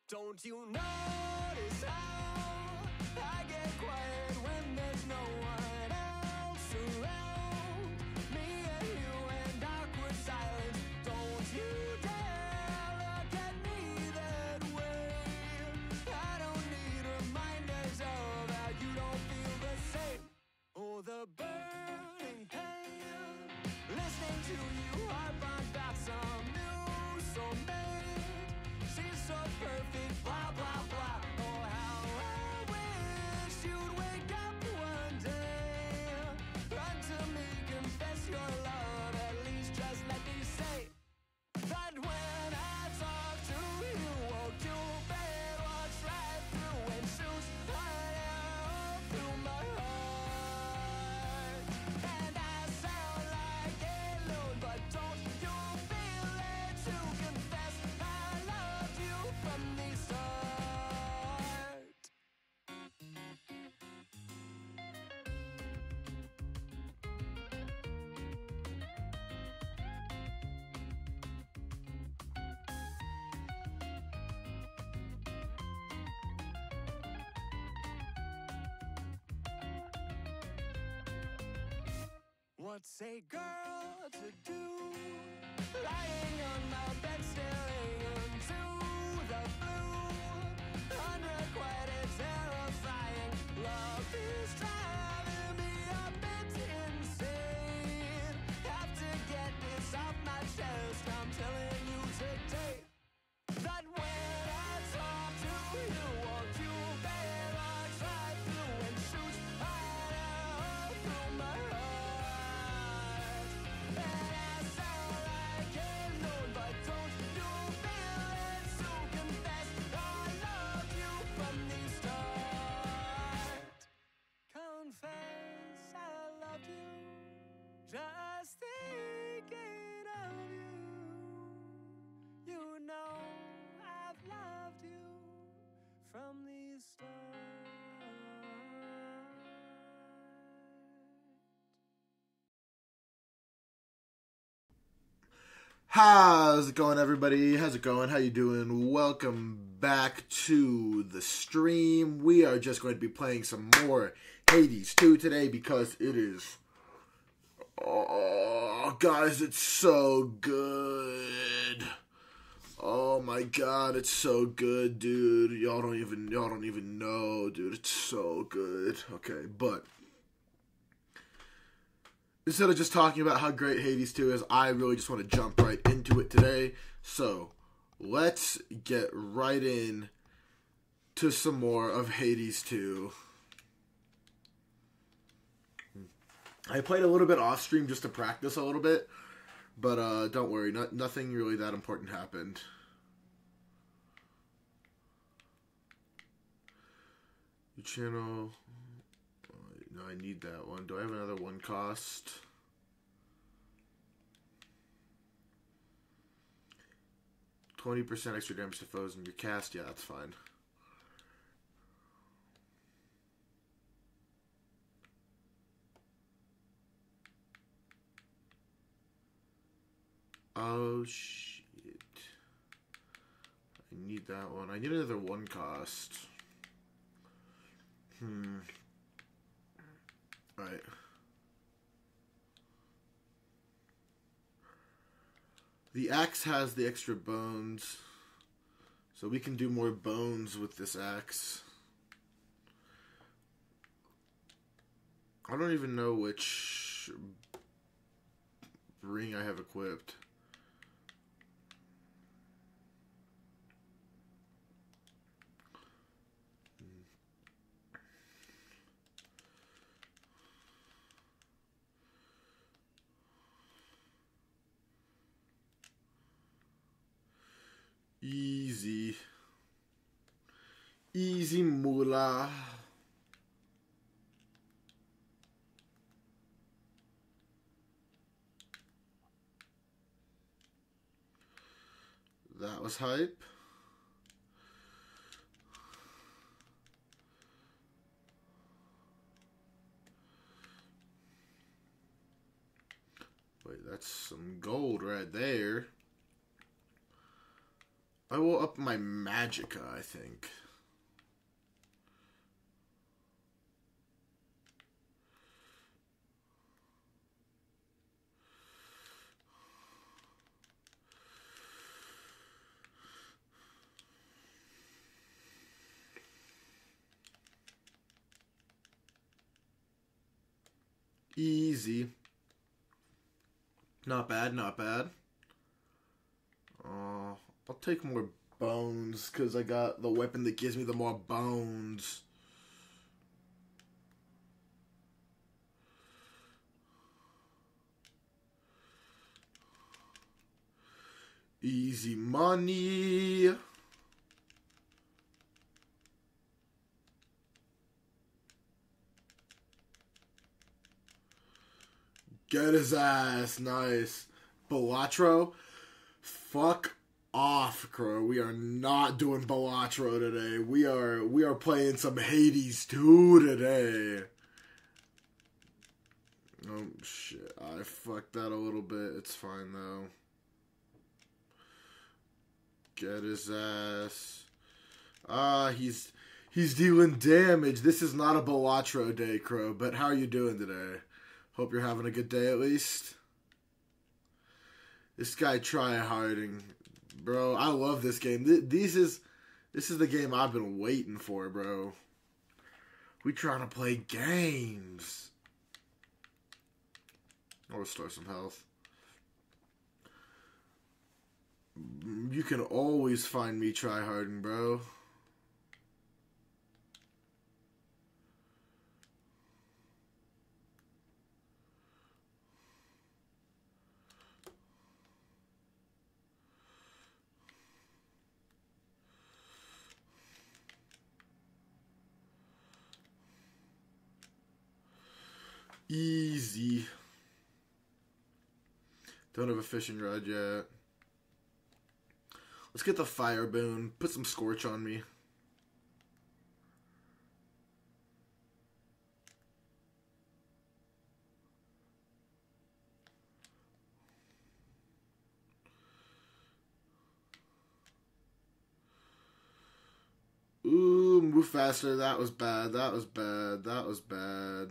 Don't you notice how I get quiet when there's no one else around? Me and you and awkward silence. Don't you dare look at me that way. I don't need reminders of how you don't feel the same. Oh, the burning pain, listening to you harp on about some new soulmate. She's so perfect, blah, blah, blah. Oh, how I wish you'd wake up one day. Run to me, confess your love. At least just let me say that when I talk to you, walk to bed, walks right through and shoots an arrow through my heart. And I sound like a loon, but don't you feel it to confess I loved you from the start? What's a girl to do? Lying on my bed, staring into the blue. Unrequited, terrifying. Love is driving me a bit insane. Have to get this off my chest. I'm telling you today that when I talk to you, walk you bed, walks right through and shoots an arrow through my heart. And I sound like a loon, but don't you feel it to confess I loved you from the start? Confess I loved you, just thinking of you. You know I've loved you from the start. How's it going, everybody? How's it going? How you doing? Welcome back to the stream. We are just going to be playing some more Hades 2 today because it is... Oh, guys, it's so good. Oh my god, it's so good, dude. Y'all don't even know, dude. It's so good. Okay, but instead of just talking about how great Hades 2 is, I really just want to jump right into it today. So, let's get right in to some more of Hades 2. I played a little bit off stream just to practice a little bit, but don't worry, nothing really that important happened. Your channel. No, I need that one. Do I have another one cost? %, extra damage to foes in your cast. Yeah, that's fine. Oh, shit. I need that one. I need another one cost. Alright. The axe has the extra bones, so we can do more bones with this axe. I don't even know which ring I have equipped. Easy moolah. That was hype. Wait, that's some gold right there. I will up my Magicka, I think. Easy. Not bad, not bad. I'll take more bones, because I got the weapon that gives me the more bones. Easy money. Get his ass. Nice. Balatro? Fuck off, Crow. We are not doing Balatro today. We are playing some Hades 2 today. Oh, shit. I fucked that a little bit. It's fine, though. Get his ass. He's dealing damage. This is not a Balatro day, Crow, but how are you doing today? Hope you're having a good day at least. This guy try-harding. Bro, I love this game. This is the game I've been waiting for, bro. We trying to play games. I'll restore some health. You can always find me try-harding, bro. Easy. Don't have a fishing rod yet. Let's get the fire boon. Put some scorch on me. Ooh, move faster. That was bad. That was bad. That was bad.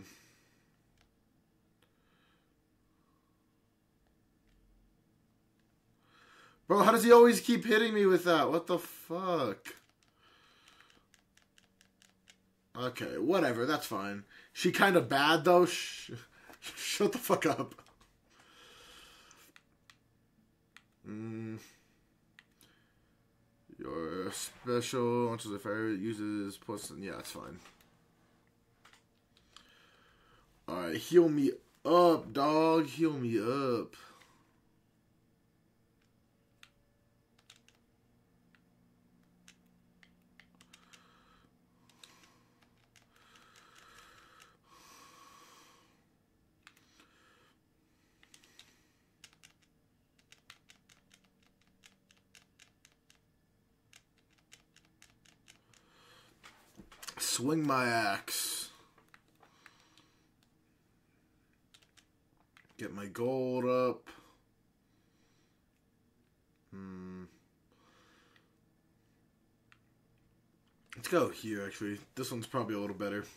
Bro, how does he always keep hitting me with that? What the fuck? Okay, whatever. That's fine. She kind of bad, though. Shut the fuck up. Your special launches a fire uses plus... Yeah, it's fine. Alright, heal me up, dog. Heal me up. Swing my axe. Get my gold up. Let's go here, actually. This one's probably a little better.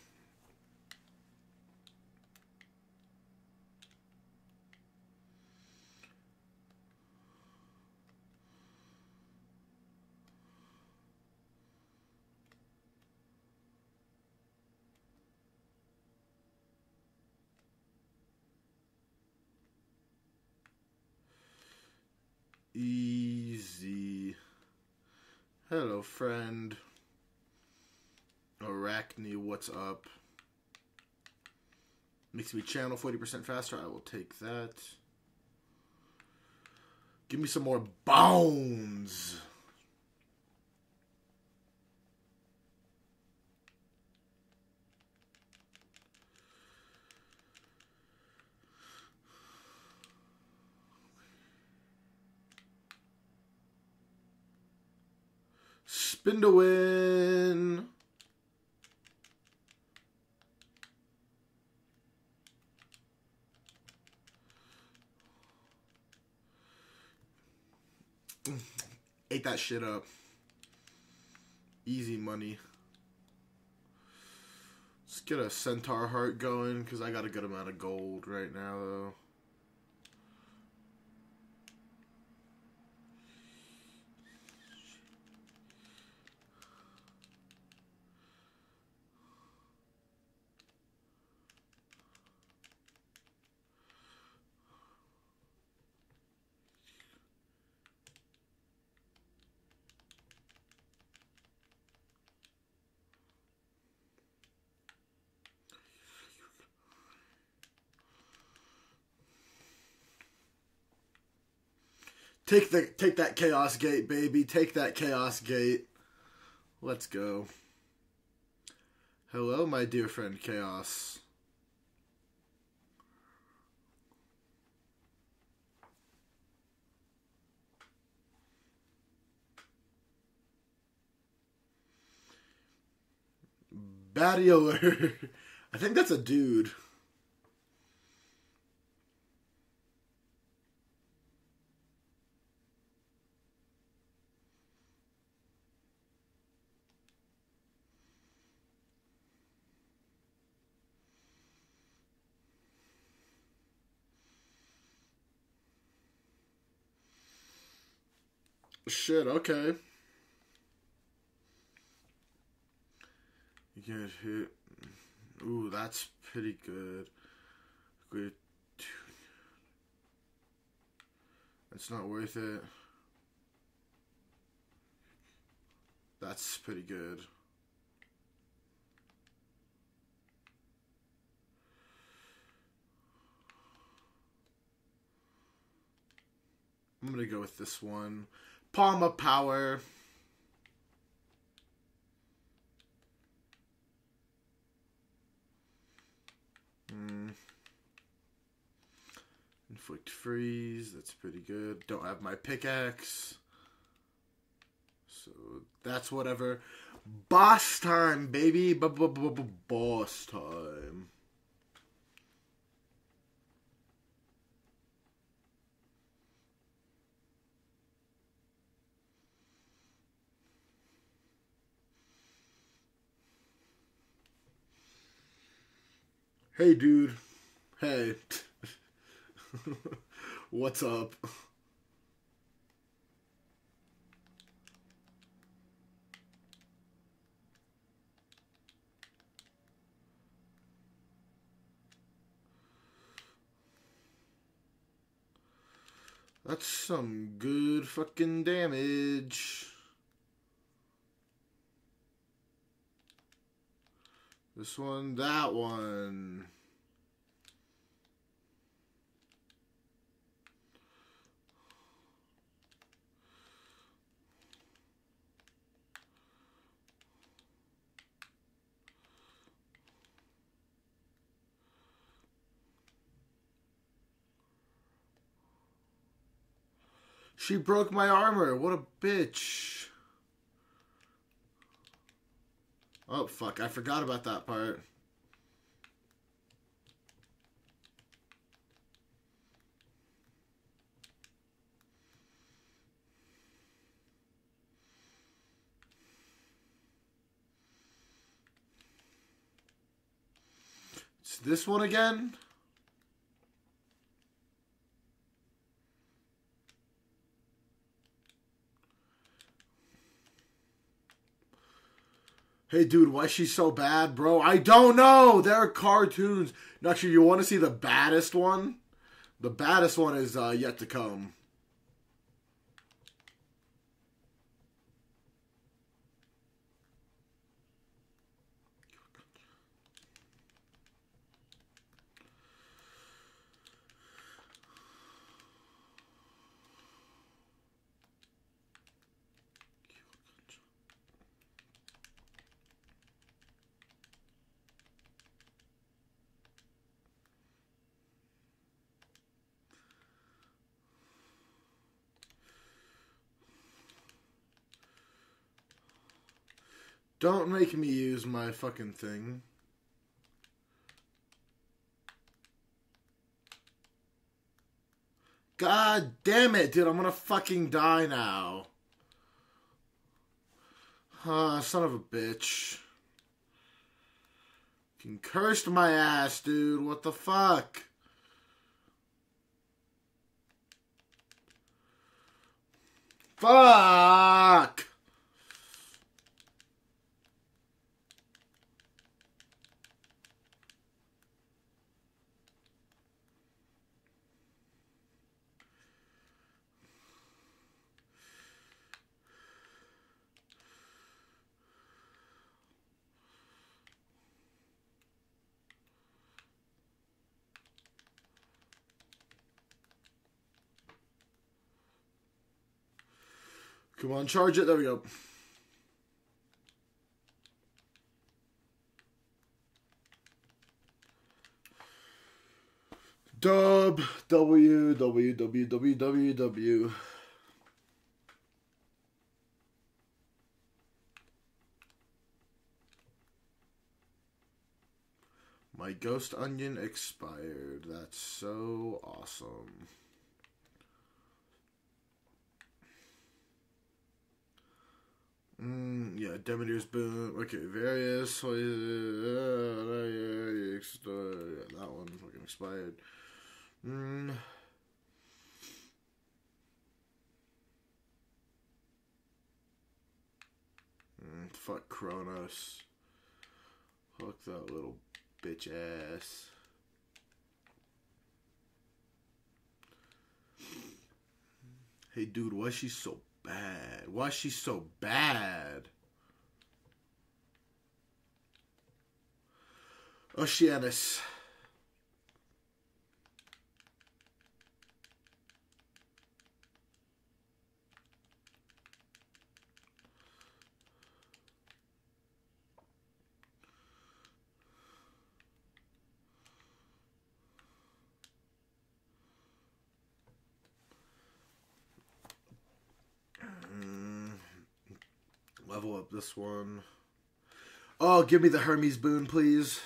Easy. Hello, friend. Arachne, what's up? Makes me channel 40% faster. I will take that. Give me some more bones. Spin to win. ate that shit up. Easy money. Let's get a Centaur heart going, because I got a good amount of gold right now, though. Take that Chaos Gate, baby. Take that Chaos Gate. Let's go. Hello, my dear friend Chaos. Baddie alert. I think that's a dude. Shit, okay. You get hit. Ooh, that's pretty good. Good. It's not worth it. That's pretty good. I'm gonna go with this one. Palm of Power. Inflict Freeze. That's pretty good. Don't have my pickaxe. So that's whatever. Boss time, baby. Boss time. Hey, dude. Hey. What's up? That's some good fucking damage. This one, that one. She broke my armor. What a bitch. Oh, fuck. I forgot about that part. It's this one again? Hey, dude, why is she so bad, bro? I don't know. They're cartoons. Actually, you want to see the baddest one? The baddest one is yet to come. Don't make me use my fucking thing. God damn it, dude. I'm gonna fucking die now. Son of a bitch. Fucking cursed my ass, dude. What the fuck? Fuck! Come on, charge it. There we go. Dub. W. W. W. W. W. W. My ghost onion expired. That's so awesome. Yeah, Demeter's boon. Okay, various. Yeah, that one fucking expired. Fuck Kronos. Fuck that little bitch ass. Hey, dude, why is she so bad? Why is she so bad? Oceanus. Level up this one. Oh, give me the Hermes boon, please.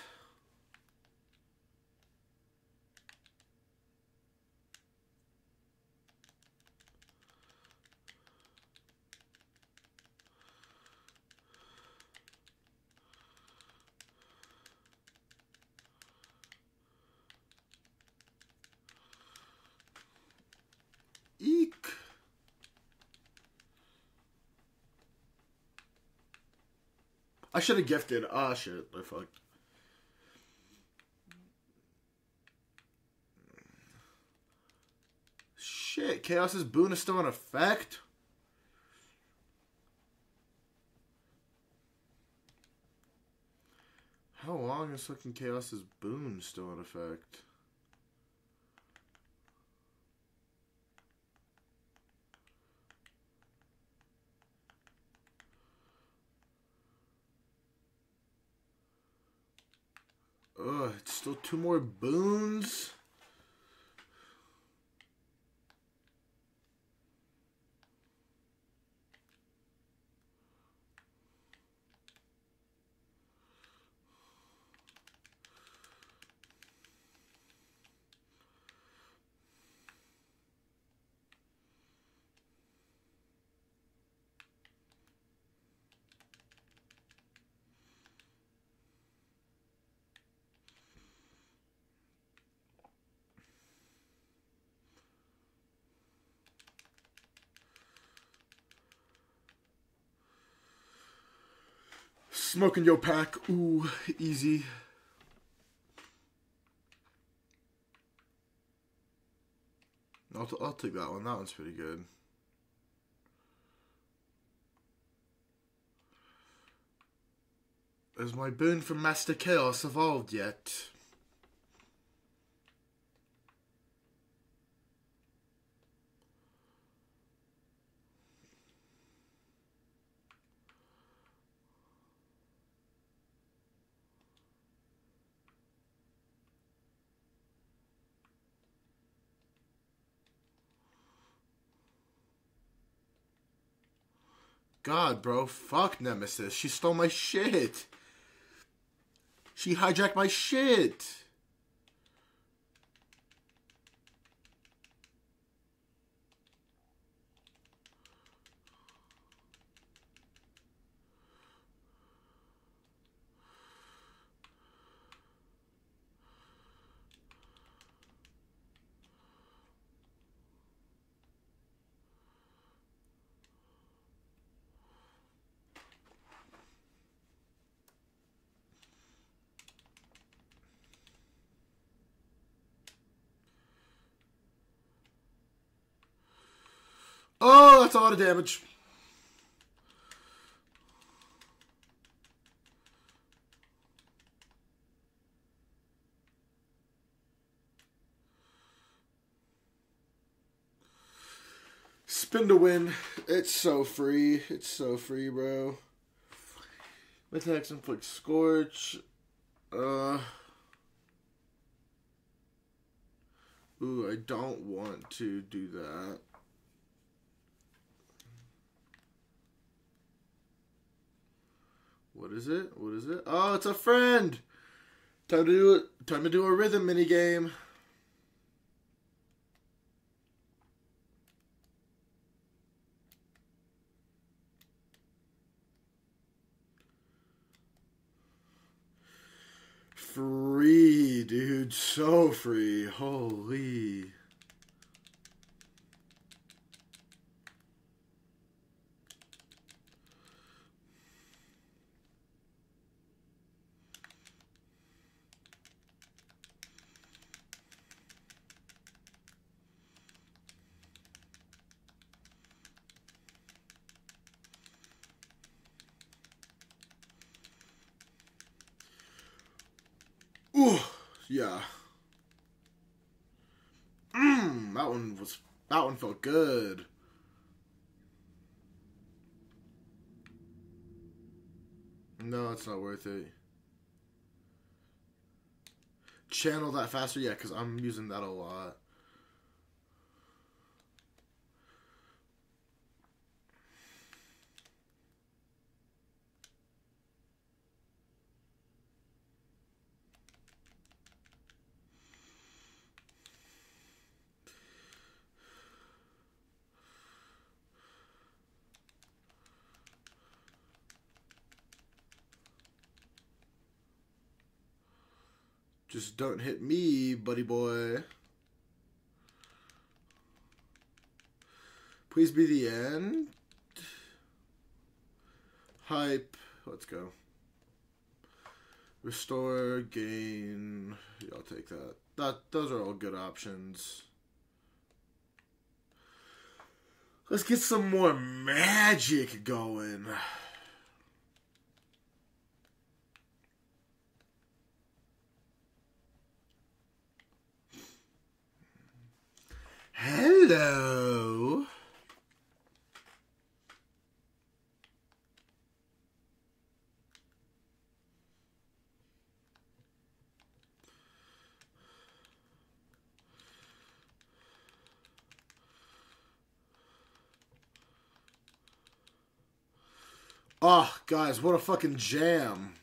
Eek. I should have gifted. Ah, shit. I fucked. Shit, Chaos's boon is still in effect? How long is fucking Chaos's boon still in effect? Ugh, it's still 2 more boons? Smoking your pack. Ooh, easy. I'll take that one. That one's pretty good. Has my boon from Master Chaos evolved yet? God, bro. Fuck Nemesis. She stole my shit. She hijacked my shit. Oh, that's a lot of damage. Spin to win. It's so free. It's so free, bro. Attacks inflict Scorch. Ooh, I don't want to do that. What is it? What is it? Oh, it's a friend! Time to do it. Time to do a rhythm minigame. Free, dude. So free. Holy. Ooh, yeah. That one felt good. No, it's not worth it. Channel that faster, yeah, because I'm using that a lot. Just don't hit me, buddy boy. Please be the end. Hype. Let's go. Restore, gain. Yeah, I'll take that. Those are all good options. Let's get some more magic going. Hello. Oh, guys, what a fucking jam.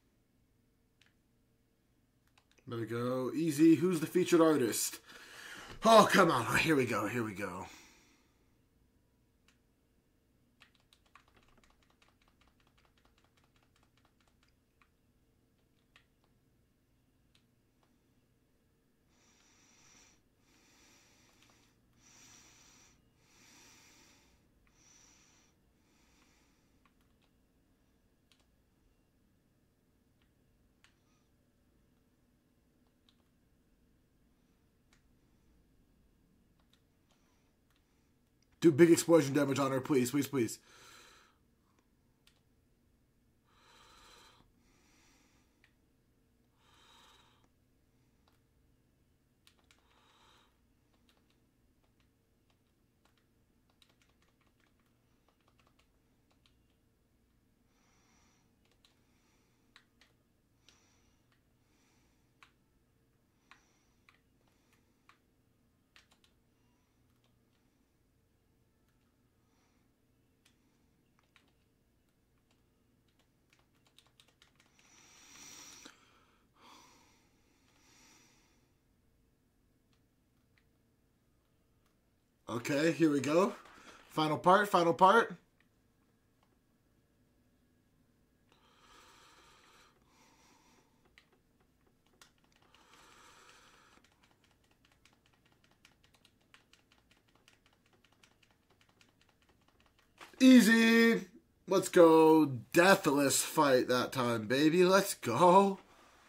There we go. Easy. Who's the featured artist? Oh, come on. Here we go. Here we go. Do big explosion damage on her, please, please, please. Okay, here we go. Final part, final part. Easy. Let's go. Deathless fight that time, baby. Let's go.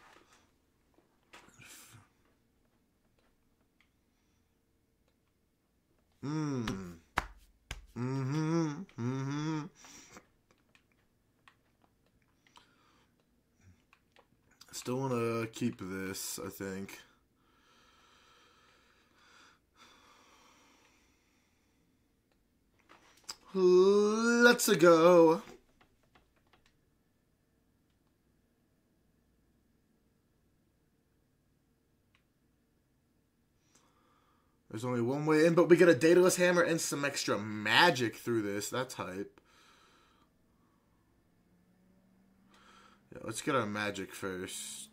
Still want to keep this, I think. Let's go. There's only one way in, but we get a Daedalus Hammer and some extra magic through this. That's hype. Yeah, let's get our magic first.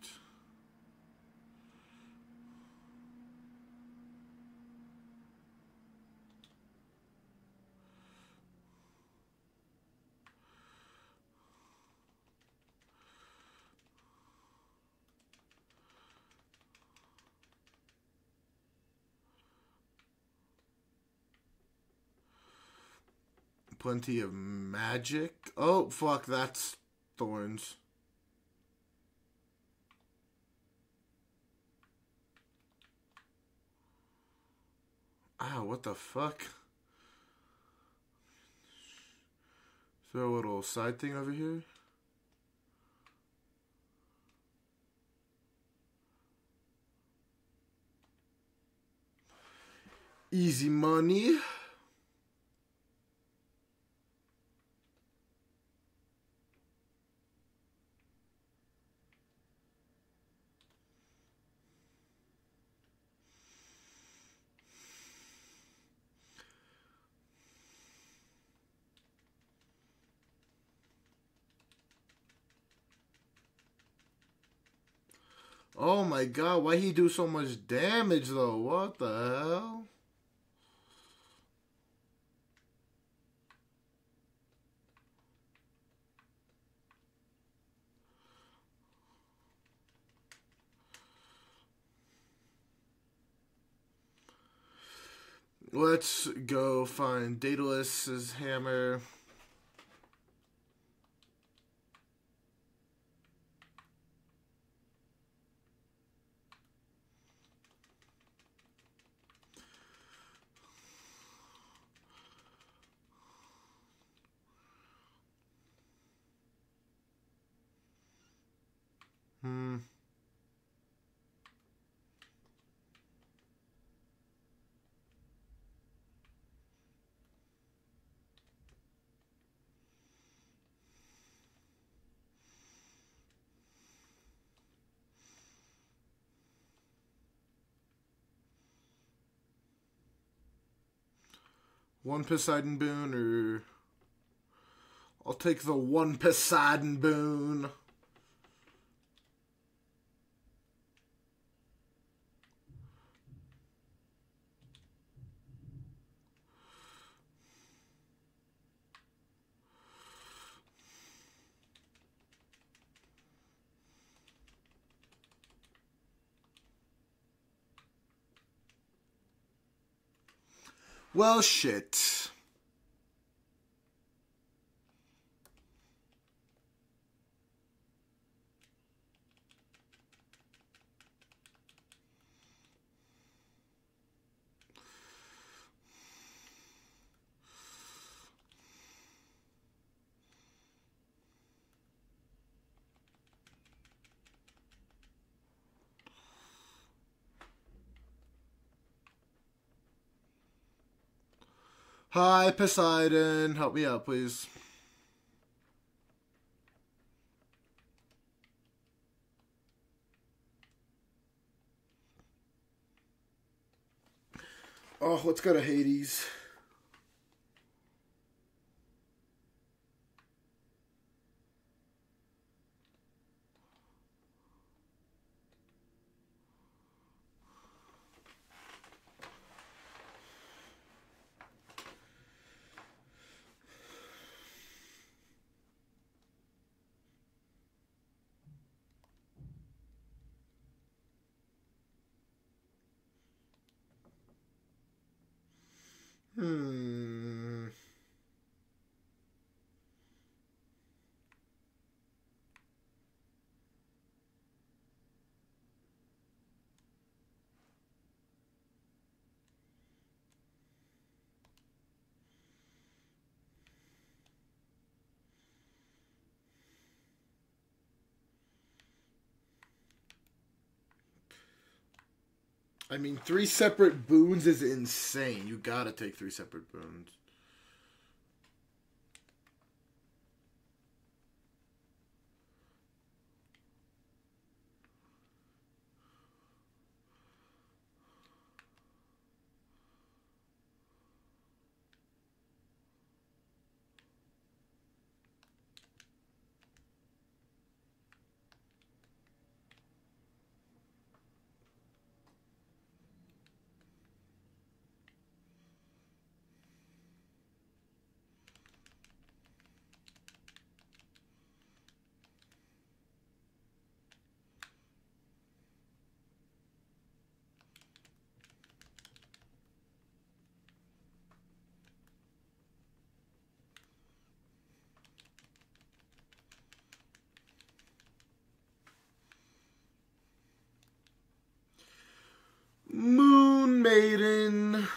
Plenty of magic. Oh, fuck, that's thorns. Ow, what the fuck? Throw a little side thing over here. Easy money. Oh my god, why he do so much damage though? What the hell? Let's go find Daedalus's hammer. One Poseidon boon, or I'll take the one Poseidon boon. Well, shit. Hi, Poseidon. Help me out, please. Oh, let's go to Hades. Hmm. I mean, 3 separate boons is insane. You gotta take 3 separate boons. Moon Maiden.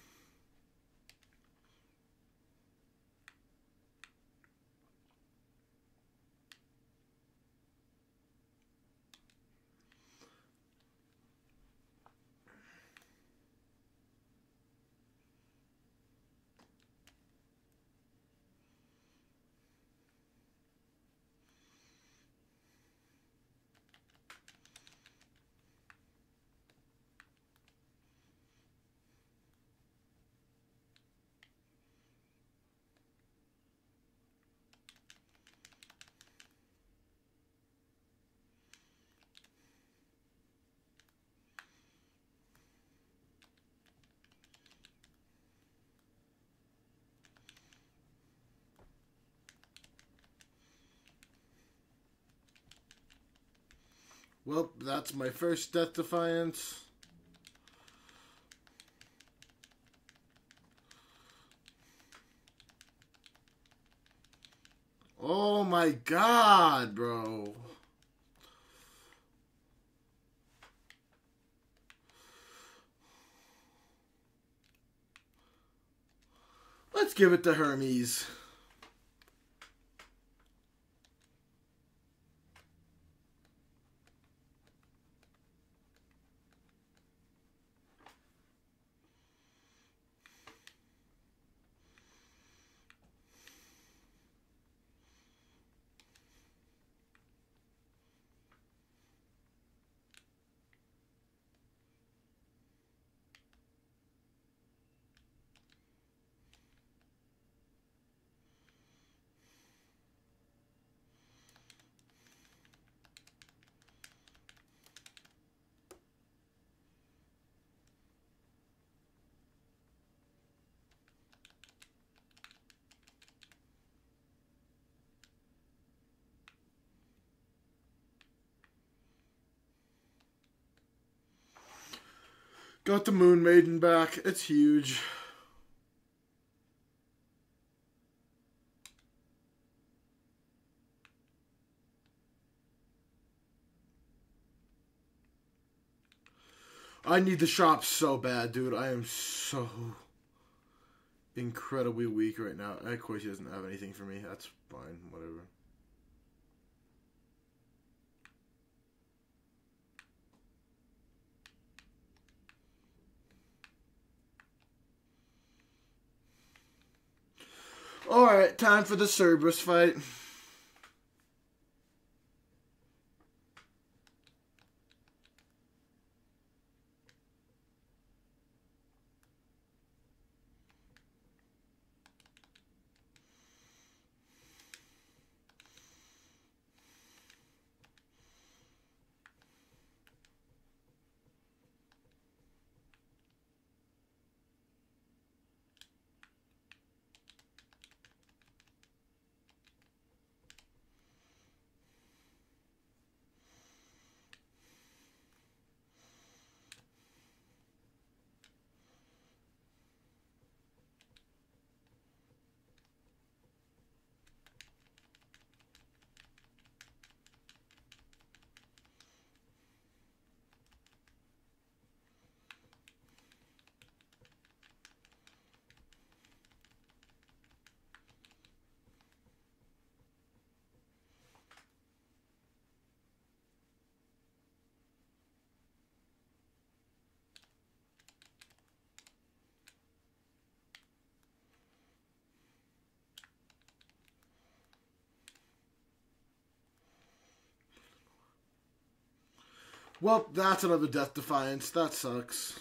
Well, that's my first Death Defiance. Oh my god, bro. Let's give it to Hermes. Got the Moon Maiden back. It's huge. I need the shop so bad, dude. I am so incredibly weak right now. And of course, he doesn't have anything for me. That's fine. Whatever. Alright, time for the Cerberus fight. Well, that's another Death Defiance. That sucks.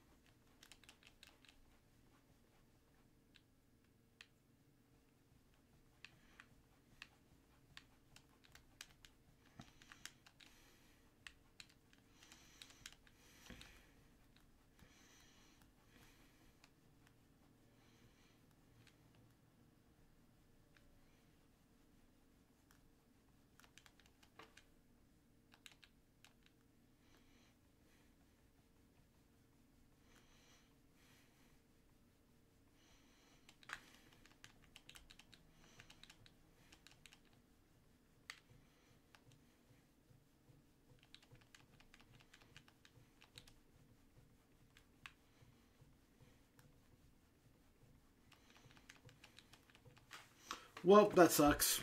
Well, that sucks.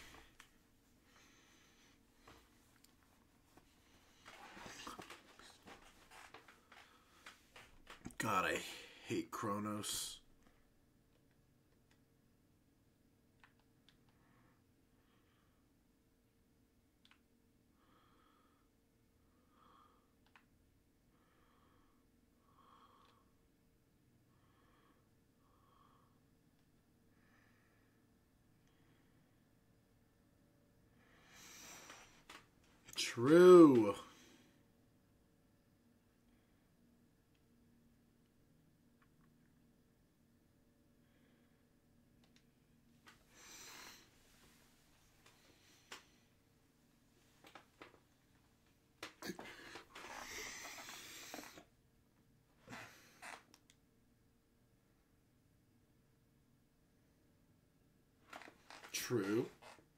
God, I hate Kronos. True. True.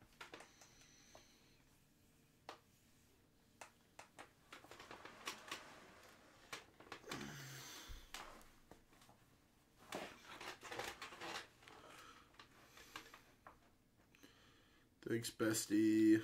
Thanks, bestie.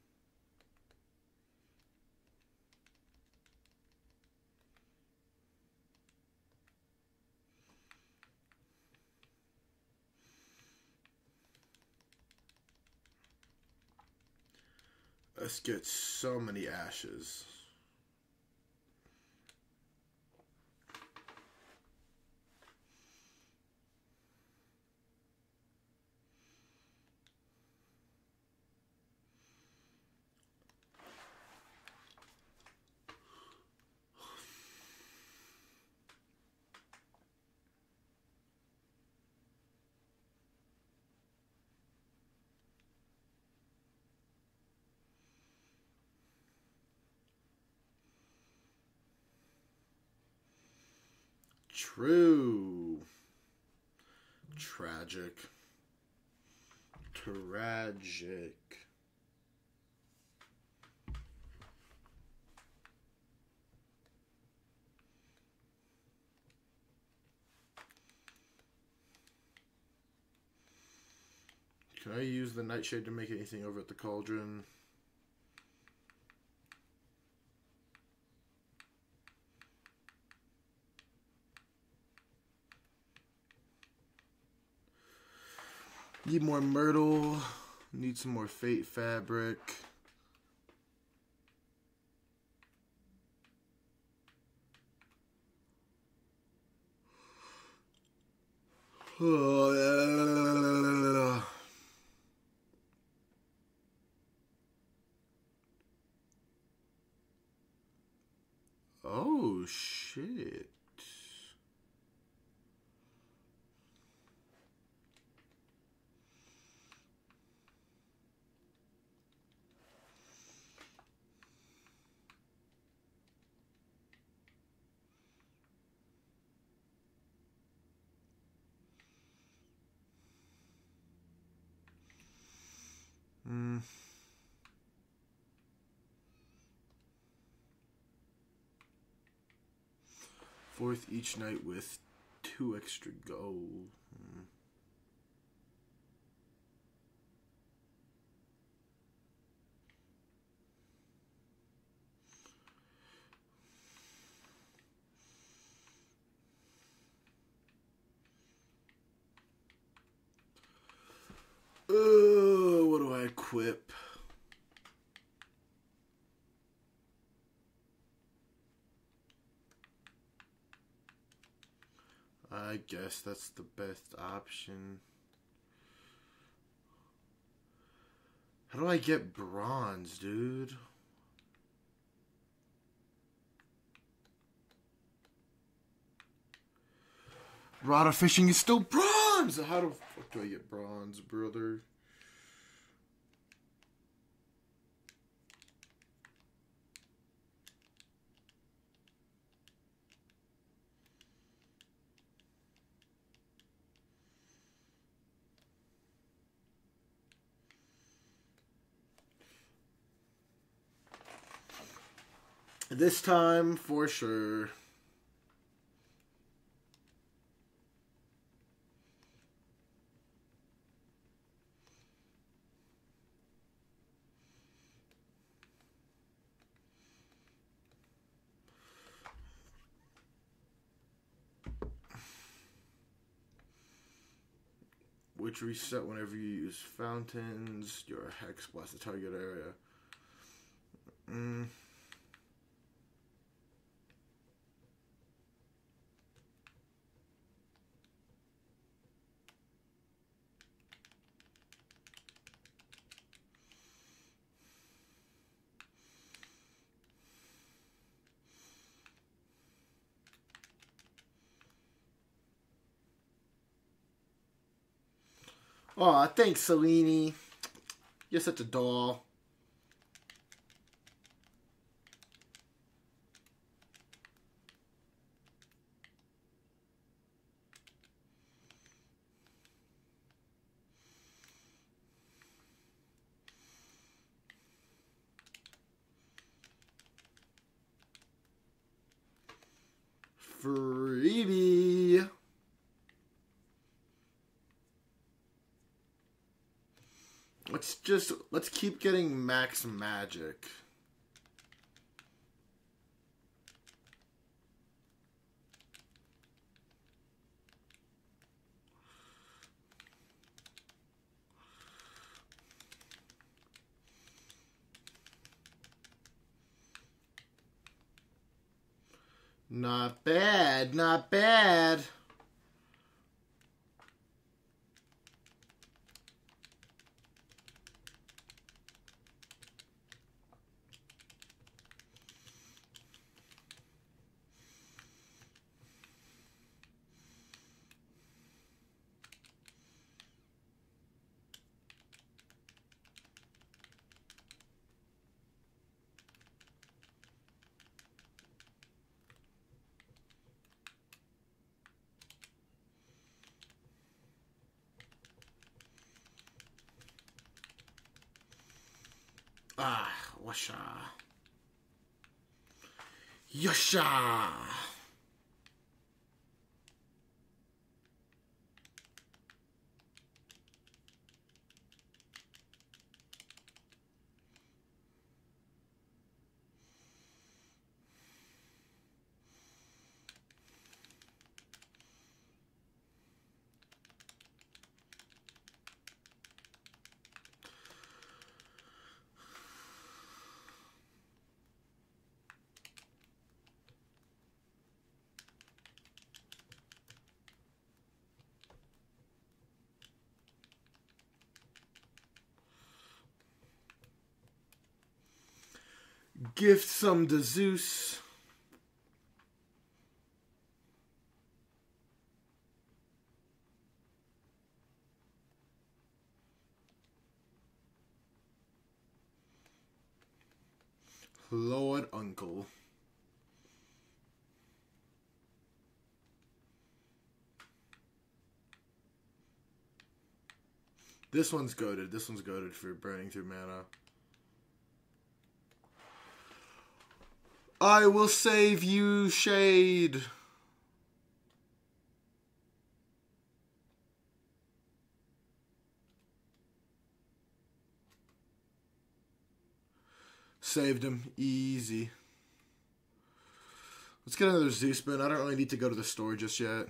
Let's get so many ashes. True. Tragic. Tragic. Can I use the nightshade to make anything over at the cauldron? Need more myrtle. Need some more fate fabric. Oh, shit. Fourth each night with 2 extra gold. What do I equip? I guess that's the best option. How do I get bronze, dude? Rod of fishing is still bronze! How the fuck do I get bronze, brother? This time, for sure. Which reset whenever you use fountains. Your hex blast the target area. Aw, thanks, Selene. You're such a doll. Freebie. Let's keep getting max magic. Not bad, not bad. Ah, washa. Yasha. Gift some to Zeus. Lord Uncle. This one's goated. This one's goated for burning through mana. I will save you, Shade. Saved him. Easy. Let's get another Zeus Spoon. I don't really need to go to the store just yet.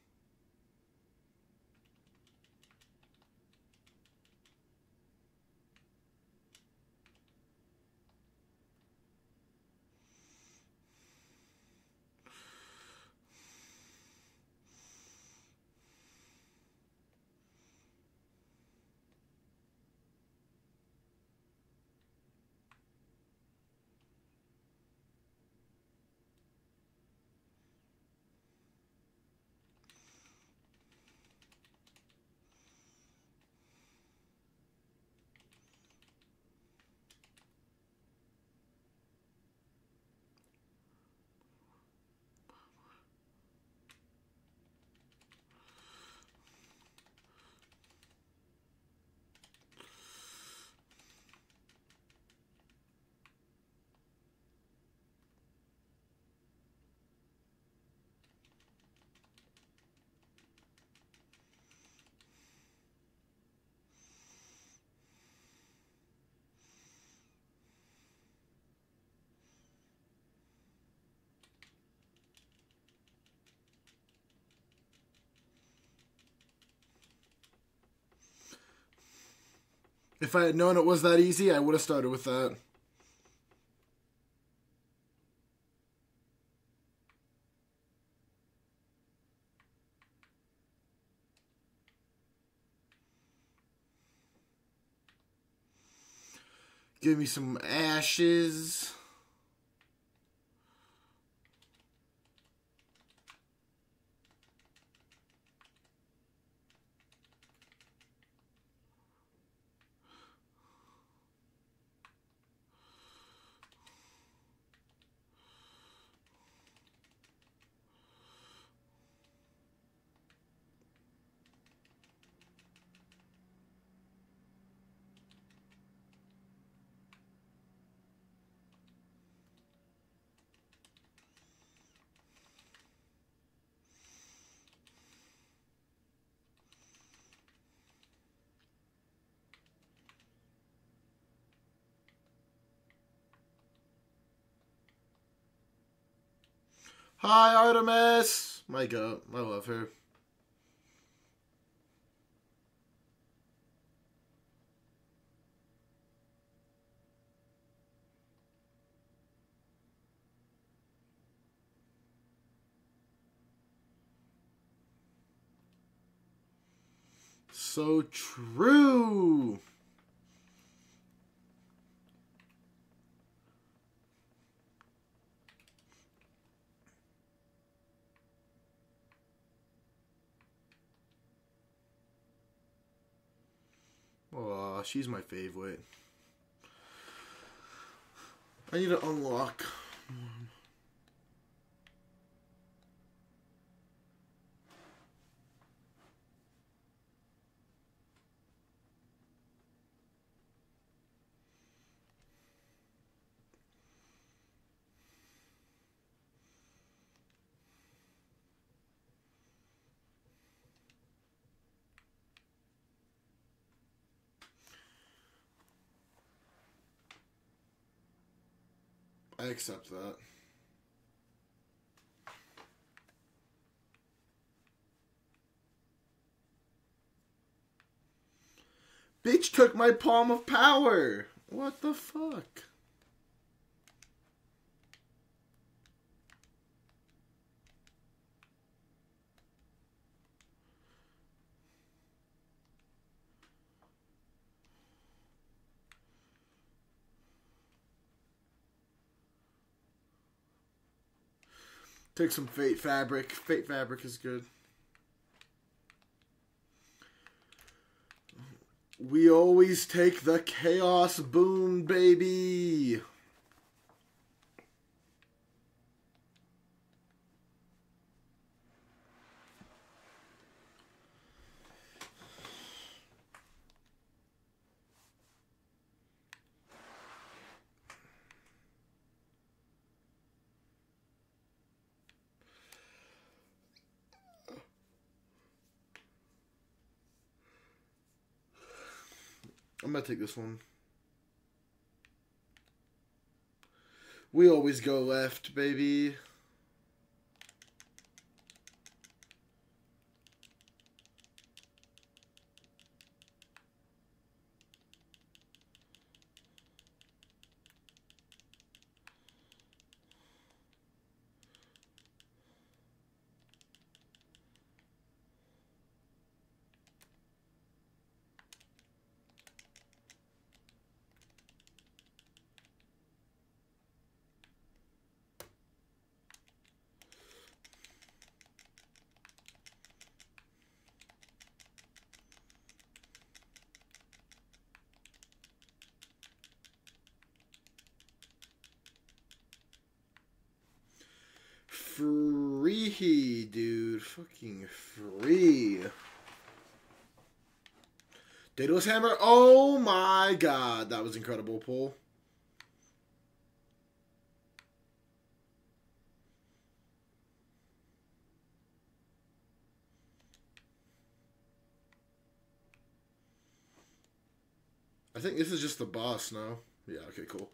If I had known it was that easy, I would have started with that. Give me some ashes. Hi, Artemis! My God, I love her. So true! Aw, she's my favorite. I need to unlock. I accept that. Bitch took my palm of power! What the fuck? Take some Fate Fabric. Fate Fabric is good. We always take the Chaos Boom, baby. I'm going to take this one. We always go left, baby. Free, dude. Fucking free. Daedalus Hammer. Oh my god. That was incredible pull. I think this is just the boss now. Yeah, okay, cool.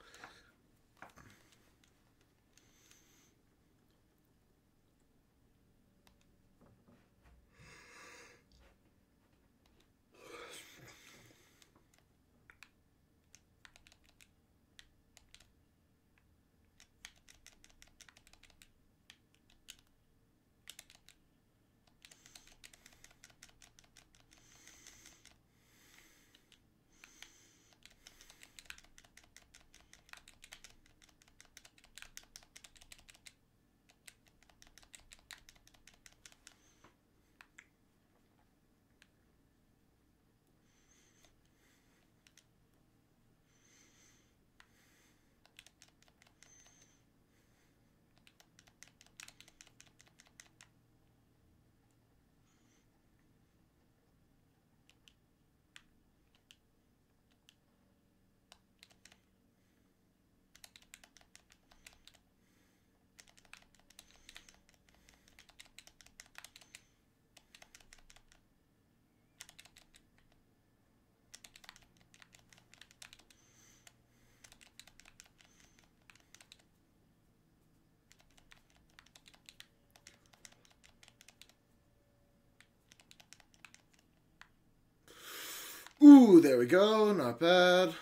Ooh, there we go. Not bad.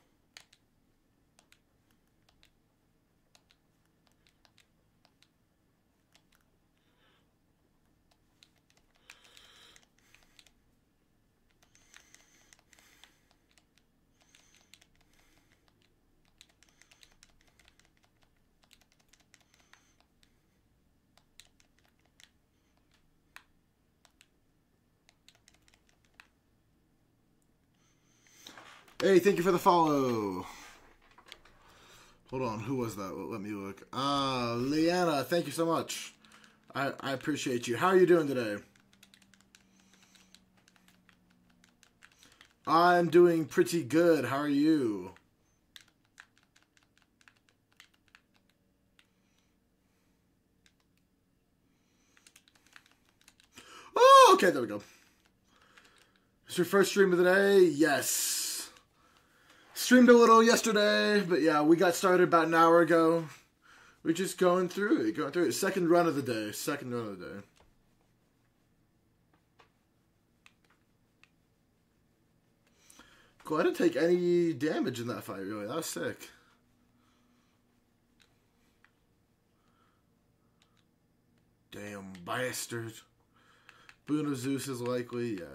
Hey, thank you for the follow. Hold on, who was that? Let me look. Leanna, thank you so much. I appreciate you. How are you doing today? I'm doing pretty good. How are you? Oh, okay, there we go. It's your first stream of the day? Yes. Streamed a little yesterday, but yeah, we got started about an hour ago. We're just going through it. Second run of the day. Cool, I didn't take any damage in that fight, really. That was sick. Damn bastard. Boon of Zeus is likely, yeah.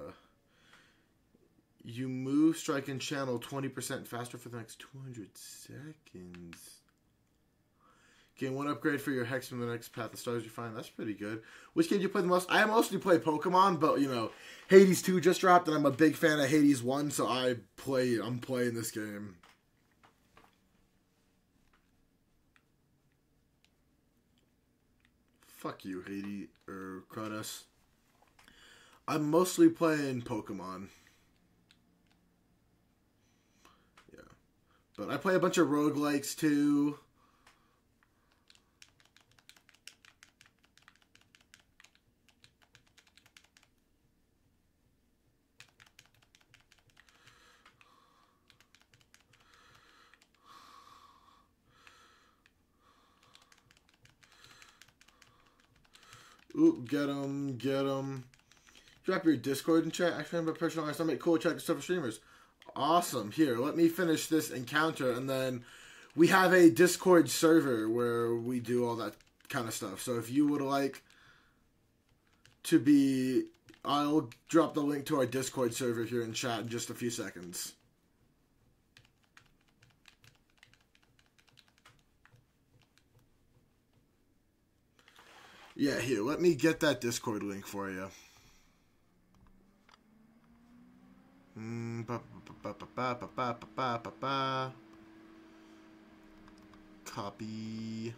You move, strike, and channel 20% faster for the next 200 seconds. Gain 1 upgrade for your Hex from the next path of stars you find. That's pretty good. Which game do you play the most? I mostly play Pokemon, but you know, Hades 2 just dropped, and I'm a big fan of Hades 1, so I'm playing this game. Fuck you, Hades, or Cronus. I'm mostly playing Pokemon. Yeah. But I play a bunch of roguelikes too. Ooh, get him. Drop your Discord in chat. Actually, I'm a personalized. I make cool chat stuff for streamers. Awesome. Here, let me finish this encounter, and then we have a Discord server where we do all that kind of stuff. So if you would like to be, I'll drop the link to our Discord server here in chat in just a few seconds. Yeah, here, let me get that Discord link for you. Copy.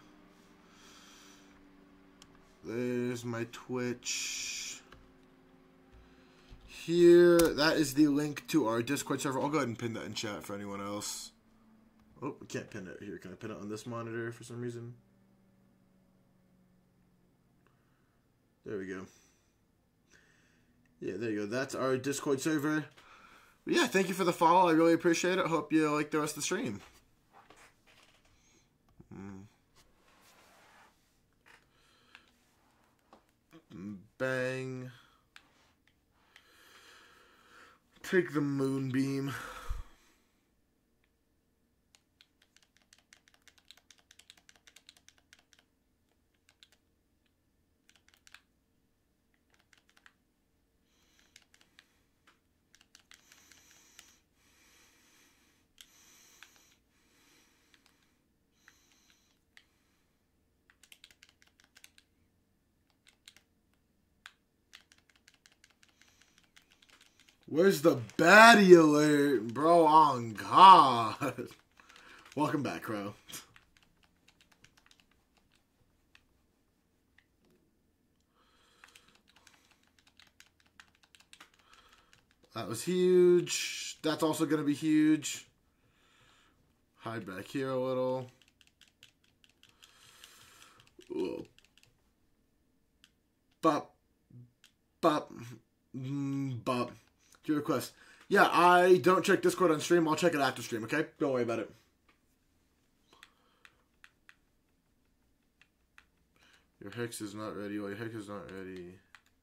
There's my Twitch. Here, that is the link to our Discord server. I'll go ahead and pin that in chat for anyone else. Oh, I can't pin it here. Can I pin it on this monitor for some reason? There we go. Yeah, there you go. That's our Discord server. But yeah, thank you for the follow. I really appreciate it. Hope you like the rest of the stream. Bang. Take the moonbeam. Where's the baddie alert, bro? On God. Welcome back, Crow. That was huge. That's also going to be huge. Hide back here a little. Ooh. Bop. Bop. Bop. Your request. Yeah, I don't check Discord on stream. I'll check it after stream, okay? Don't worry about it. Your Hex is not ready. Well, your Hex is not ready.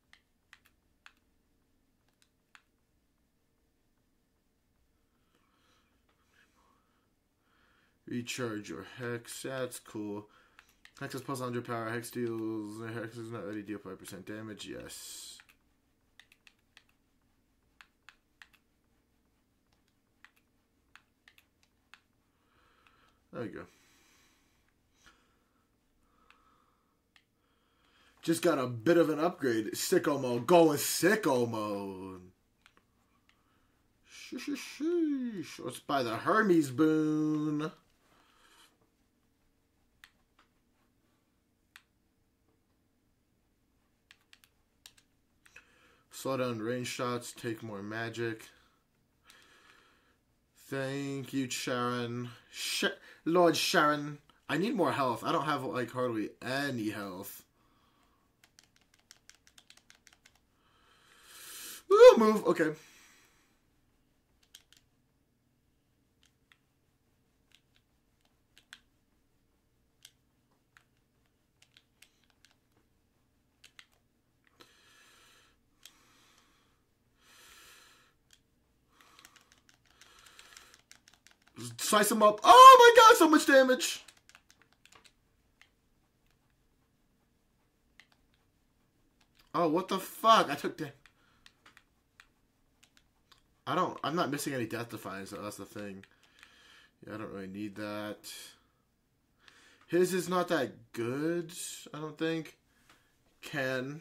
Recharge your Hex. That's cool. Hex is plus 100 power. Hex deals. Hex is not ready. Deal 5% damage. Yes. There you go. Just got a bit of an upgrade. Sicko mode. Going sicko mode. Sheesh. Let's buy the Hermes boon. Slow down range shots. Take more magic. Thank you, Sharon. Lord Sharon. I need more health. I don't have, like, hardly any health. Ooh, move. Okay. Slice him up. Oh my god, so much damage. Oh, what the fuck? I took damage. I'm not missing any death defiance, so that's the thing. Yeah, I don't really need that. His is not that good, I don't think. Can.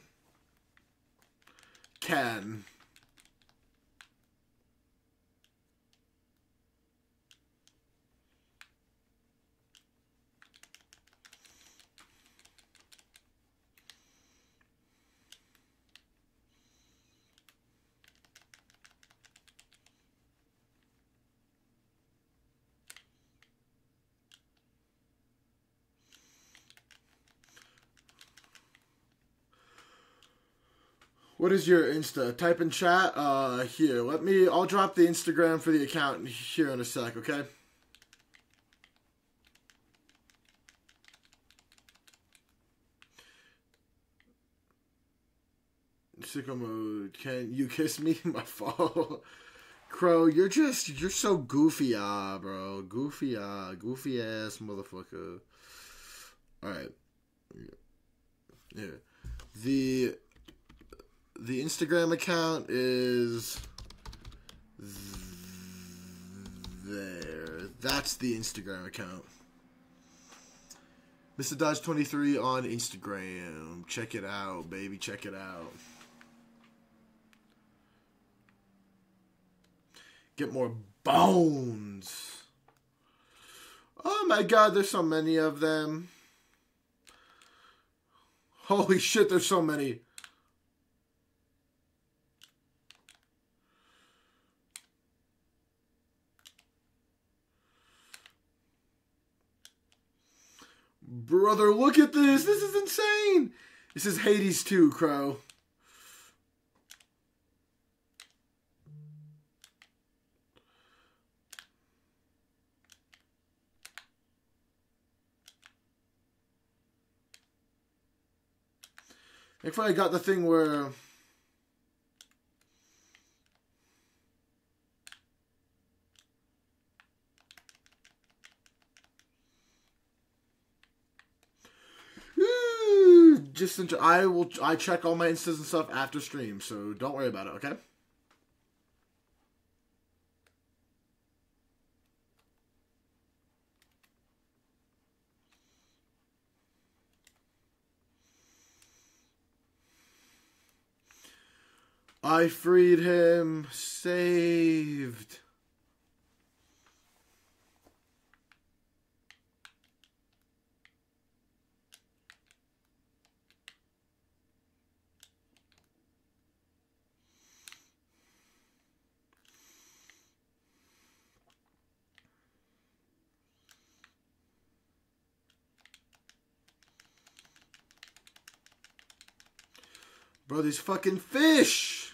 What is your Insta? Type in chat. Here, I'll drop the Instagram for the account here in a sec, okay? Sicko mode. Can you kiss me? My fault. Crow, you're so goofy, bro. Goofy ass motherfucker. Alright. Here. The Instagram account is there. That's the Instagram account. Mr. Dodge 23 on Instagram. Check it out, baby. Check it out. Get more bones. Oh my god, there's so many of them. Holy shit, there's so many. Brother, look at this. This is insane. This is Hades 2, Crow. If I got the thing where... I check all my instas and stuff after stream, so don't worry about it, okay? I freed him. Saved. Bro, these fucking fish!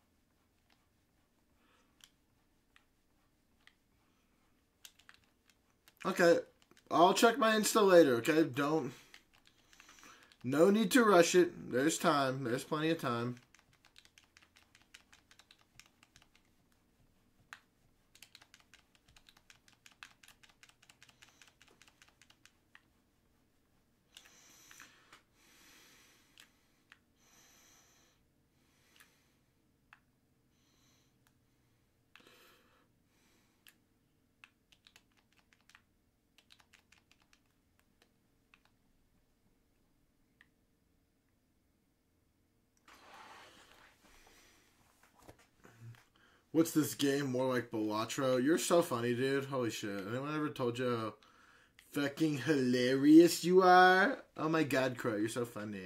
Okay, I'll check my Insta later, okay? No need to rush it. There's time. There's plenty of time. What's this game? More like Balatro? You're so funny, dude. Holy shit. Anyone ever told you how fucking hilarious you are? Oh my god, Crow, you're so funny.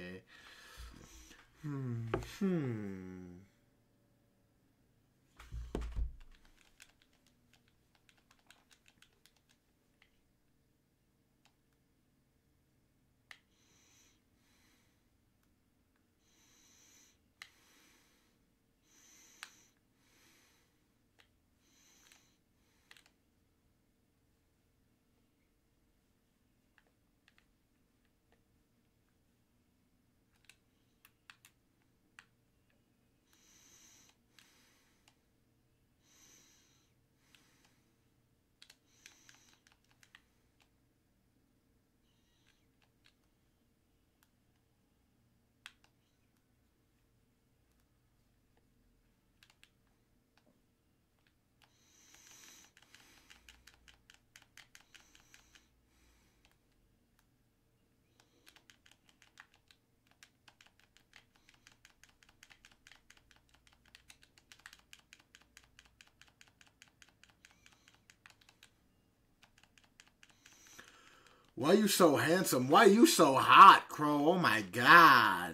Why are you so handsome? Why are you so hot, Crow? Oh my god.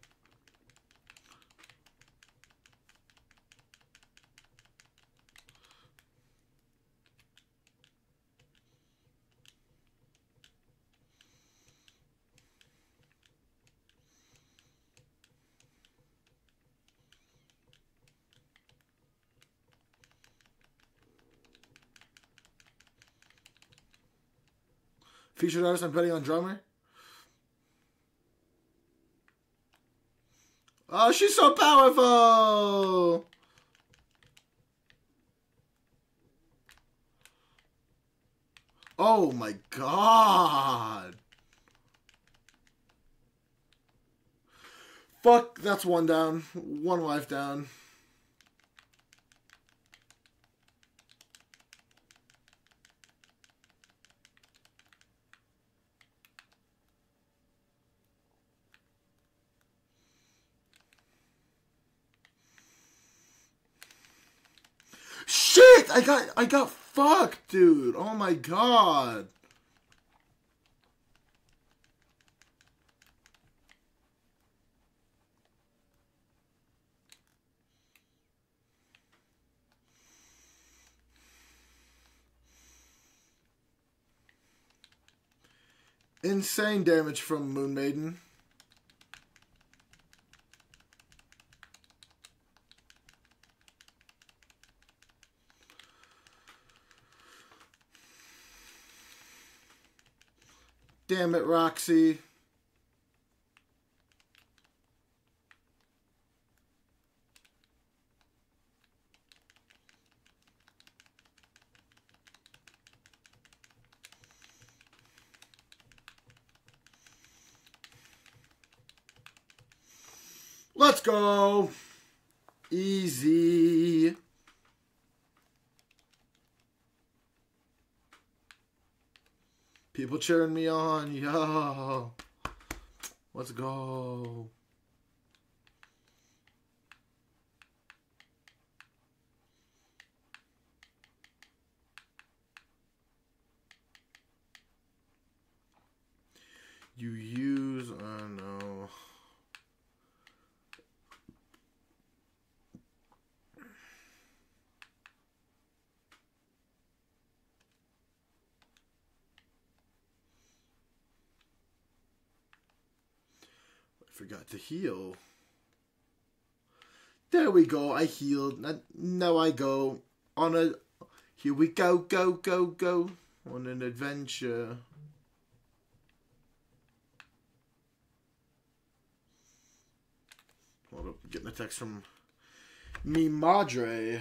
Featured artist, I'm betting on drummer. Oh, she's so powerful! Oh my god! Fuck, that's one down. One life down. Shit! I got fucked, dude. Oh my god. Insane damage from Moon Maiden. Damn it, Roxy. Let's go. Easy. People cheering me on. Yo. Let's go. You use, no. I forgot to heal. There we go. I healed. Now I go on a... Here we go, go, go, go. On an adventure. Hold up. Getting a text from me madre.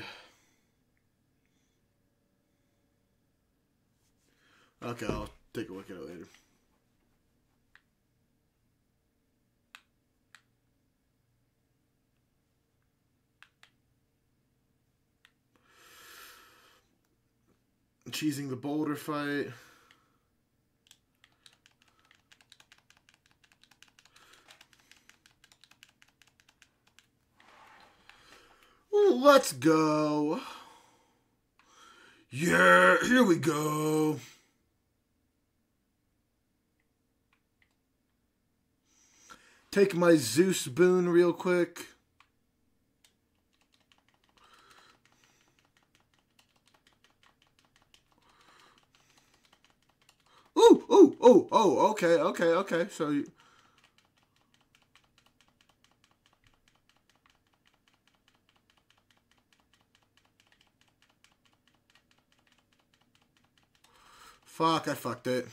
Okay, I'll take a look at it later. Cheesing the boulder fight. Let's go. Yeah, here we go. Take my Zeus boon real quick. Oh, okay. So you... Fuck, I fucked it.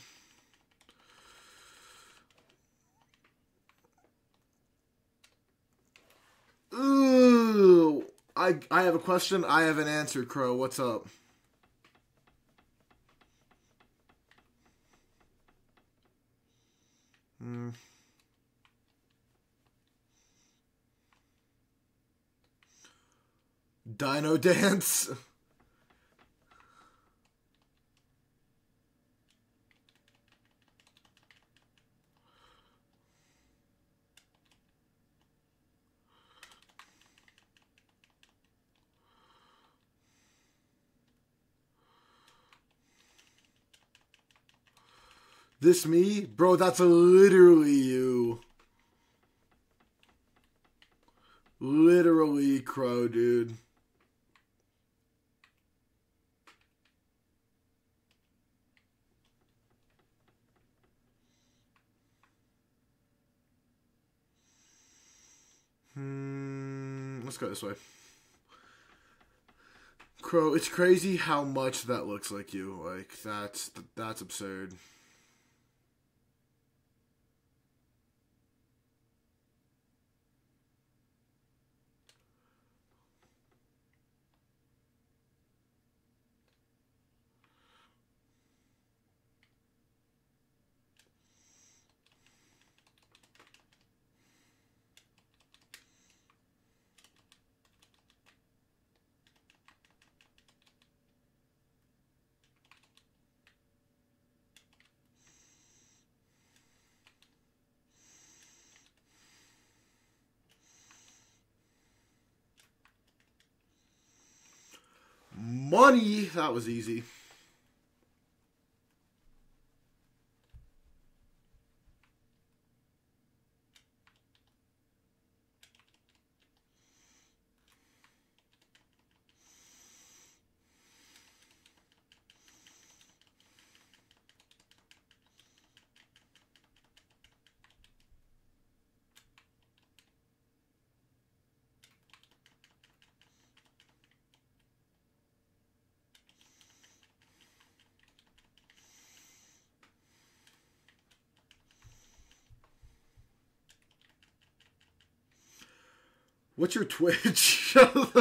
Ooh. I have a question. I have an answer, Crow. What's up? Dino Dance. This me? Bro, that's literally you. Literally Crow, dude. Let's go this way. Crow, it's crazy how much that looks like you. Like, that's absurd. Money! That was easy. What's your Twitch?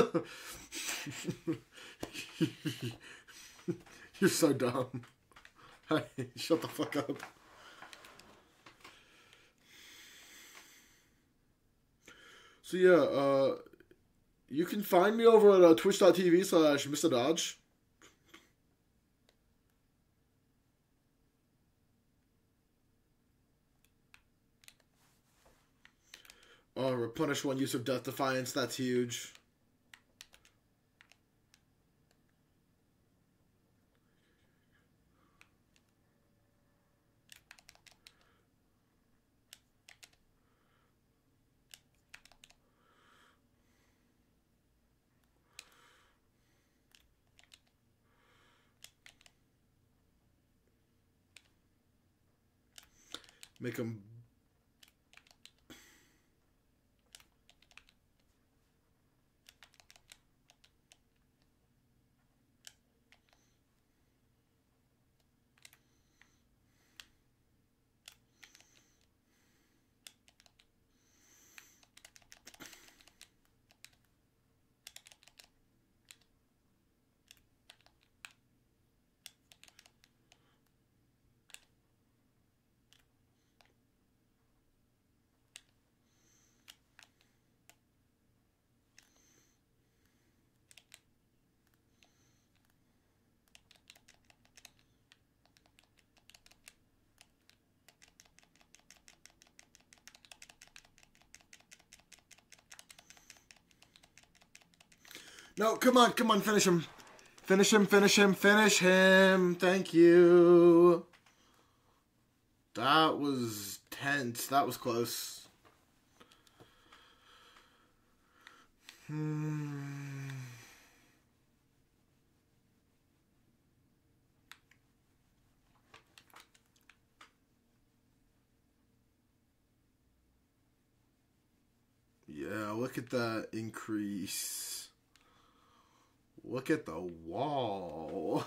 You're so dumb. Hey, shut the fuck up. So yeah, you can find me over at twitch.tv/Mr. Dodge. Replenish one use of Death Defiance, that's huge. Make them... No, come on, finish him. Finish him. Thank you. That was tense. That was close. Yeah, look at that increase. Look at the wall.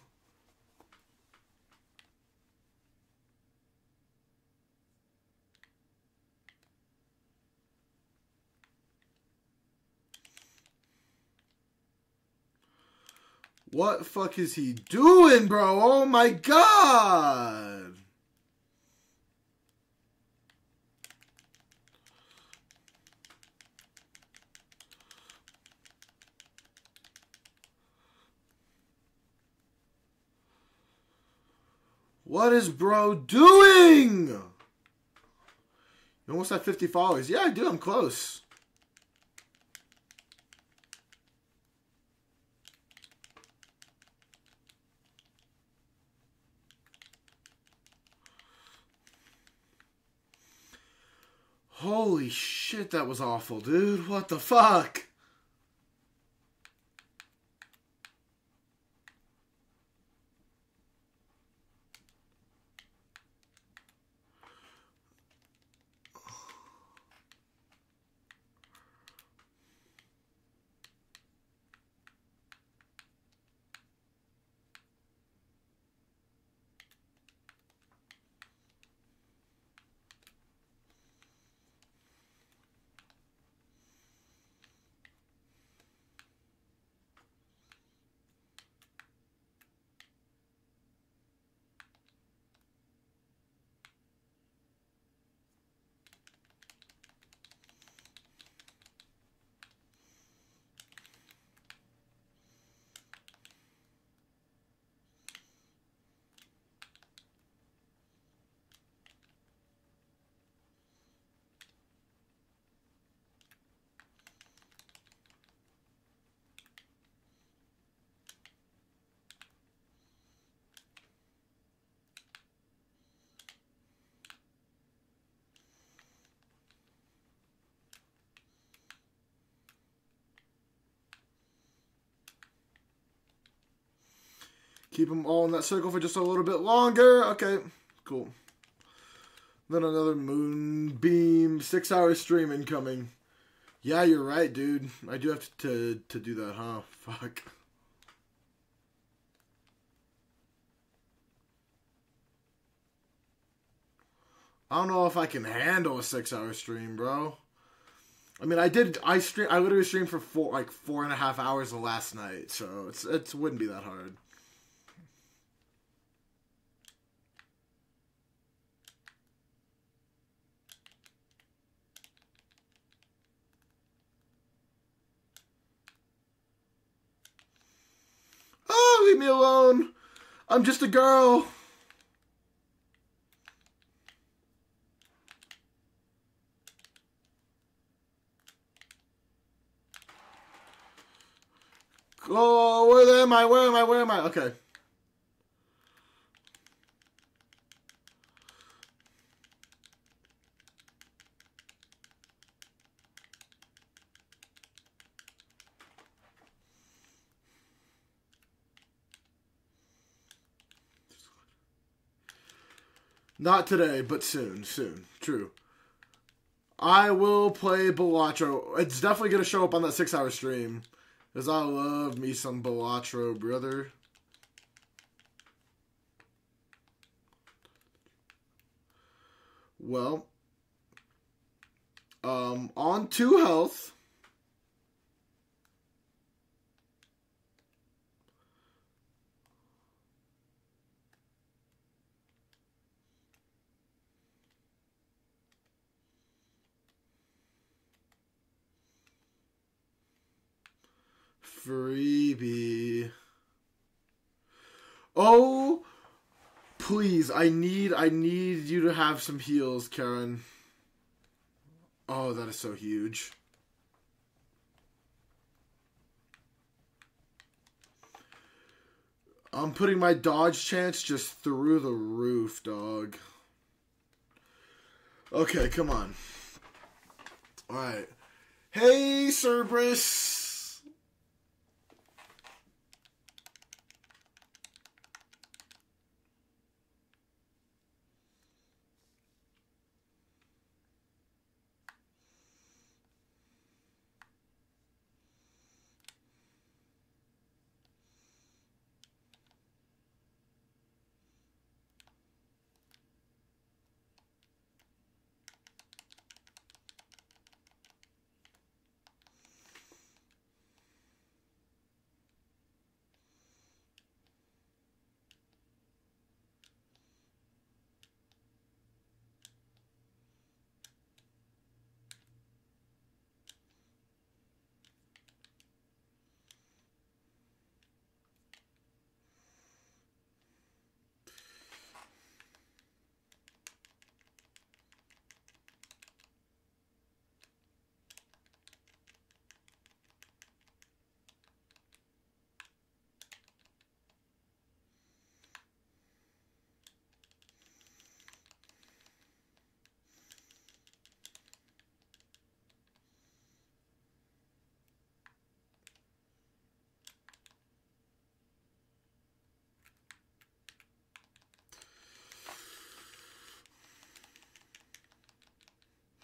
What the fuck is he doing, bro? Oh my god! What is bro doing? You almost have 50 followers. Yeah, I do. I'm close. Holy shit, that was awful, dude. What the fuck? Keep them all in that circle for just a little bit longer. Okay, cool. Then another Moonbeam 6-hour stream incoming. Yeah, you're right, dude. I do have to do that, huh? Fuck. I don't know if I can handle a 6-hour stream, bro. I mean, I literally streamed for 4.5 hours the last night, so it wouldn't be that hard. Oh, leave me alone. I'm just a girl. Oh, where am I? Where am I? Where am I? Okay. Not today, but soon. Soon. True. I will play Balatro. It's definitely going to show up on that 6-hour stream. Because I love me some Balatro, brother. Well. On 2 health. Freebie. Oh, please! I need you to have some heals, Karen. Oh, that is so huge. I'm putting my dodge chance just through the roof, dog. Okay, come on. All right. Hey, Cerberus.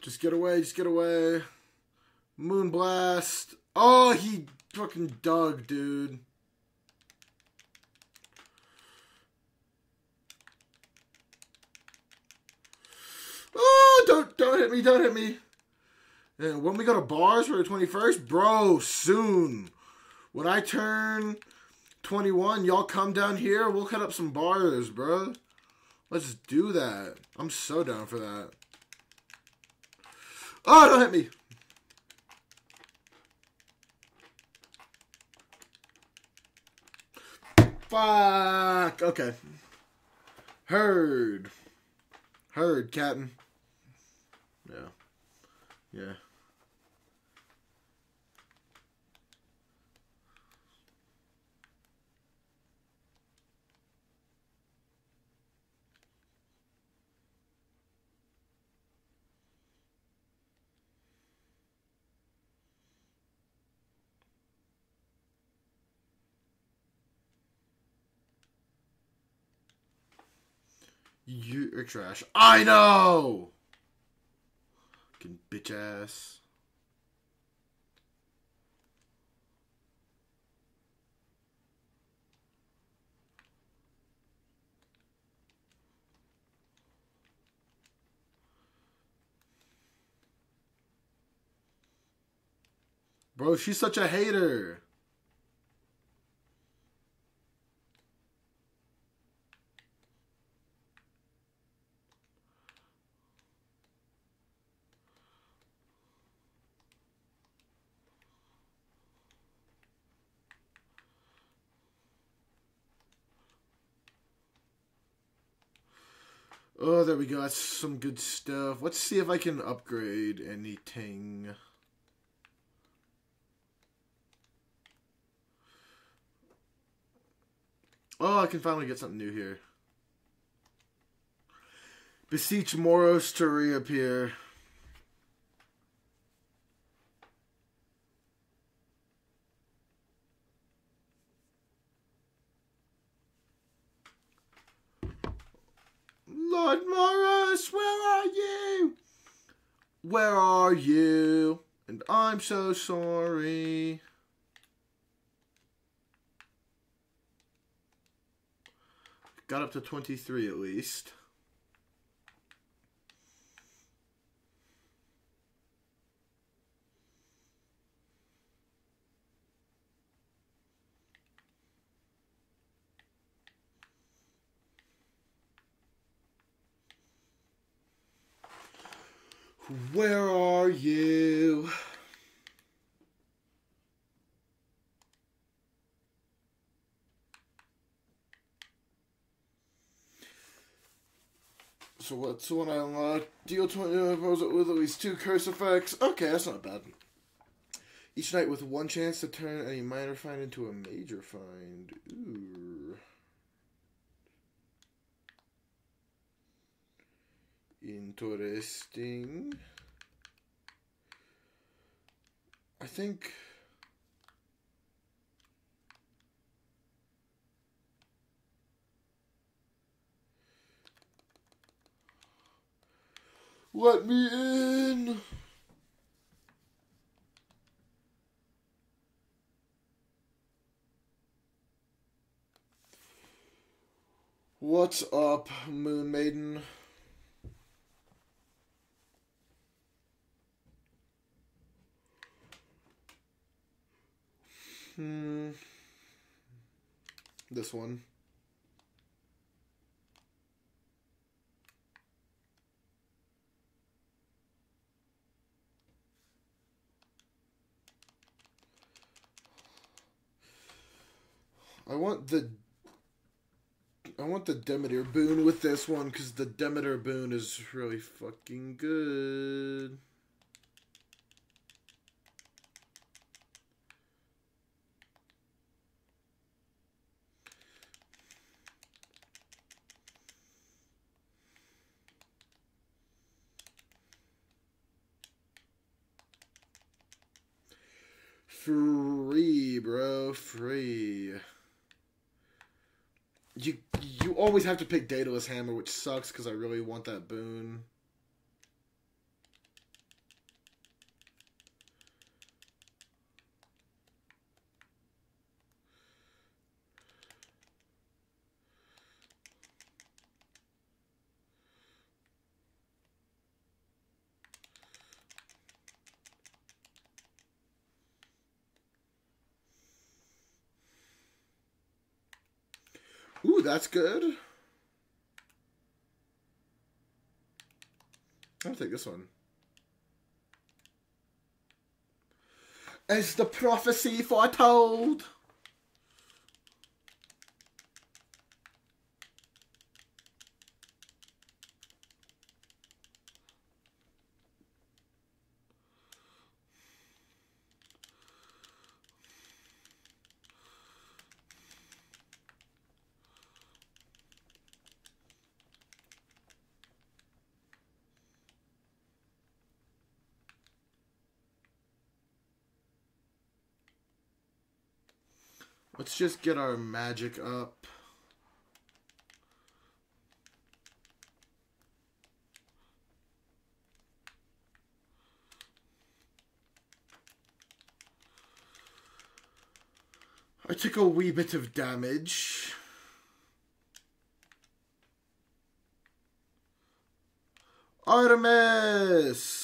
Just get away, just get away. Moonblast. Oh, he fucking dug, dude. Oh, don't hit me, don't hit me. And when we go to bars for the 21st, bro, soon. When I turn 21, y'all come down here, we'll cut up some bars, bro. Let's do that. I'm so down for that. Oh, don't hit me. Fuck. Okay. Heard, Captain. Yeah. Yeah. You're trash. I know! Fucking bitch ass. Bro, she's such a hater. Oh, there we go. That's some good stuff. Let's see if I can upgrade anything. Oh, I can finally get something new here. Beseech Moros to reappear. Lord Morris, where are you? Where are you? And I'm so sorry. Got up to 23 at least. Where are you? So what's the one I unlocked? Deal 20 with at least 2 curse effects. Okay, that's not bad. Each night with 1 chance to turn any minor find into a major find. Ooh. Interesting. I think... Let me in! What's up, Moon Maiden? This one. I want the Demeter boon with this one because the Demeter boon is really fucking good. Free, bro. Free. You always have to pick Daedalus Hammer, which sucks because I really want that boon. Ooh, that's good. I'll take this one. As the prophecy foretold. Let's just get our magic up. I took a wee bit of damage. Artemis!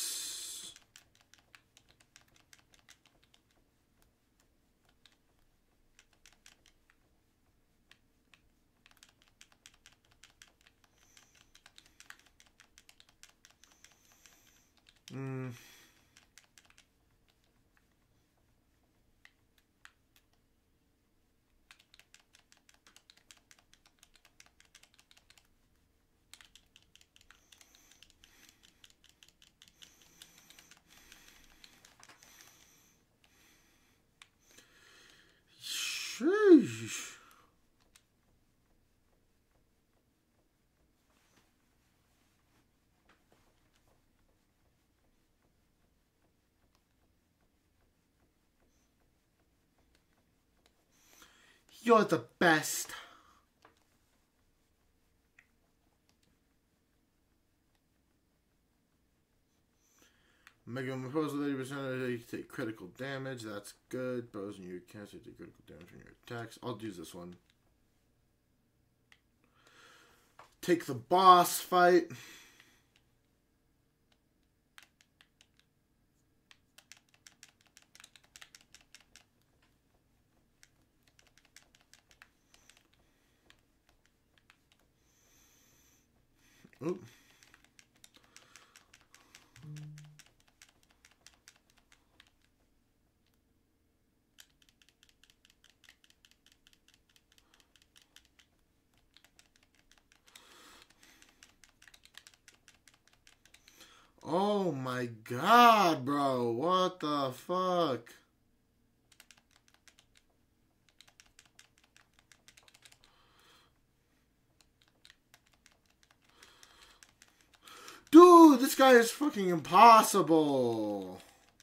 Sheesh. You're the best. Mega Proposal 80%. You take critical damage. That's good. Bows and your cancer take critical damage from your attacks. I'll use this one. Take the boss fight. Oop. Oh my god, bro. What the fuck? Dude, this guy is fucking impossible.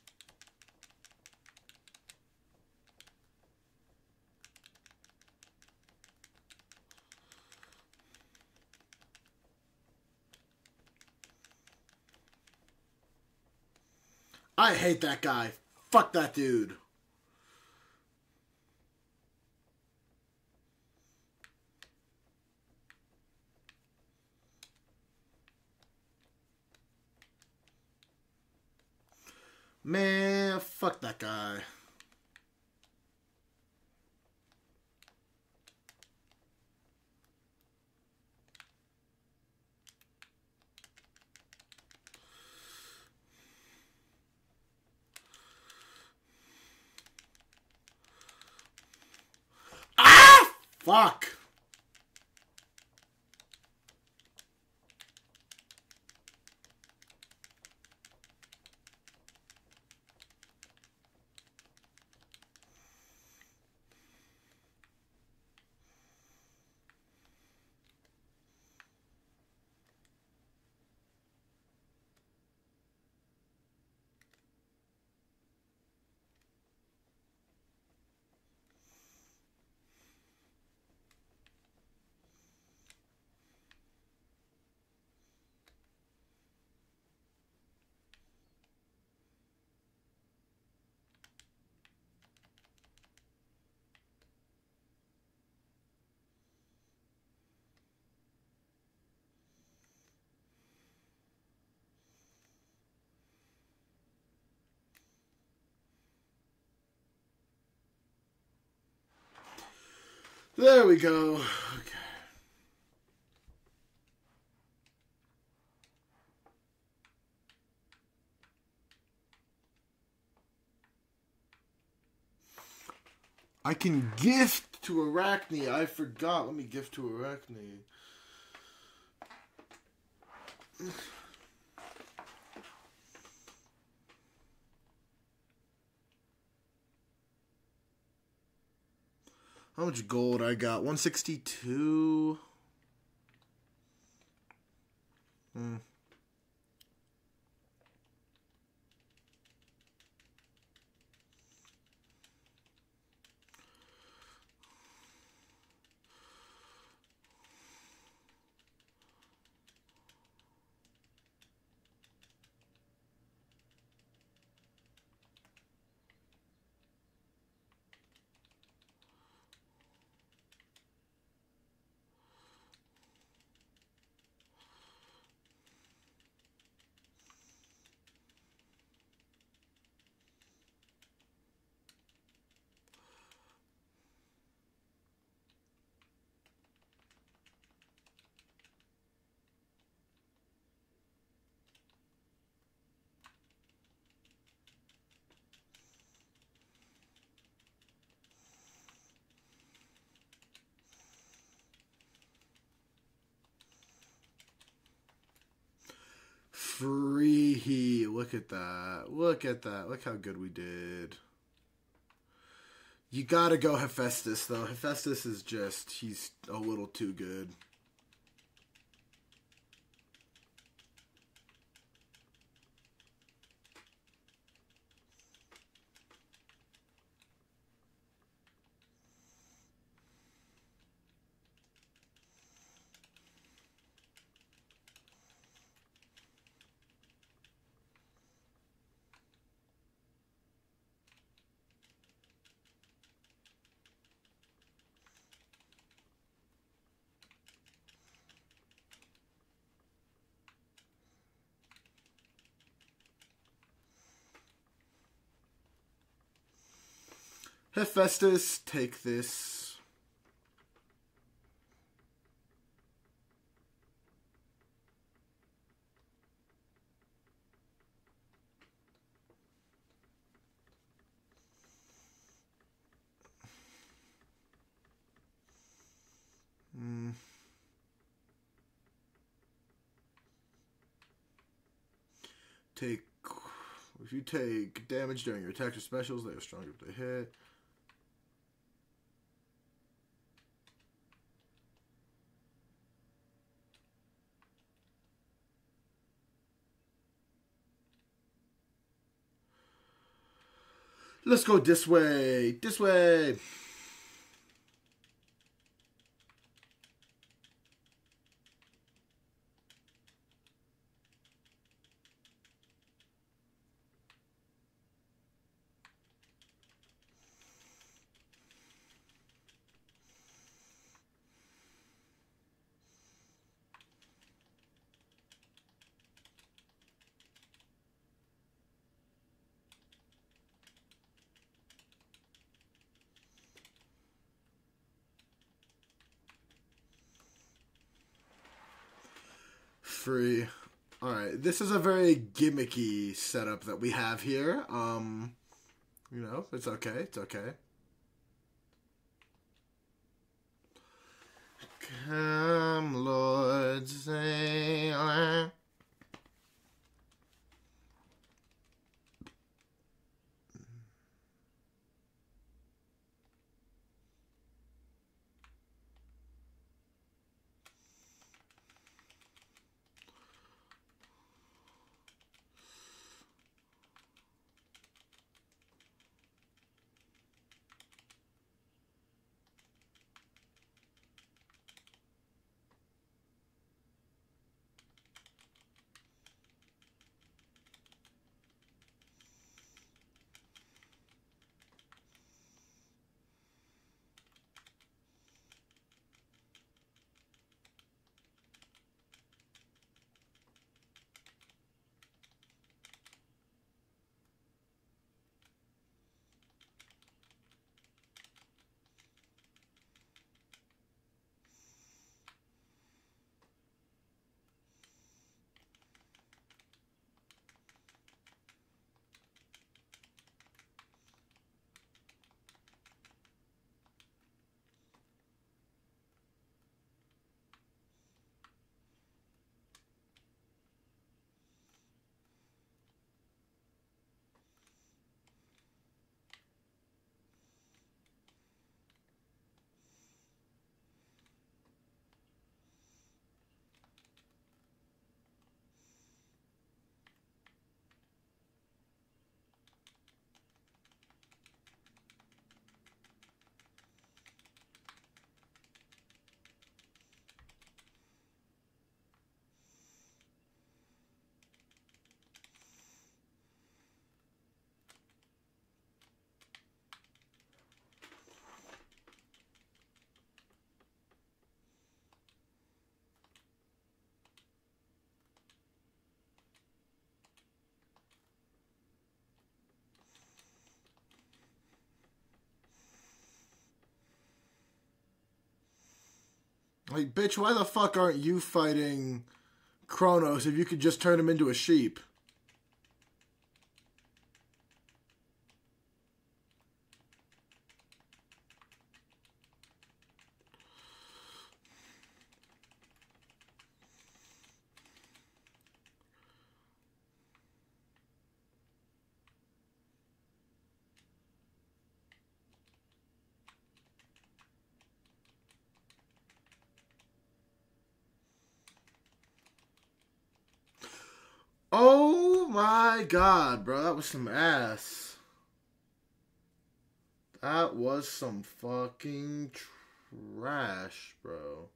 I hate that guy. Fuck that dude. Man, fuck that guy. Ah! Fuck. There we go. Okay. I can gift to Arachne. I forgot. Let me gift to Arachne. How much gold I got? 162. Free. Look at that. Look at that. Look how good we did. You gotta go Hephaestus, though. Hephaestus is just, he's a little too good. Hephaestus, take this. Take. If you take damage during your attacks or specials, they are stronger if they hit. Let's go this way. This way. Free. Alright, this is a very gimmicky setup that we have here. You know, it's okay, it's okay. Come, Lord Sailor. Like, bitch, why the fuck aren't you fighting Kronos if you could just turn him into a sheep? Oh my god, bro. That was some ass. That was some fucking trash, bro.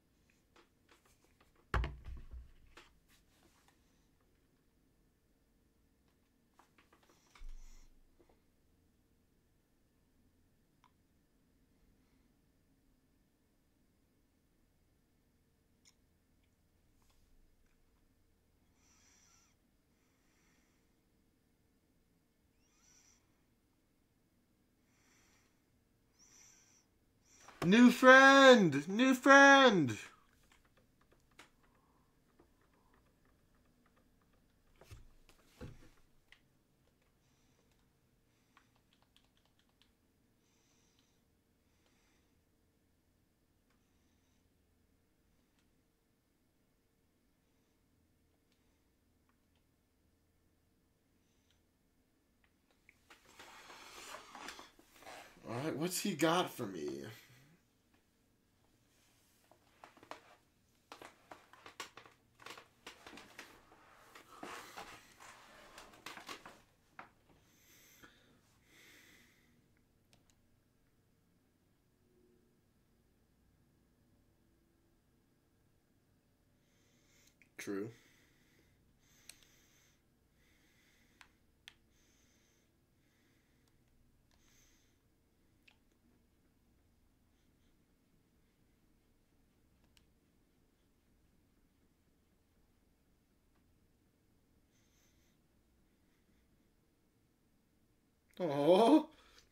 New friend! New friend! Alright, what's he got for me? True. Oh.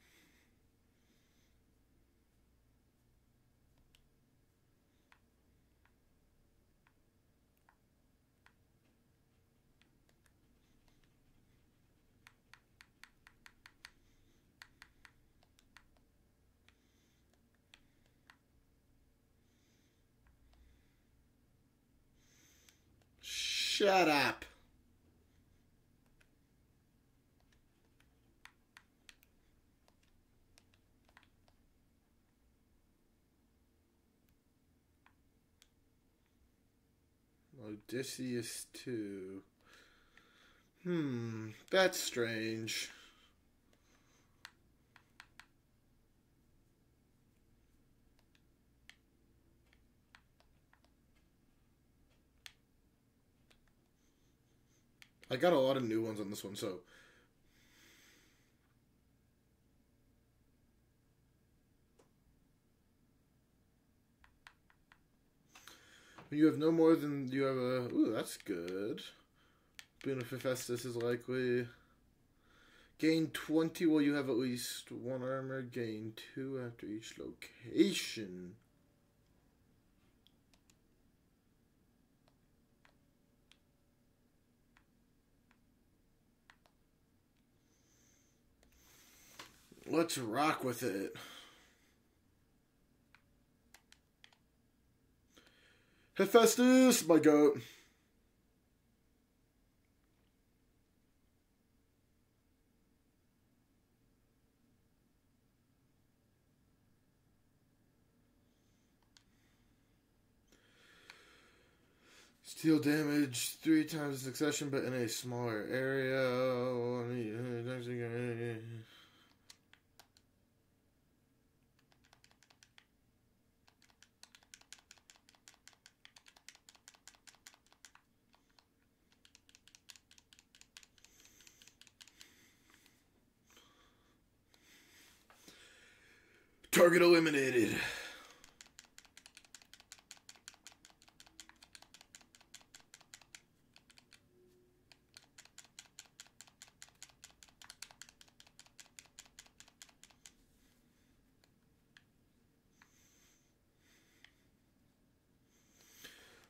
Shut up. Odysseus 2. That's strange. I got a lot of new ones on this one, so. You have no more than you have a. Ooh, that's good. Boon of Hephaestus is likely. Gain 20 while you have at least 1 armor. Gain 2 after each location. Let's rock with it. Hephaestus, my goat. Steal damage 3 times in succession, but in a smaller area. Target eliminated.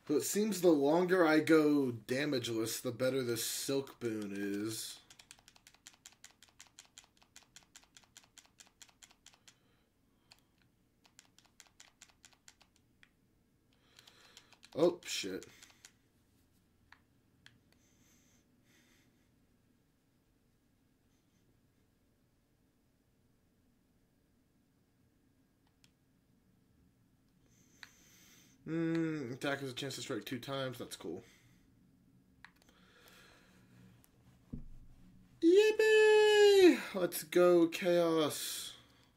So it seems the longer I go damageless, the better this Silk Boon is. Oh, shit. Attack has a chance to strike 2 times. That's cool. Yippee! Let's go, Chaos.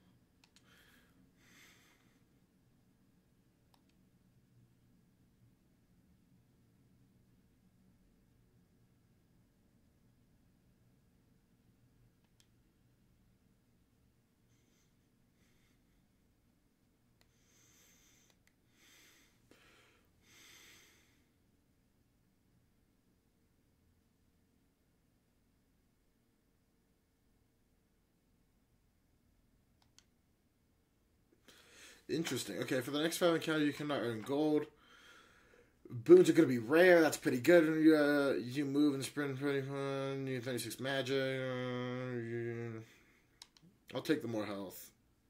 Interesting. Okay, for the next 5 encounter, you cannot earn gold. Boons are going to be rare. That's pretty good. You move and sprint pretty fun. You have 36 magic. I'll take the more health.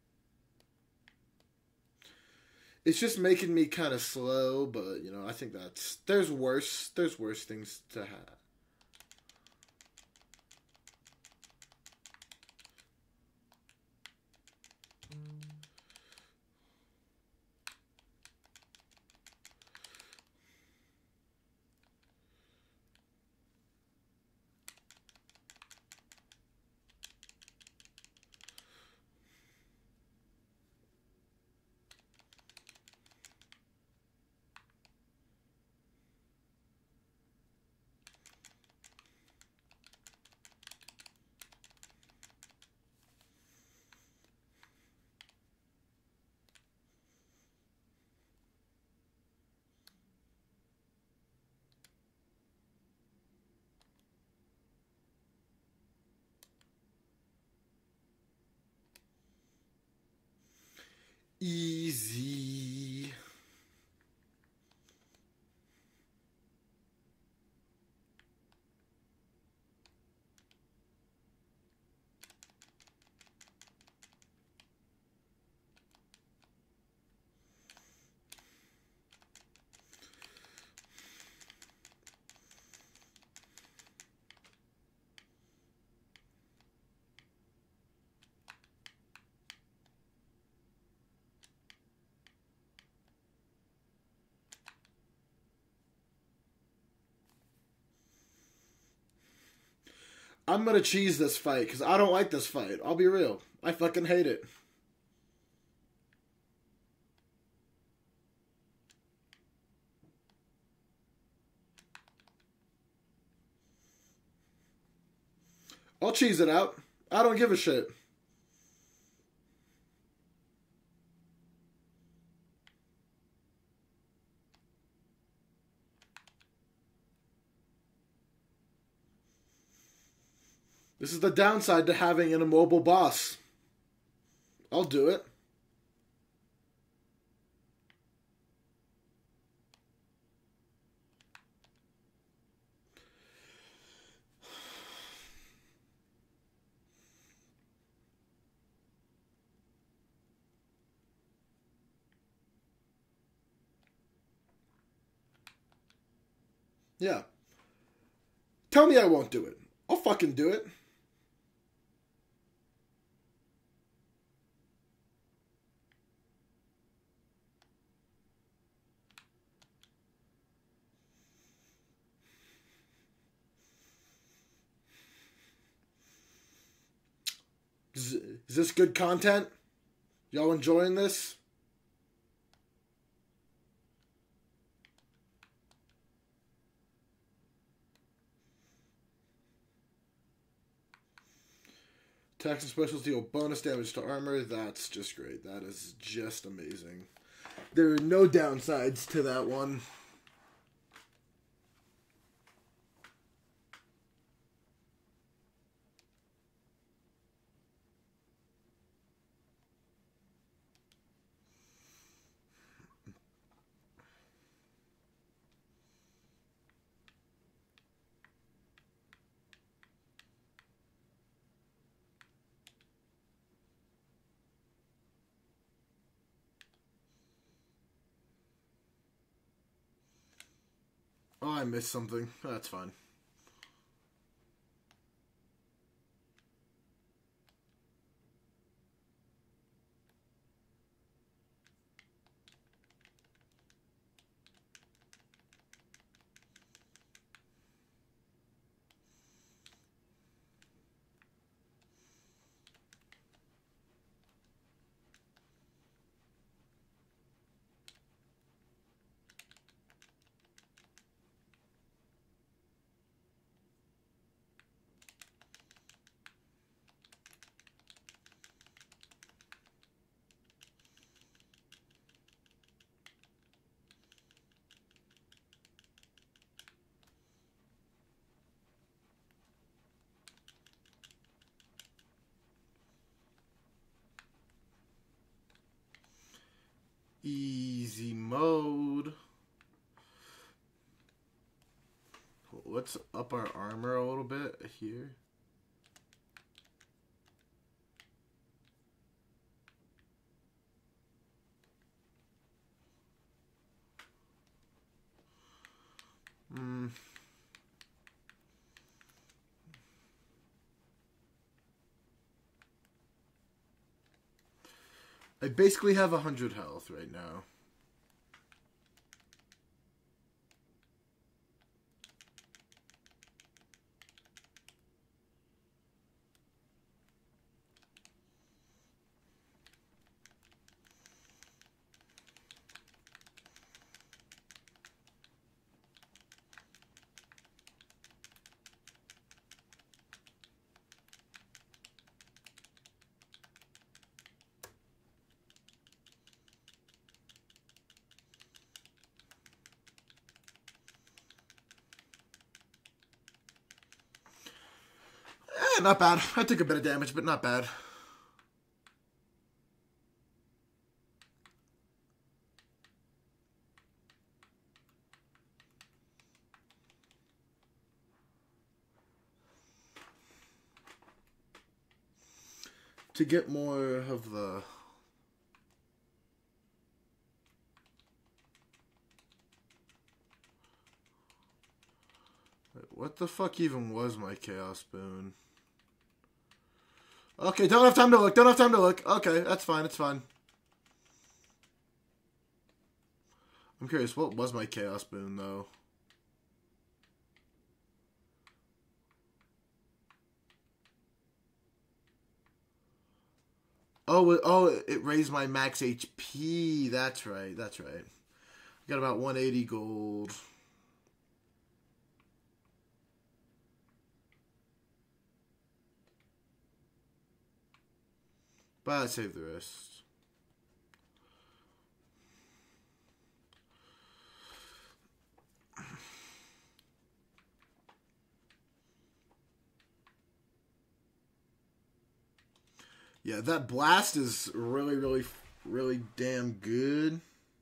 It's just making me kind of slow, but, you know, I think that's... There's worse things to have. Easy. I'm gonna cheese this fight because I don't like this fight. I'll be real. I fucking hate it. I'll cheese it out. I don't give a shit. This is the downside to having an immobile boss. I'll do it. Yeah. Tell me I won't do it. I'll fucking do it. Is this good content? Y'all enjoying this? Attacks and specials deal bonus damage to armor. That's just great. That is just amazing. There are no downsides to that one. Oh, I missed something. That's fine. Easy mode. Let's up our armor a little bit here. I basically have 100 health right now. Not bad. I took a bit of damage, but not bad. To get more of the... What the fuck even was my Chaos Boon? Okay, don't have time to look. Don't have time to look. Okay, that's fine. It's fine. I'm curious, what was my Chaos Boon, though? Oh, it raised my max HP. That's right. That's right. I got about 180 gold. But I saved the rest. Yeah, that blast is really, really, really damn good.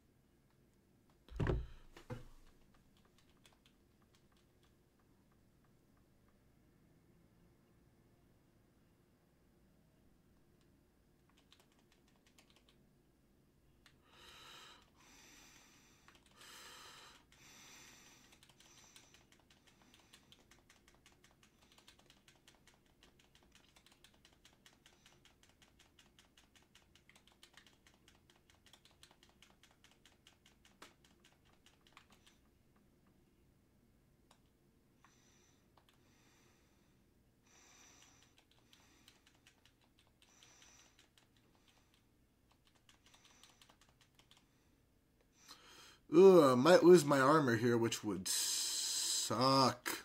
Ugh, I might lose my armor here, which would suck.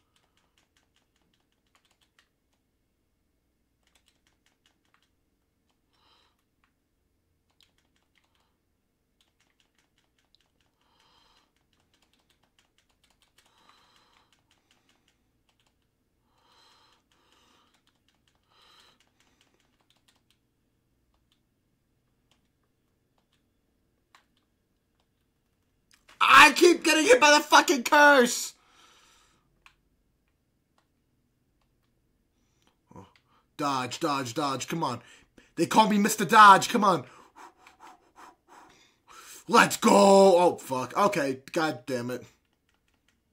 I keep getting hit by the fucking curse! Oh, dodge, dodge, dodge, come on. They call me Mr. Dodge, come on. Let's go! Oh, fuck. Okay, god damn it.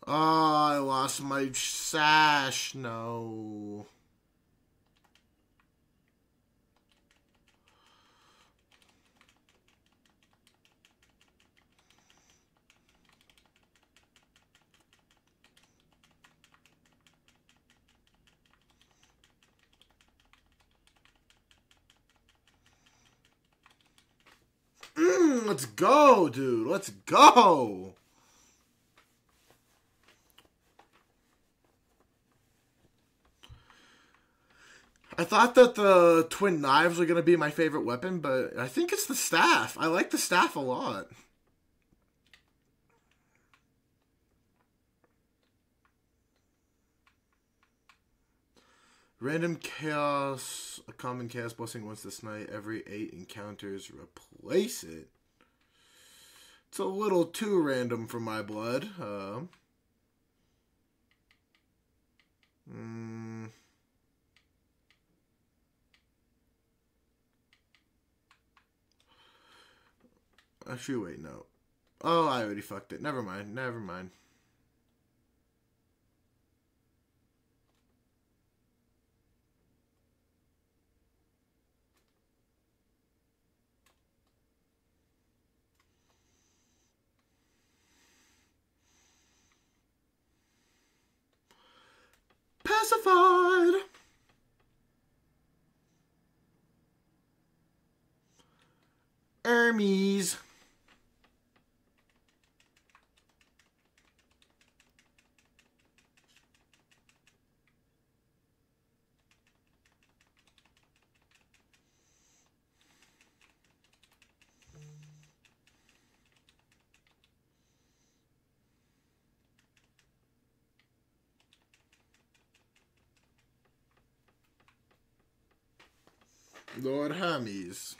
Oh, I lost my sash. No. Let's go, dude. Let's go. I thought that the twin knives were going to be my favorite weapon, but I think it's the staff. I like the staff a lot. Random chaos, a common chaos blessing once this night. Every 8 encounters, replace it. It's a little too random for my blood. Actually, wait, no. Oh, I already fucked it. Never mind. Never mind. Pacified! Hermes. Lord Hermes.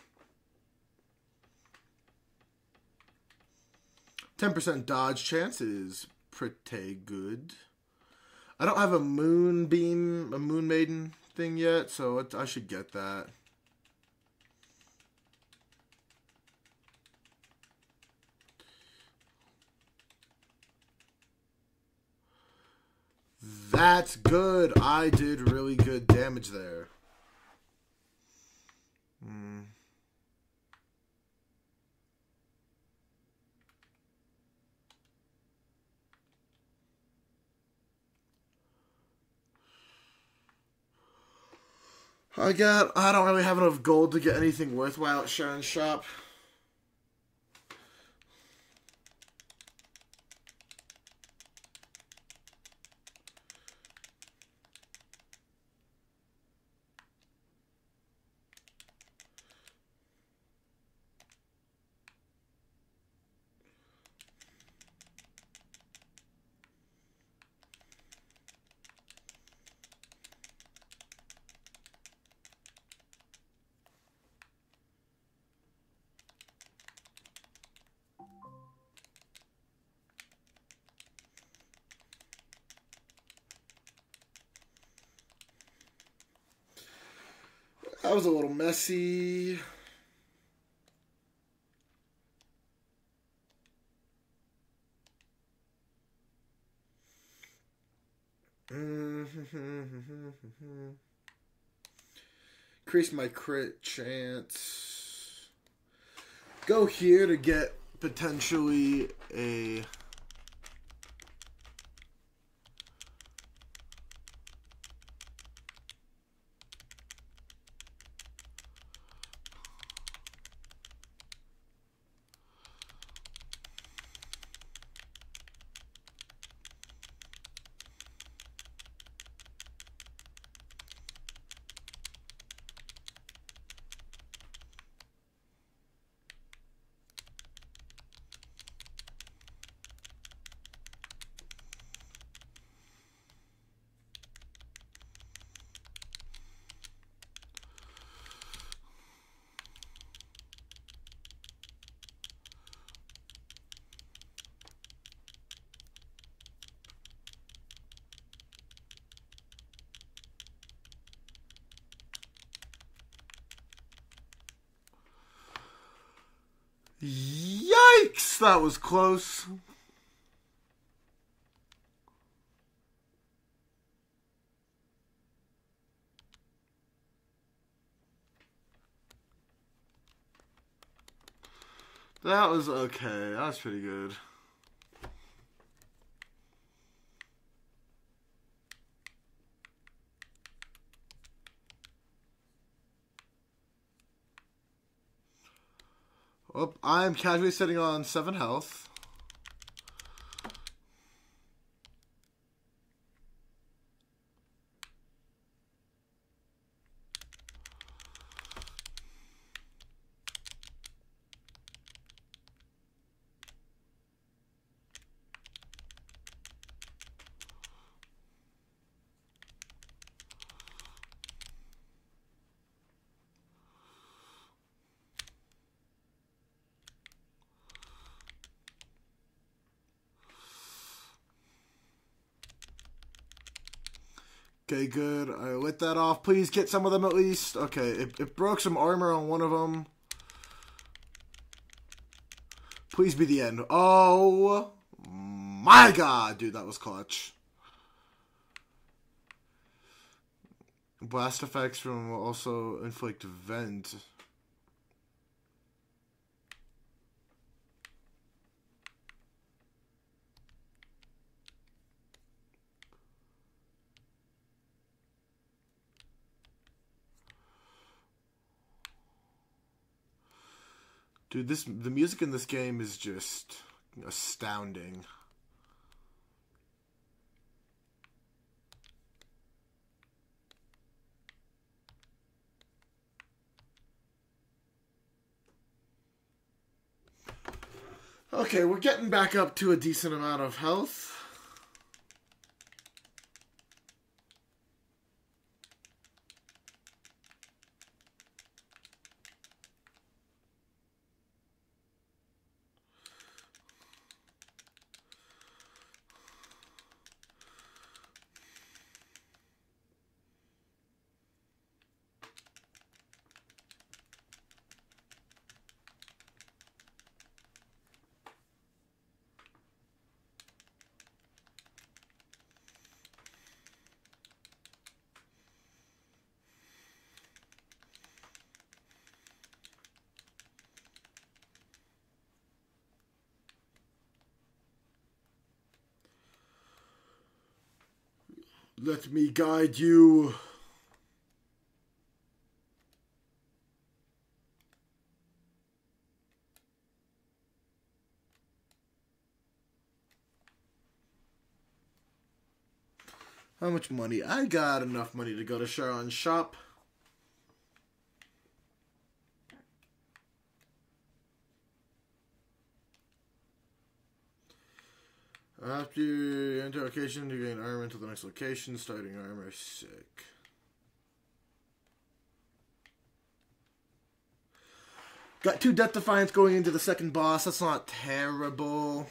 10% dodge chance is pretty good. I don't have a moon maiden thing yet, so I should get that. That's good. I did really good damage there. I don't really have enough gold to get anything worthwhile at Sharon's shop. That was a little messy. Increase my crit chance. Go here to get potentially a... Yikes! That was close. That was okay. That was pretty good. Oh, I'm casually sitting on 7 health. Okay, good. I lit that off. Please get some of them at least. Okay, it broke some armor on one of them. Please be the end. Oh my god, dude, that was clutch. Blast effects from also inflict vent. Dude, the music in this game is just astounding. Okay, we're getting back up to a decent amount of health. Let me guide you. How much money? I got enough money to go to Sharon's shop. After you enter a location, you gain armor until the next location. Starting armor, sick. Got 2 Death Defiance going into the second boss. That's not terrible.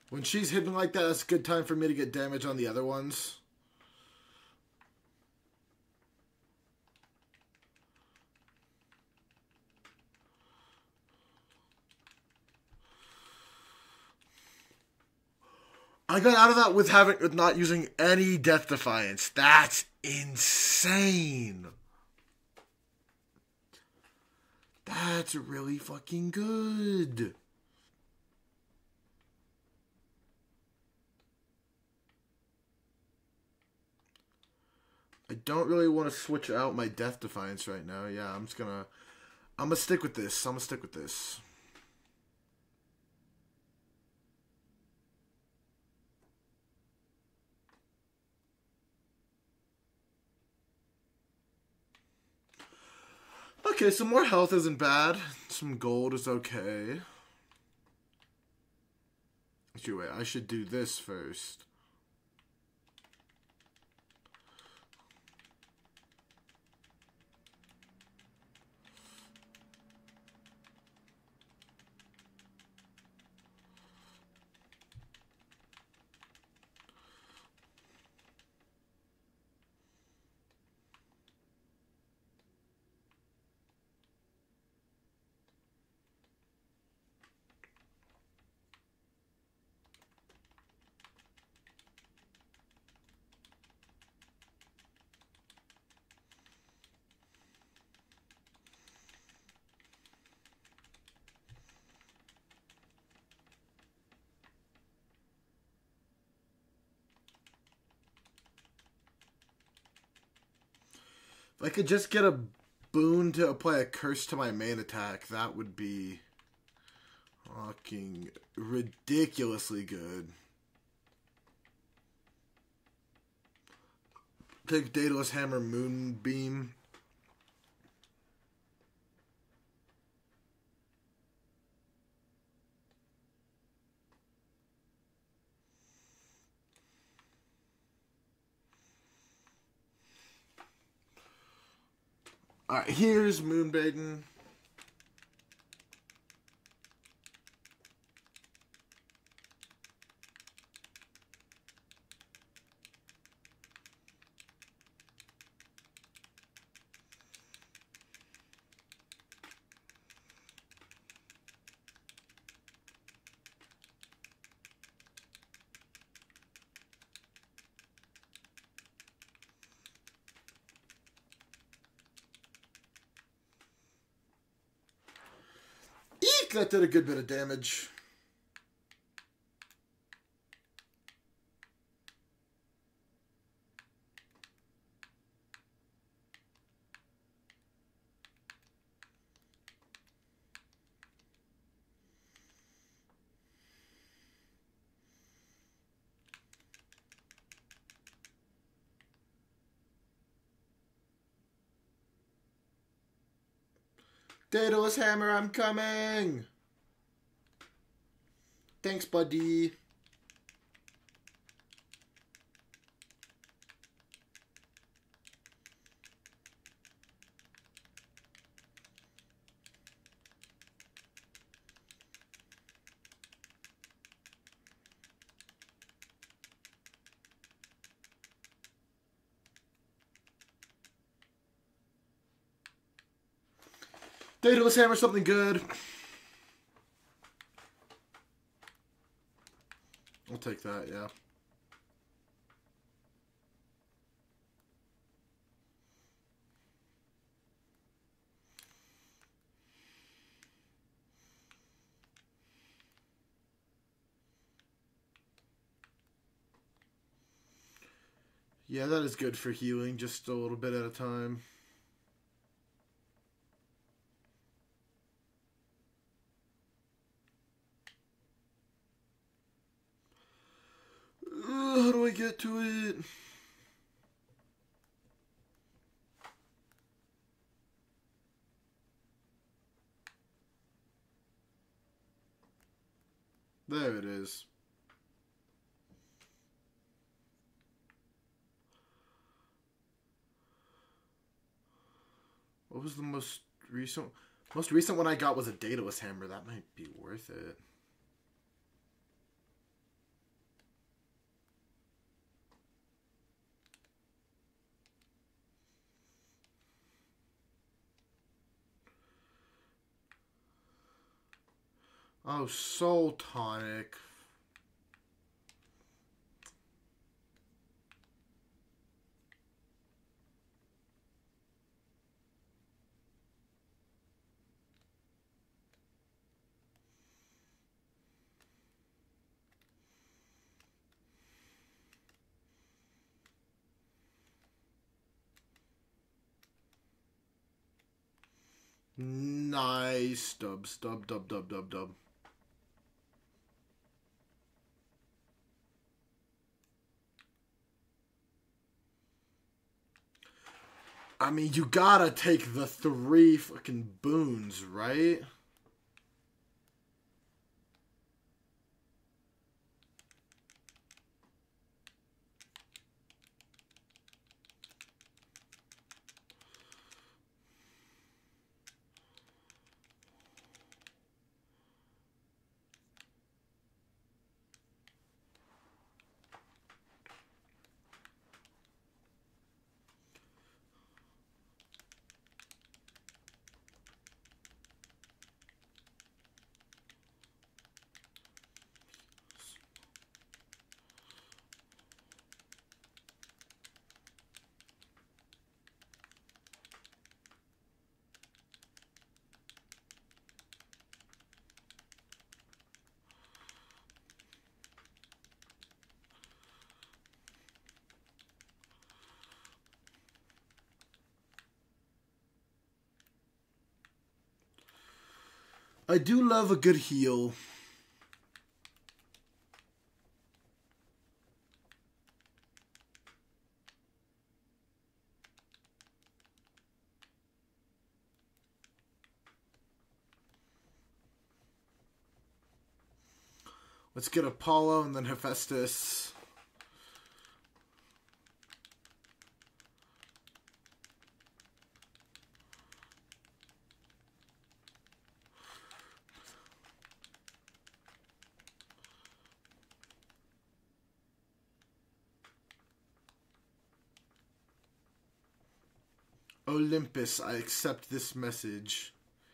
When she's hidden like that, that's a good time for me to get damage on the other ones. I got out of that with not using any Death Defiance. That's insane. That's really fucking good. I don't really want to switch out my Death Defiance right now. Yeah, I'm gonna stick with this. I'm gonna stick with this. Okay, some more health isn't bad. Some gold is okay. Actually, wait, I should do this first. If I could just get a boon to apply a curse to my main attack, that would be fucking ridiculously good. Take Daedalus Hammer, Moonbeam. Alright, here's Moonmaiden. Eek! That did a good bit of damage. Daedalus Hammer, I'm coming! Thanks, buddy. Daedalus Hammer, something good. I'll take that, yeah. Yeah, that is good for healing, just a little bit at a time. How do I get to it? There it is. What was the most recent? Most recent one I got was a Daedalus Hammer. That might be worth it. Oh, Soul Tonic. Nice. Dub. I mean, you gotta take the 3 fucking boons, right? I do love a good heal. Let's get Apollo and then Hephaestus. Olympus, I accept this message.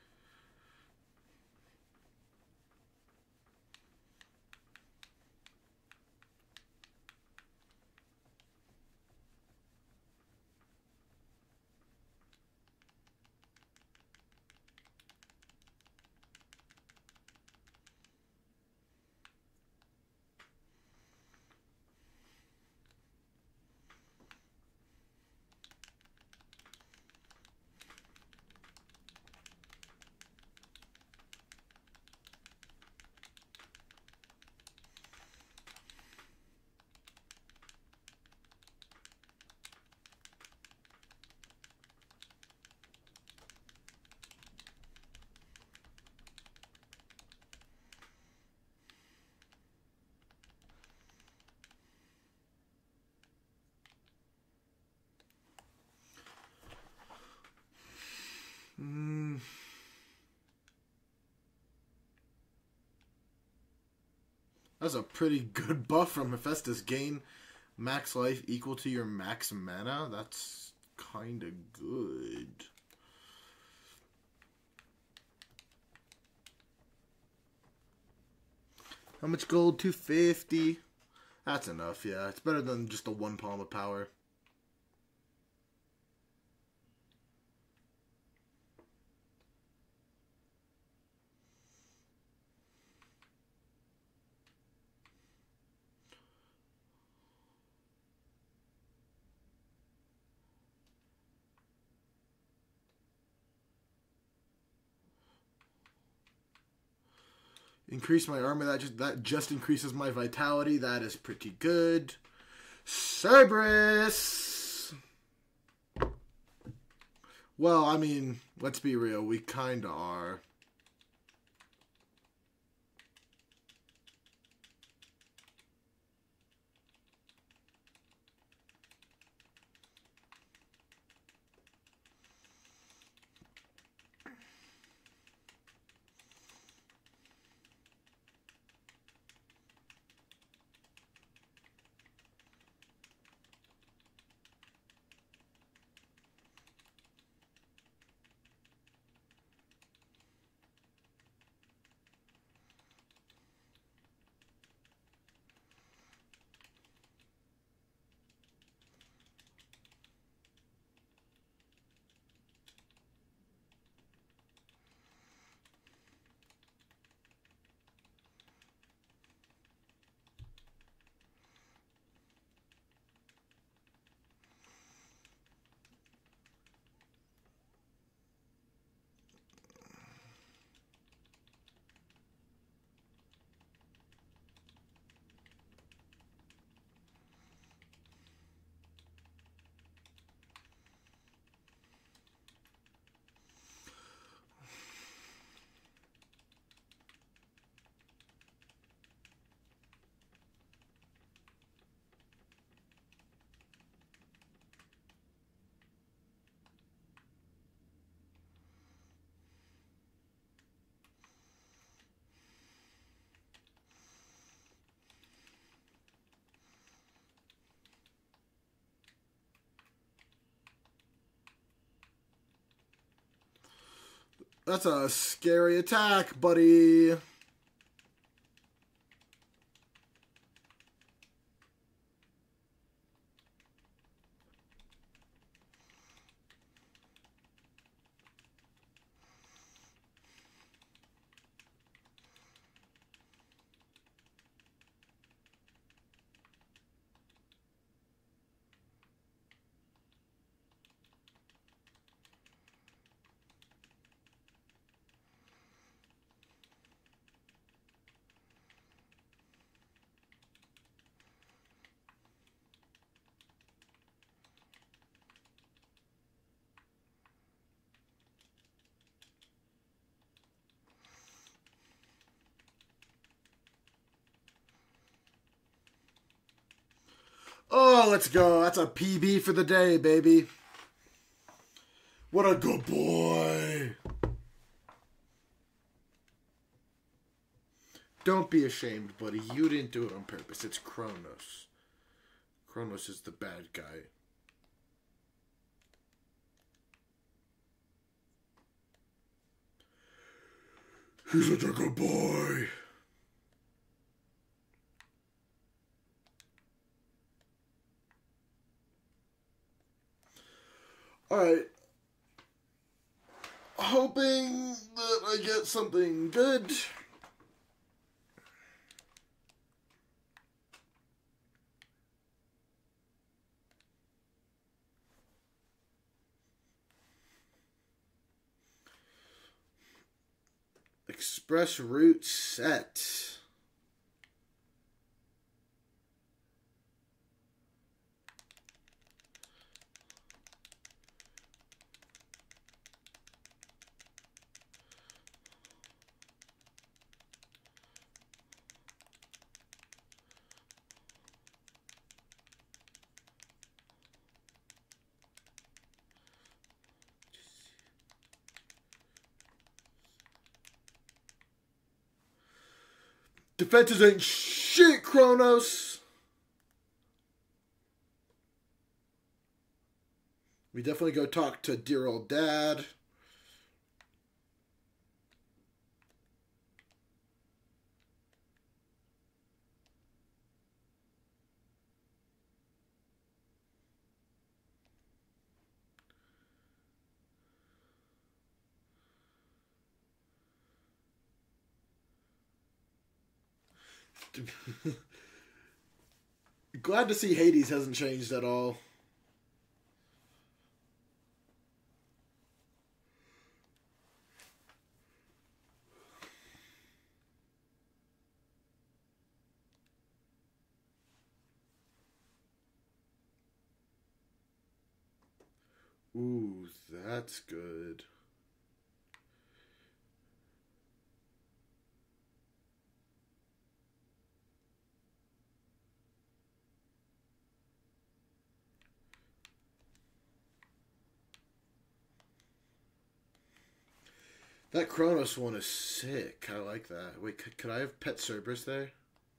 That's a pretty good buff from Hephaestus. Gain max life equal to your max mana. That's kind of good. How much gold? 250. That's enough, yeah. It's better than just a 1 palm of power. Increase my armor. That just increases my vitality. That is pretty good. Cerberus! Well, I mean, let's be real. We kinda are. That's a scary attack, buddy. Oh, let's go. That's a PB for the day, baby. What a good boy. Don't be ashamed, buddy. You didn't do it on purpose. It's Kronos. Kronos is the bad guy. He's such a good boy. Alright. Hoping that I get something good. Express route set. Defenses ain't shit, Kronos. We definitely go talk to dear old dad. Glad to see Hades hasn't changed at all. Ooh, that's good. That Kronos one is sick. I like that. Wait, could I have Pet Cerberus there?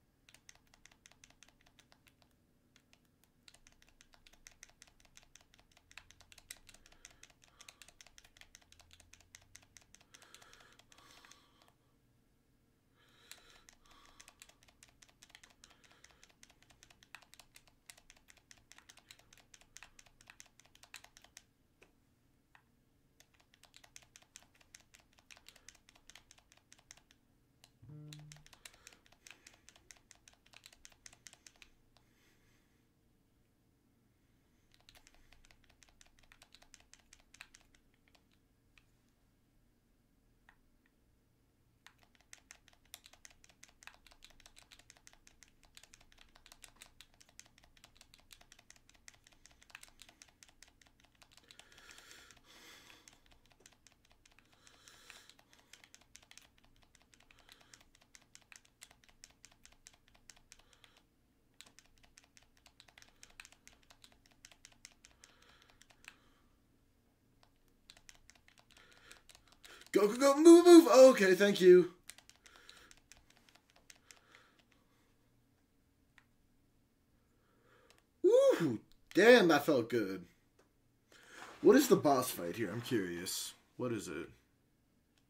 Go, go, go, move, move. Oh, okay, thank you. Woo, damn, that felt good. What is the boss fight here? I'm curious. What is it?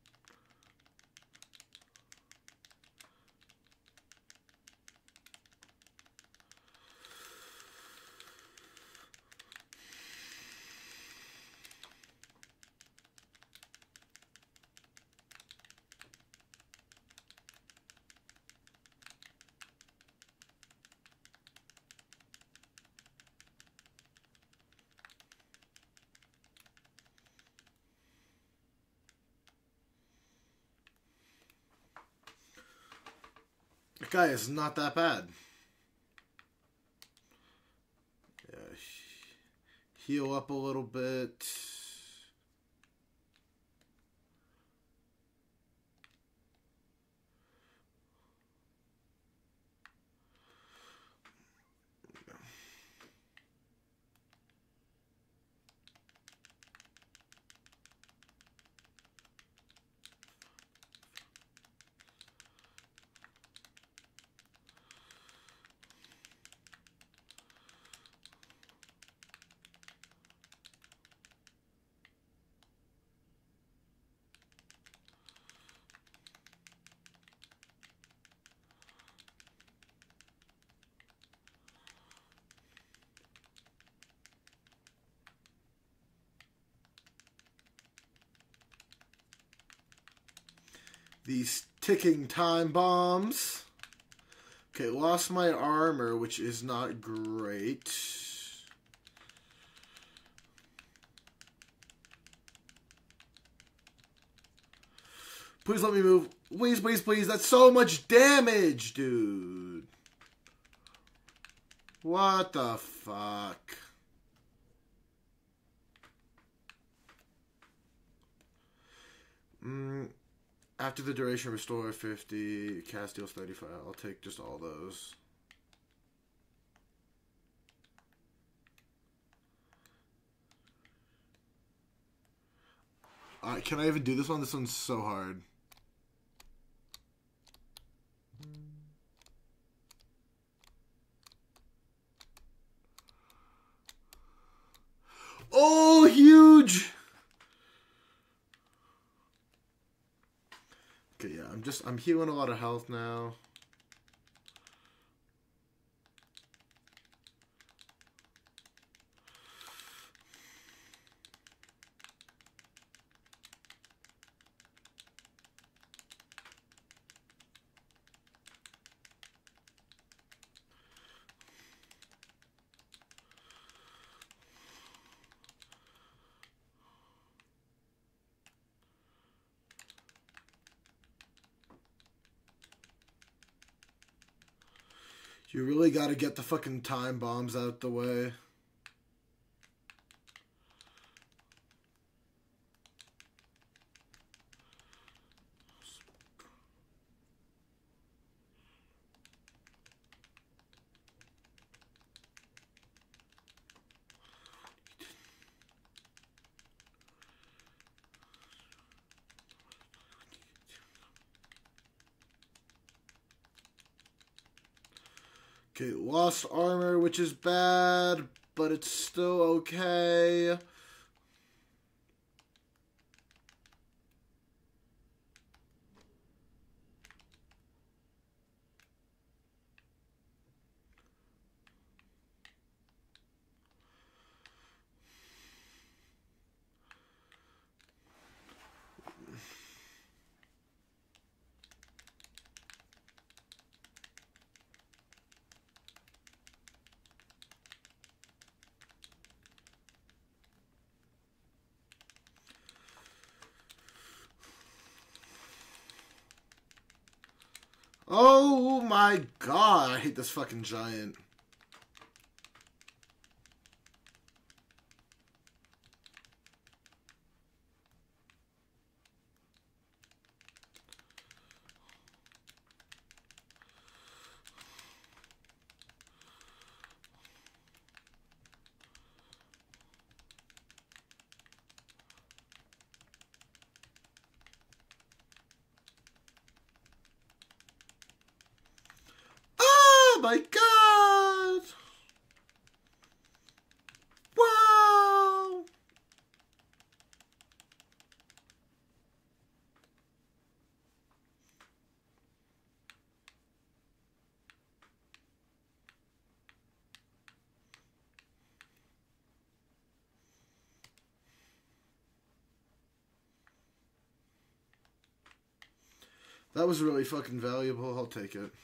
The guy is not that bad. Yeah, heal up a little bit. These ticking time bombs. Okay, lost my armor, which is not great. Please let me move. Please, please, please. That's so much damage, dude. What the fuck? After the duration, restore 50. Cast deals 35. I'll take just all those. Can I even do this one? This one's so hard. Oh, huge! Okay, yeah, I'm healing a lot of health now. You really gotta get the fucking time bombs out the way. Okay, lost armor, which is bad, but it's still okay. Oh my god, I hate this fucking giant. Oh my god! Wow! That was really fucking valuable. I'll take it.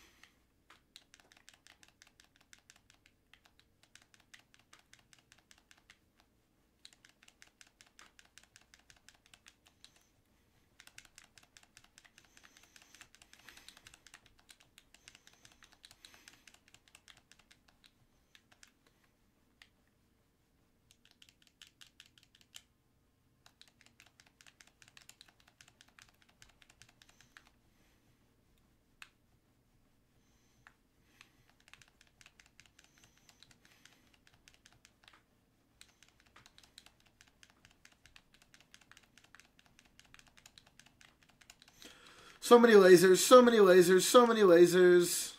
So many lasers, so many lasers, so many lasers.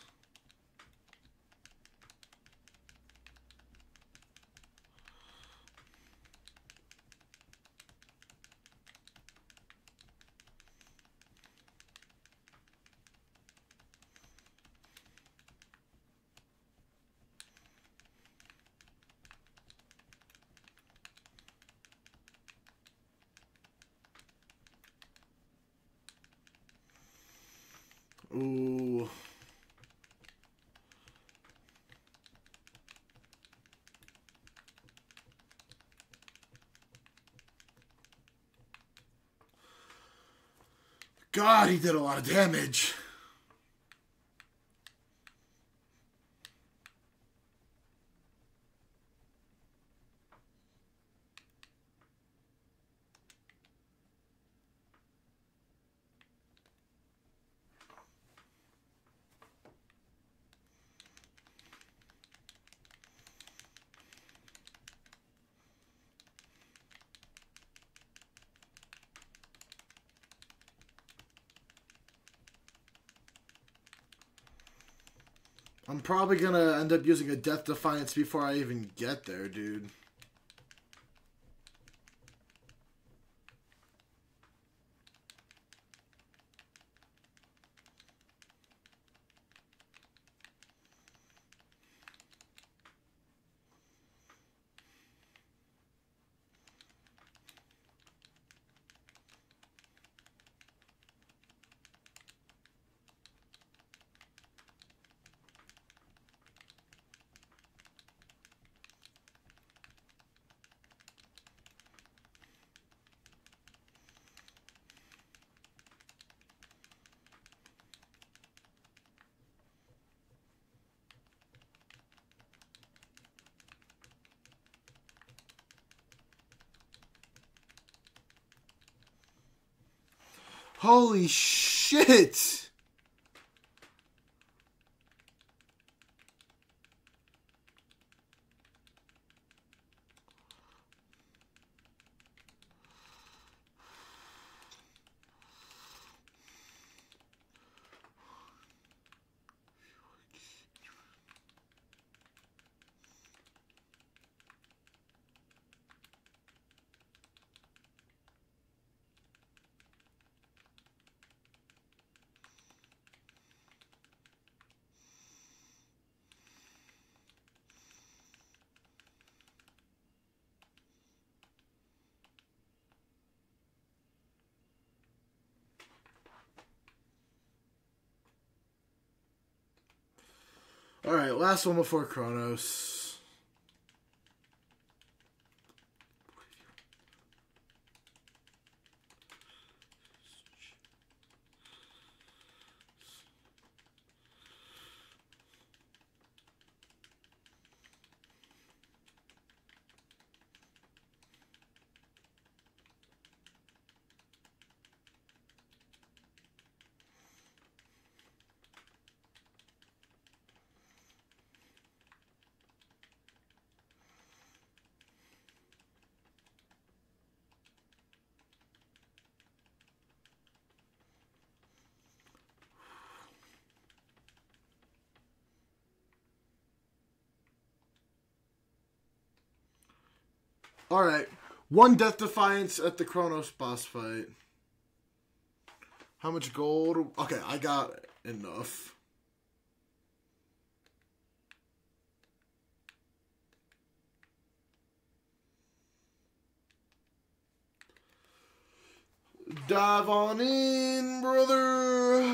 Ooh. God, he did a lot of damage. I'm probably gonna end up using a Death Defiance before I even get there, dude. Holy shit! Alright, last one before Chronos. Alright, one Death Defiance at the Chronos boss fight. How much gold? Okay, I got enough. Dive on in, brother.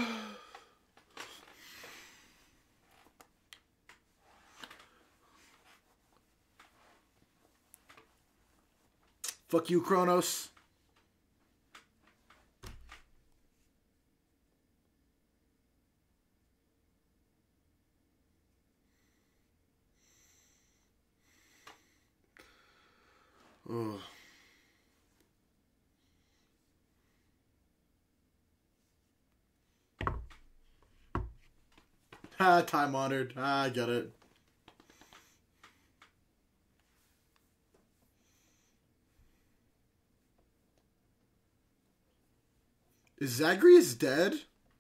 Fuck you, Chronos. Ugh. Time honored. I get it. Is Zagreus dead?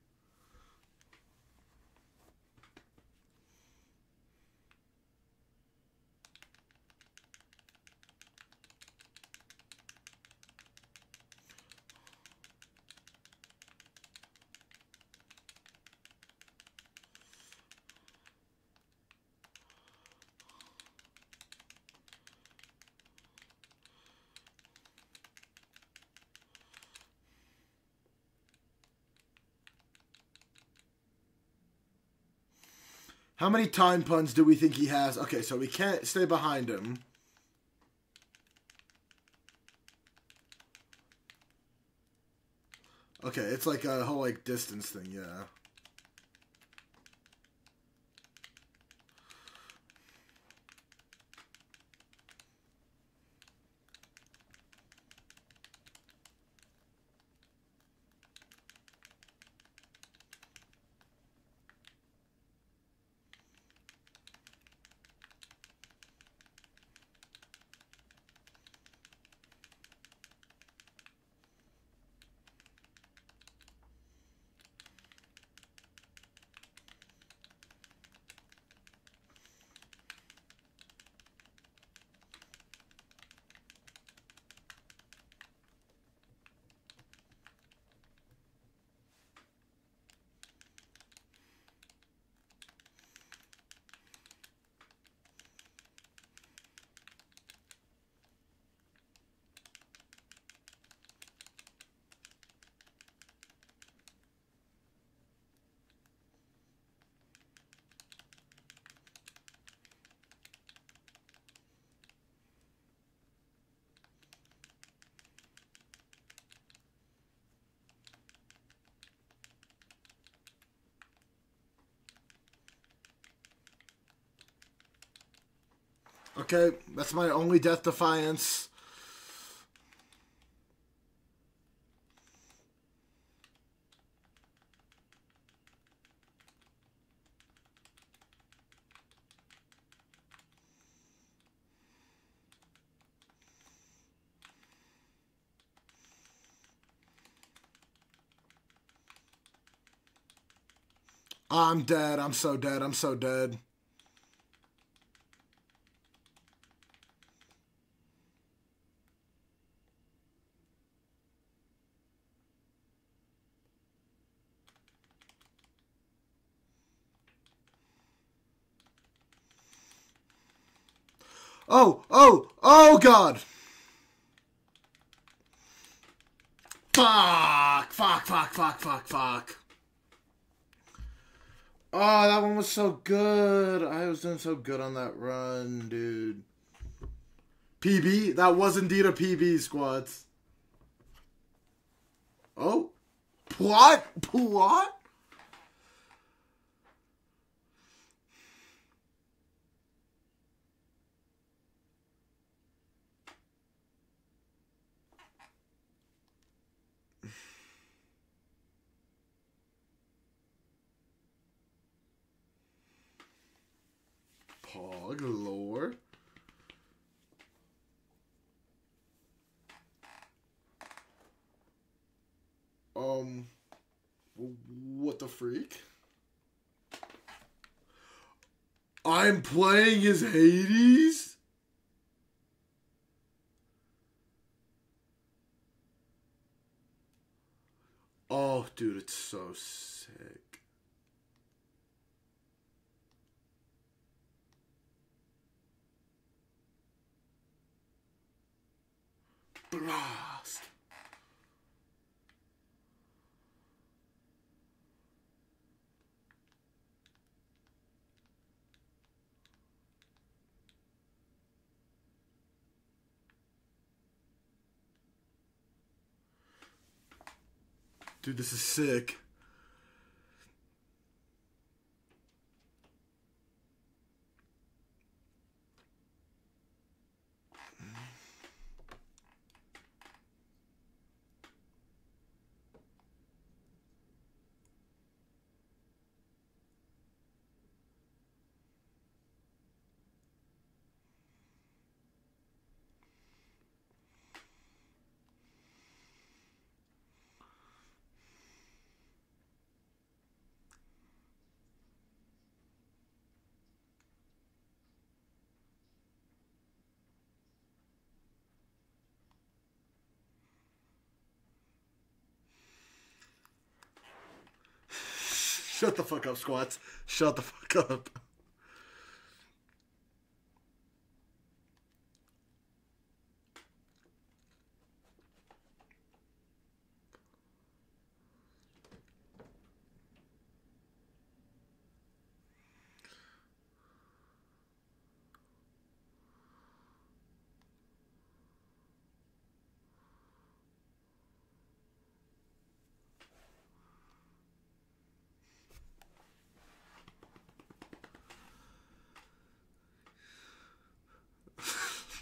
How many time puns do we think he has? Okay, so we can't stay behind him. Okay, it's like a whole, like, distance thing, yeah. Okay, that's my only Death Defiance. I'm dead. I'm so dead. I'm so dead. Oh, God. Fuck. Oh, that one was so good. I was doing so good on that run, dude. PB? That was indeed a PB, squads. Oh? What? Pog lore. What the freak? I'm playing as Hades? Oh, dude, it's so sick. Blast. Dude, this is sick. Shut the fuck up, squats. Shut the fuck up.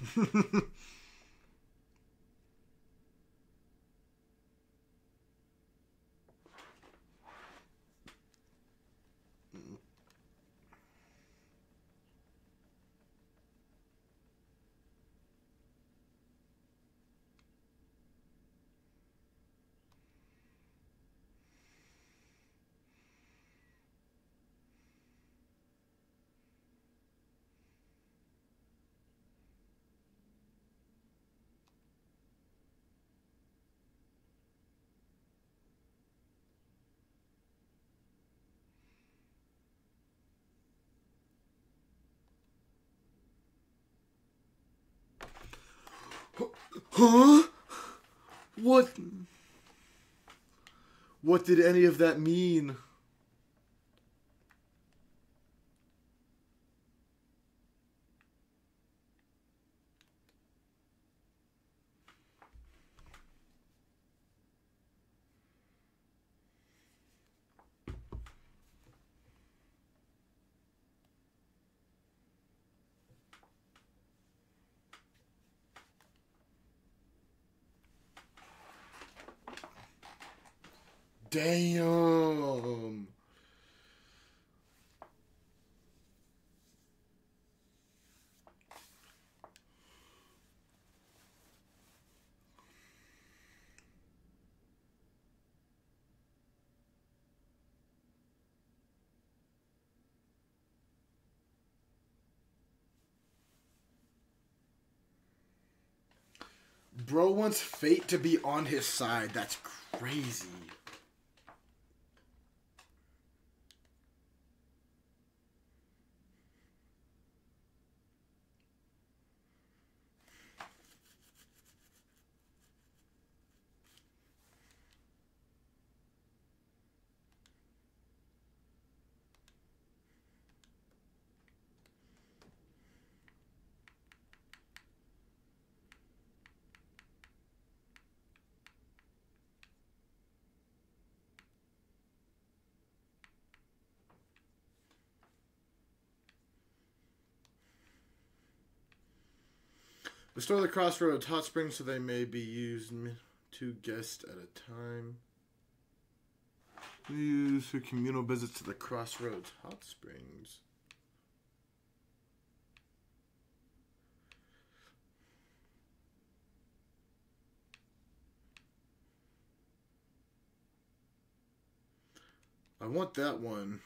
Huh? What? What did any of that mean? Damn. Bro wants fate to be on his side. That's crazy. Restore the Crossroads hot springs so they may be used 2 guests at a time. Use for communal visits to the Crossroads hot springs. I want that one.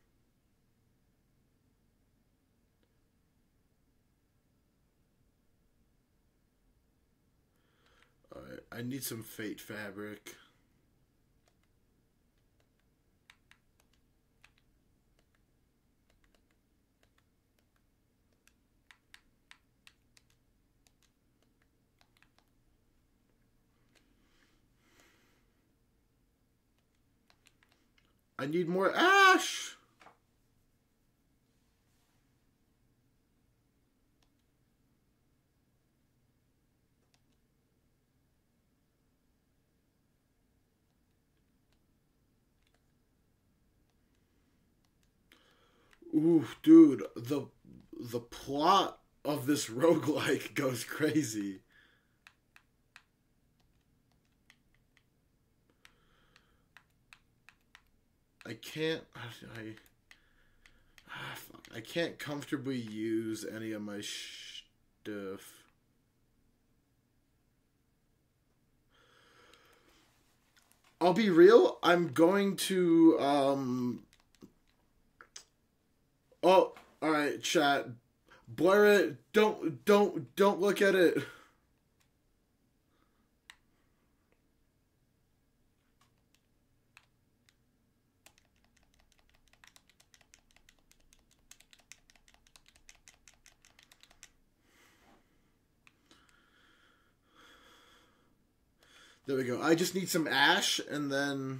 Alright, I need some fate fabric. I need more ash! Ooh, dude, the plot of this roguelike goes crazy. I can't fuck. I can't comfortably use any of my stuff. I'll be real, I'm going to oh, alright, chat. Blur it. Don't look at it. There we go. I just need some ash and then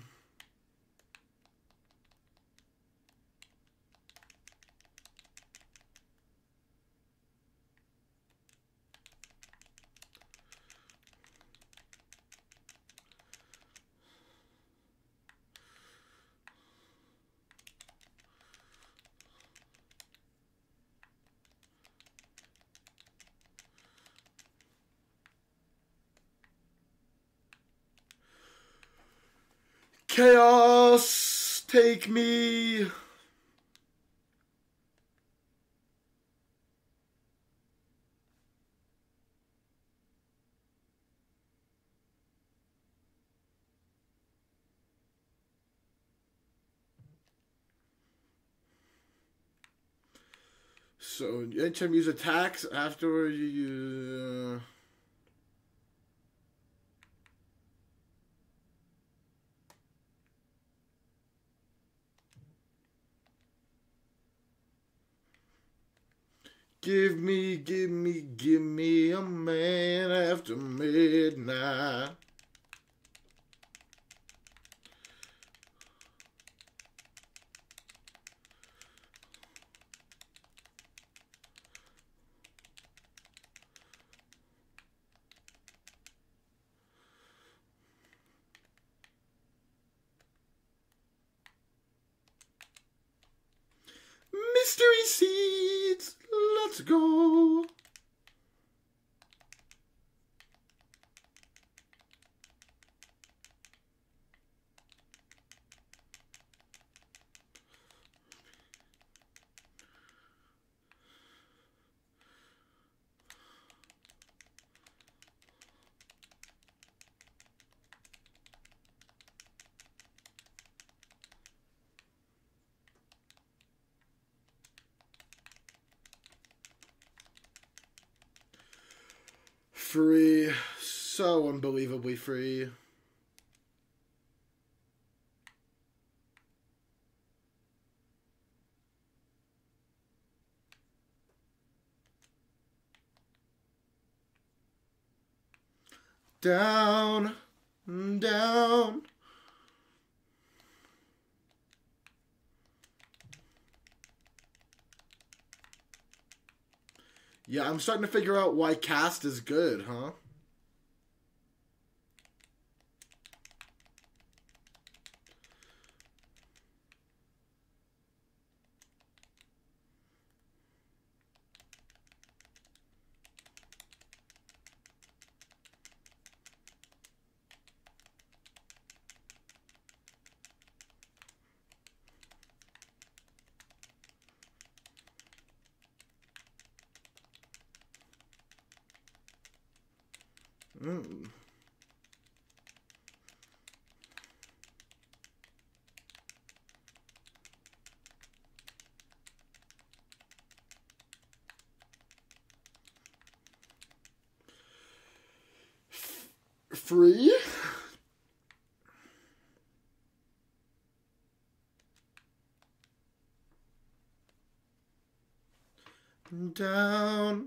Chaos, take me. So, anytime you use attacks, afterwards you use... Give me a man after midnight. Mystery seeds, let's go. Free. So unbelievably free. Down, down. Yeah, I'm starting to figure out why cast is good, huh? Mm. Free? Down.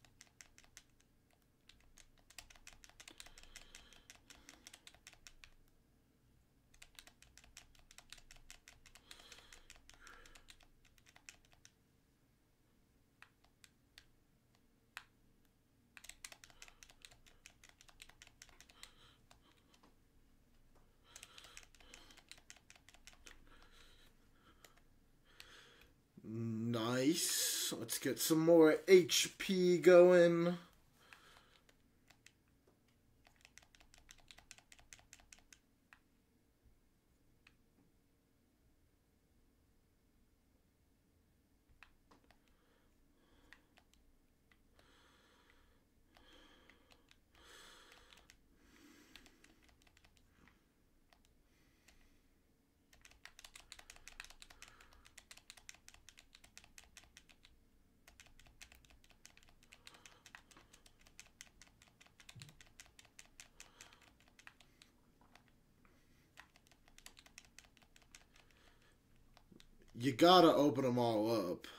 Nice. Let's get some more HP going. You gotta open them all up.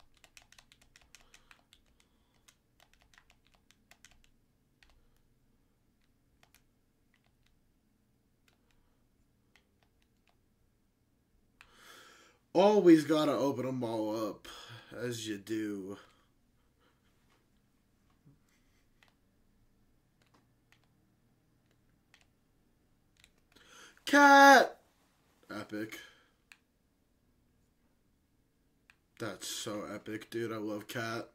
Always gotta open them all up, as you do. Cat! Epic. That's so epic, dude. I love Cat.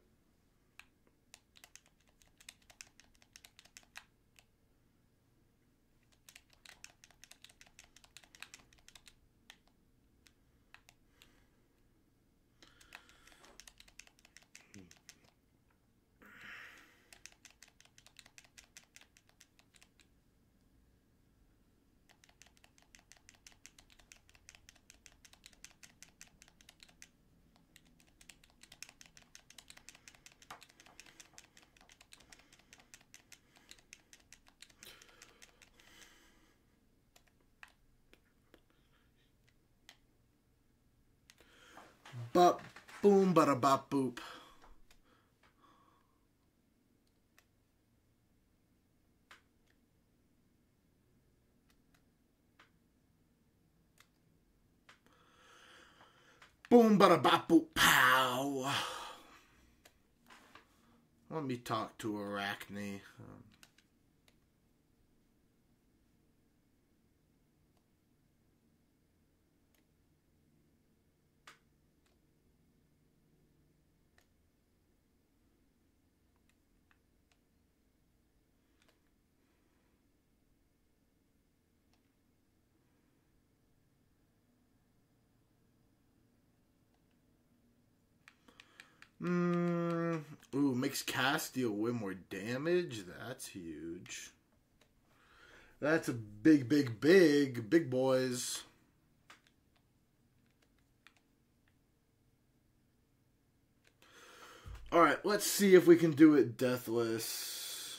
Bop, boom, bada bop, boop. Boom, bada bop, boop, pow. Let me talk to Arachne. Ooh, makes cast deal way more damage. That's huge. That's a big boys. Alright, let's see if we can do it deathless.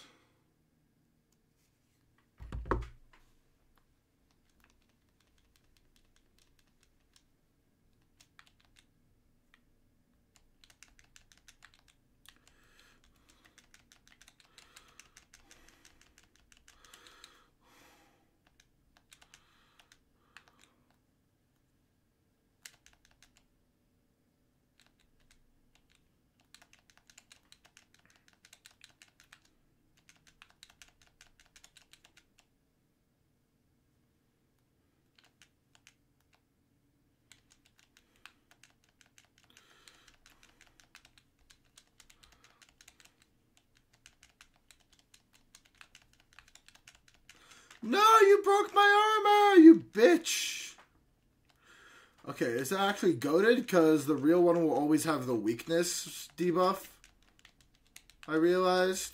No, you broke my armor, you bitch. Okay, is that actually goated? Because the real one will always have the weakness debuff. I realized.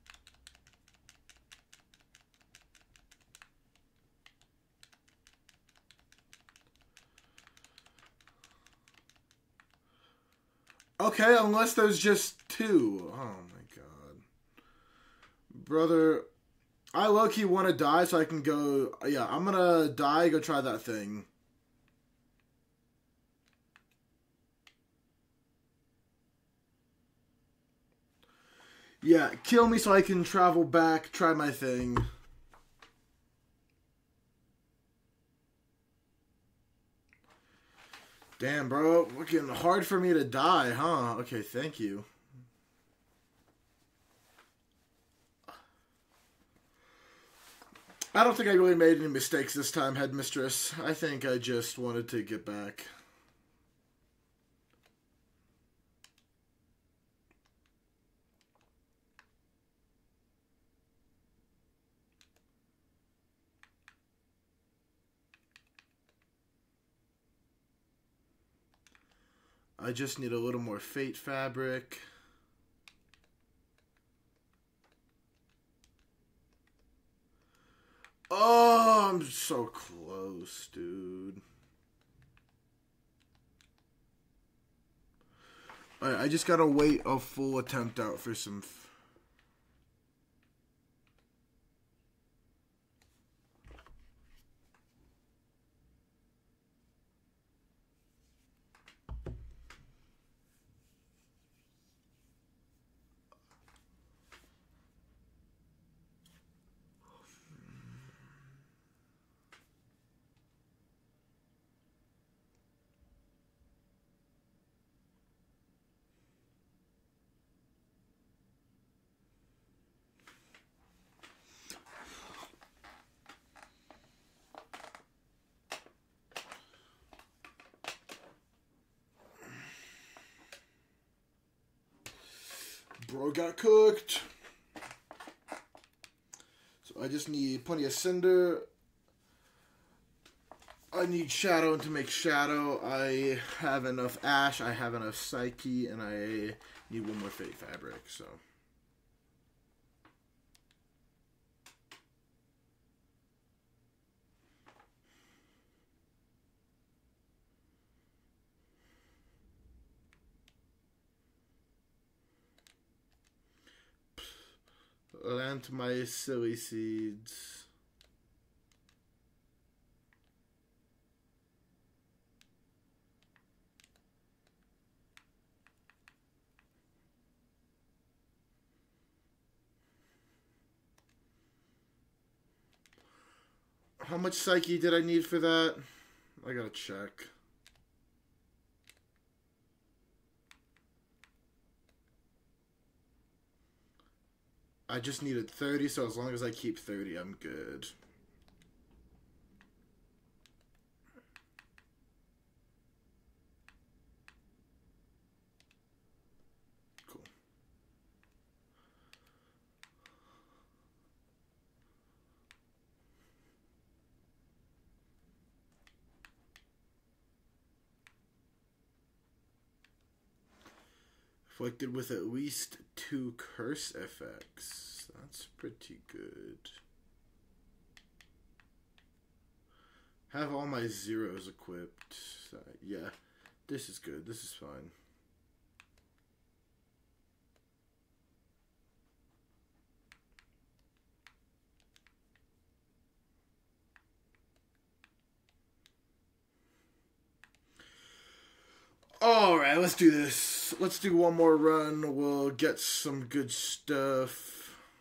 Okay, unless there's just two. Oh my god. Brother, I low-key want to die so I can go... Yeah, I'm gonna die, go try that thing. Yeah, kill me so I can travel back, try my thing. Damn, bro. Looking hard for me to die, huh? Okay, thank you. I don't think I really made any mistakes this time, Headmistress. I think I just wanted to get back. I just need a little more Fate Fabric. Oh, I'm so close, dude. Alright, I just gotta wait a full attempt out for some... Bro got cooked. So I just need plenty of Cinder. I need Shadow to make Shadow. I have enough Ash. I have enough Psyche. And I need one more Fate Fabric. So... Land my silly seeds. How much psyche did I need for that? I gotta check. I just needed 30, so as long as I keep 30, I'm good. Cool. Afflicted with at least 2 curse effects. That's pretty good. Have all my zeros equipped. Yeah, this is good. This is fine. Alright, let's do this. Let's do one more run. We'll get some good stuff.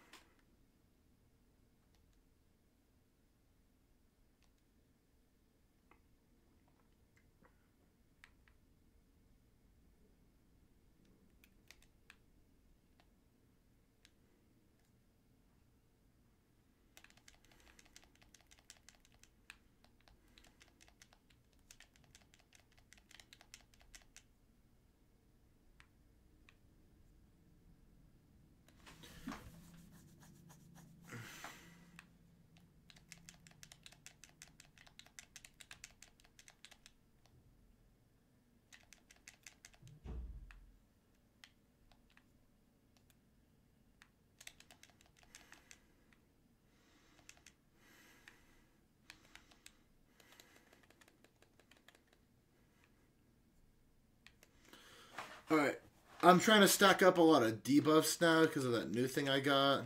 Alright, I'm trying to stack up a lot of debuffs now because of that new thing I got.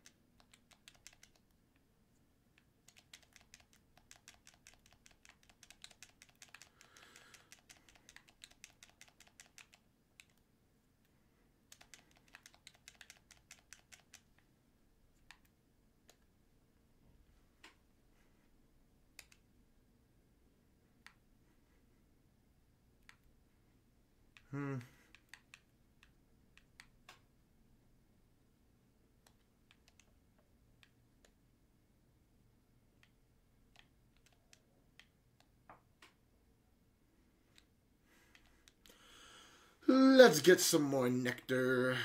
Let's get some more nectar.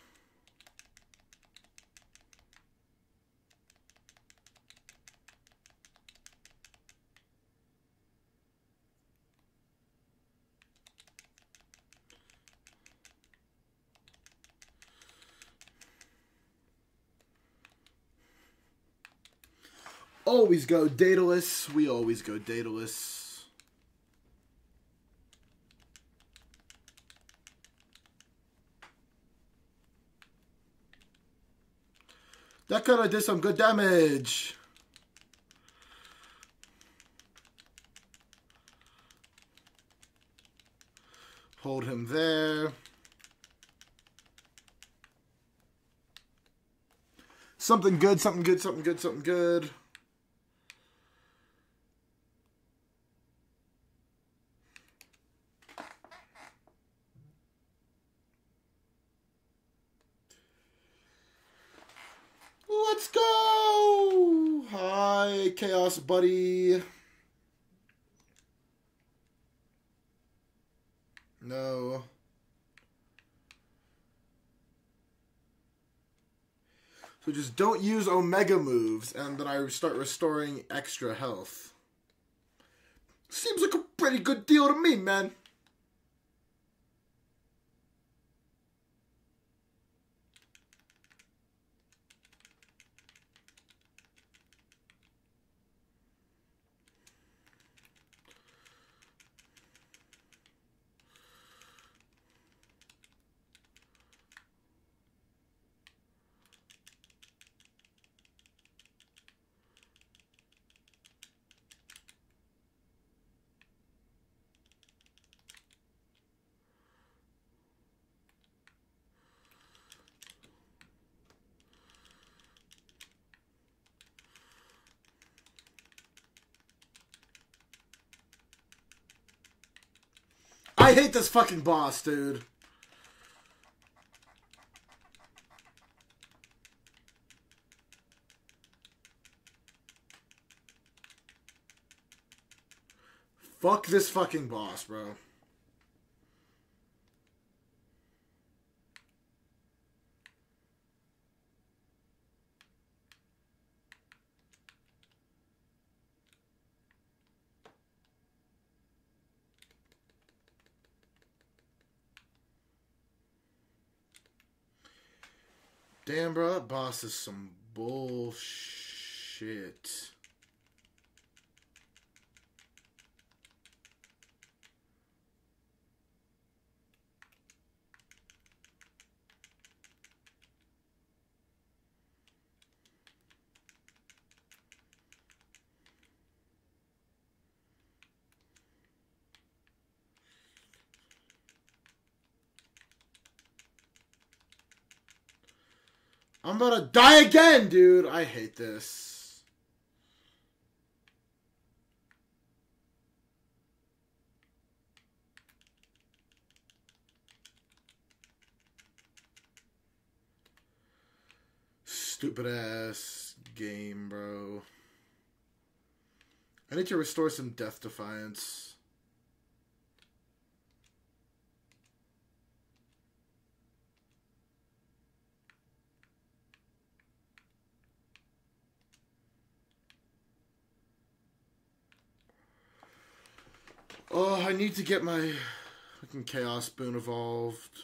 Always go Daedalus. We always go Daedalus. That could have did some good damage. Hold him there. Something good, something good, something good, something good. Let's go! Hi, Chaos Buddy. No. So just don't use Omega moves, and then I start restoring extra health. Seems like a pretty good deal to me, man. I hate this fucking boss, dude. Fuck this fucking boss, bro. Damn, bro, that boss is some bullshit. I'm about to die again, dude. I hate this. Stupid ass game, bro. I need to restore some Death Defiance. Oh, I need to get my fucking Chaos Boon evolved.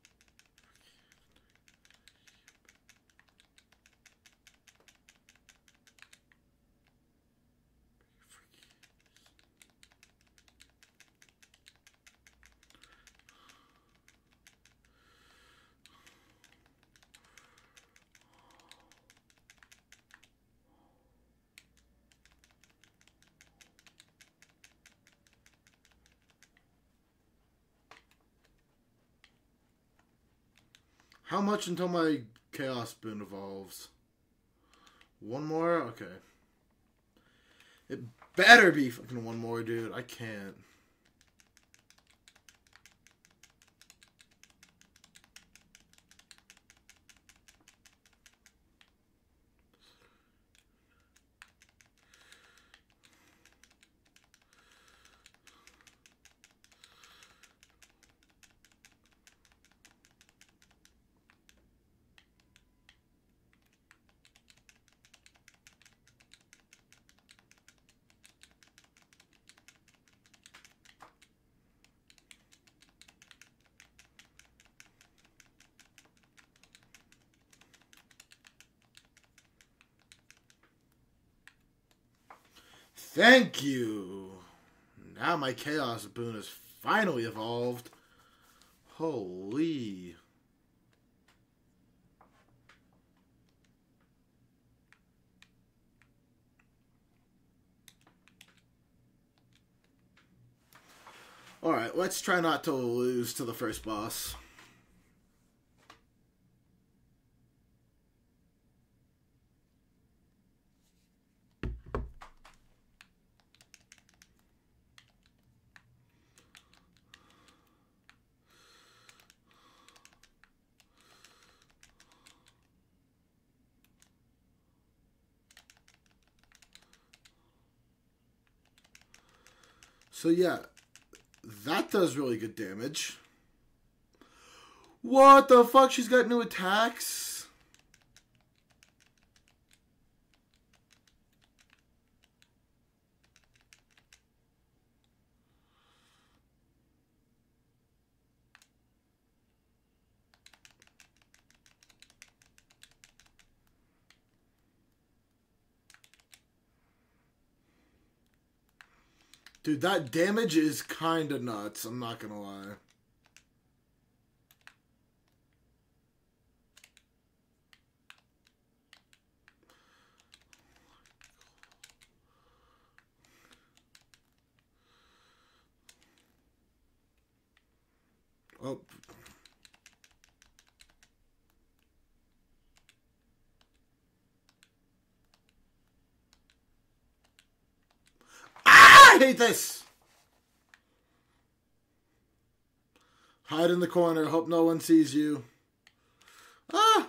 How much until my Chaos Boon evolves? One more? Okay. It better be fucking one more, dude. I can't. Thank you. Now my Chaos Boon is finally evolved. Holy. Alright, let's try not to lose to the first boss. So yeah, that does really good damage. What the fuck? She's got new attacks? Dude, that damage is kinda nuts, I'm not gonna lie. Oh. Ah, I hate this! Hide in the corner. Hope no one sees you. Ah!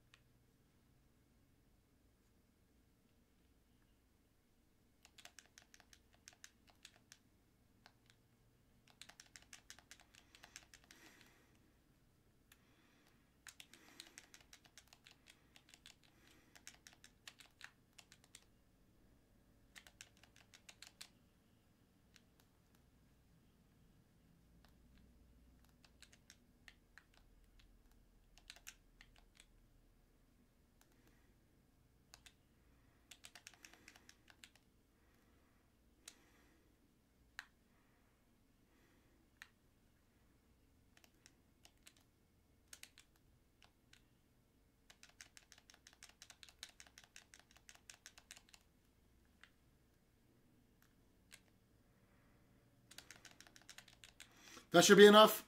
That should be enough.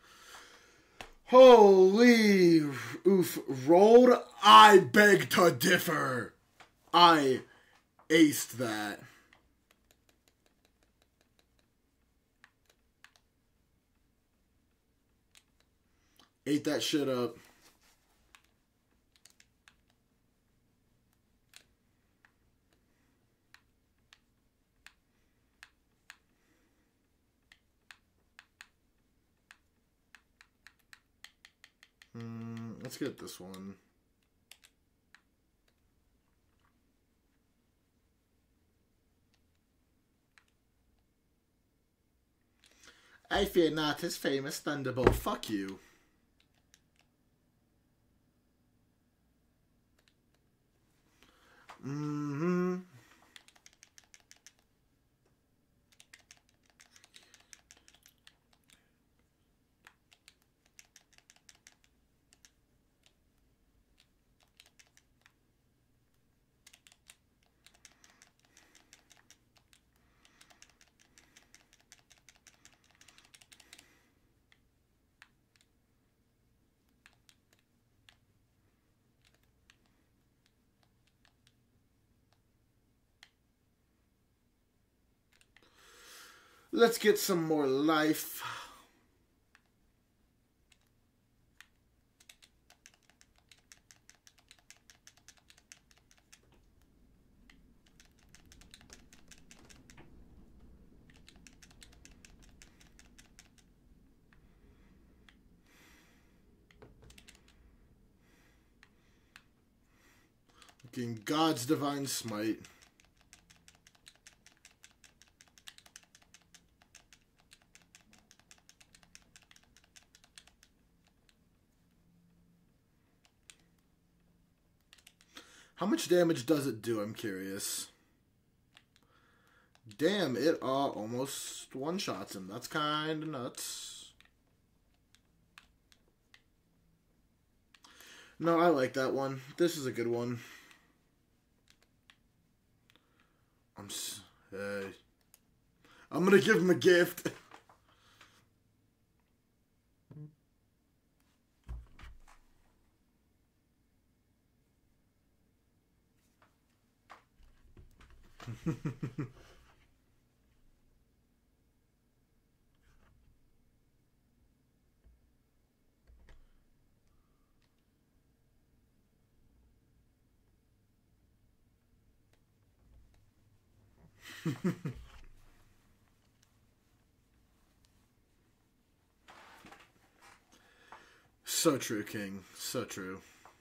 Holy oof. Rolled. I beg to differ. I aced that. Ate that shit up. Let's get this one. I fear not his famous thunderbolt. Fuck you. Let's get some more life. Looking God's Divine Smite. How much damage does it do? I'm curious. Damn, it almost one-shots him. That's kind of nuts. No, I like that one. This is a good one. I'm gonna give him a gift. So true, King. So true.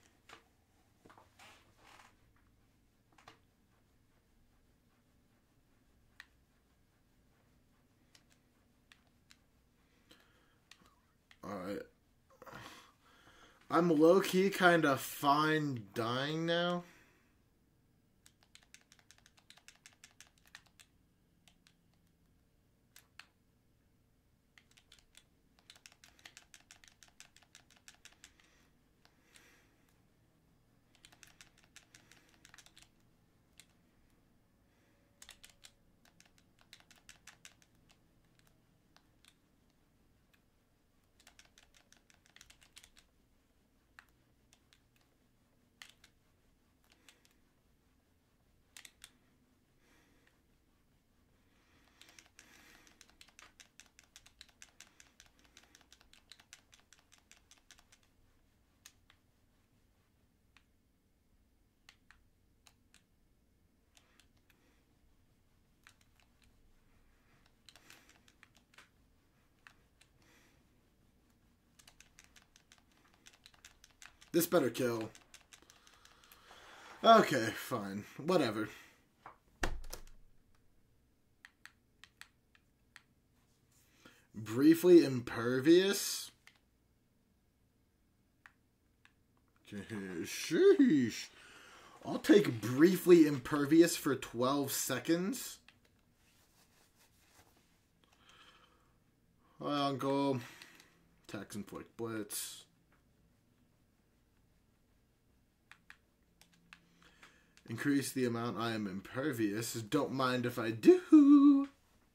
Alright. I'm low-key kind of fine dying now. This better kill. Okay, fine. Whatever. Briefly impervious? Sheesh. I'll take briefly impervious for 12 seconds. Hi, Uncle. Tax inflict blitz. Increase the amount I am impervious. Don't mind if I do.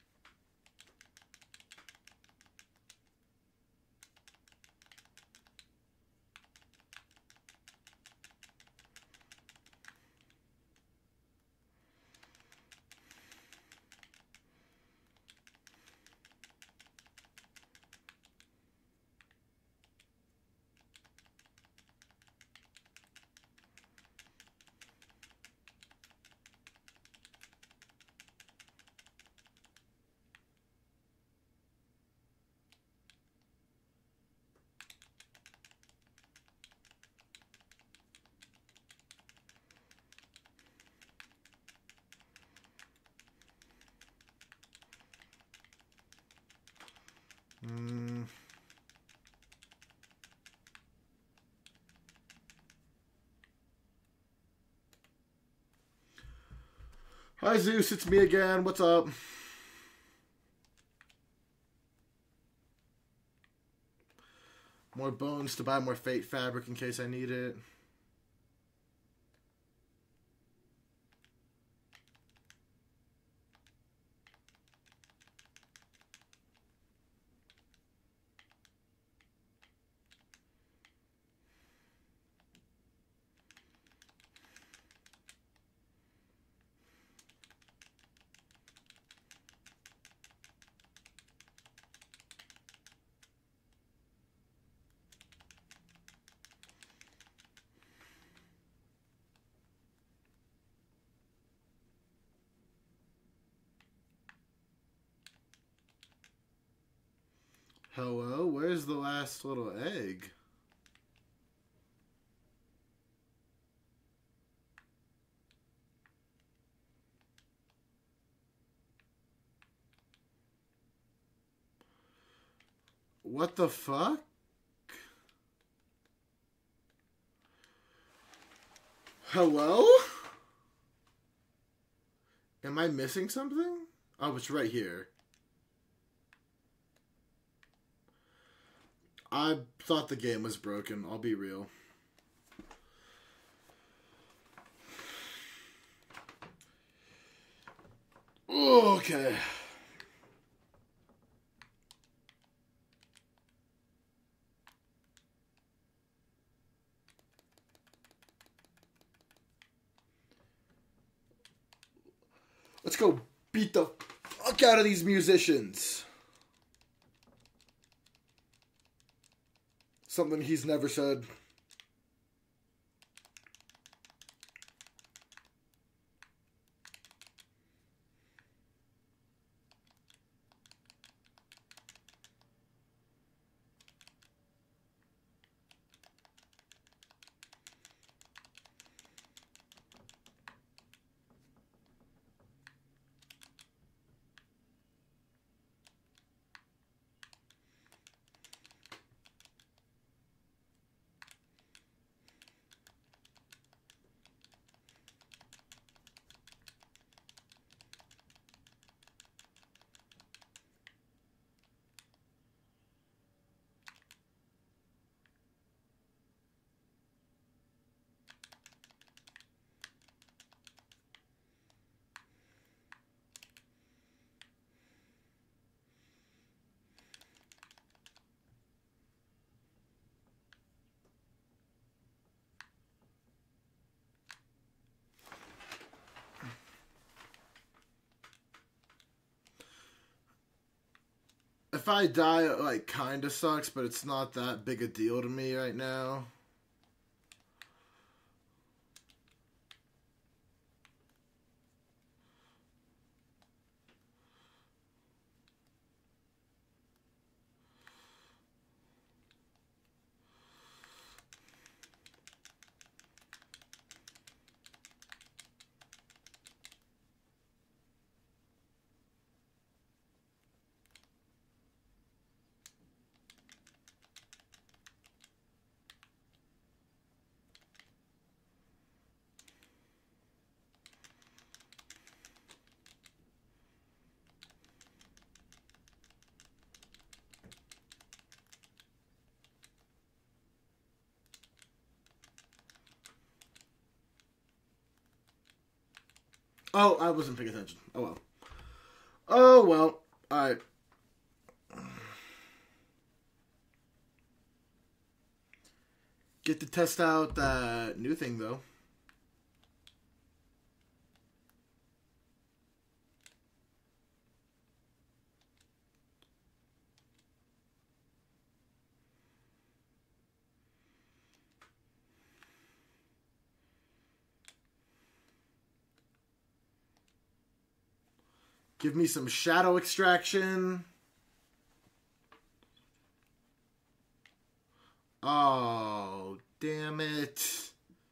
Hi Zeus, it's me again. What's up? More bones to buy more fate fabric in case I need it. Hello? Where's the last little egg? What the fuck? Hello? Am I missing something? Oh, it's right here. I thought the game was broken, I'll be real. Okay. Let's go beat the fuck out of these musicians. Something he's never said. If I die, it, like, kinda sucks, but it's not that big a deal to me right now. Oh, I wasn't paying attention. Oh, well. Oh, well. Alright. Get to test out that new thing, though. Give me some shadow extraction. Oh, damn it.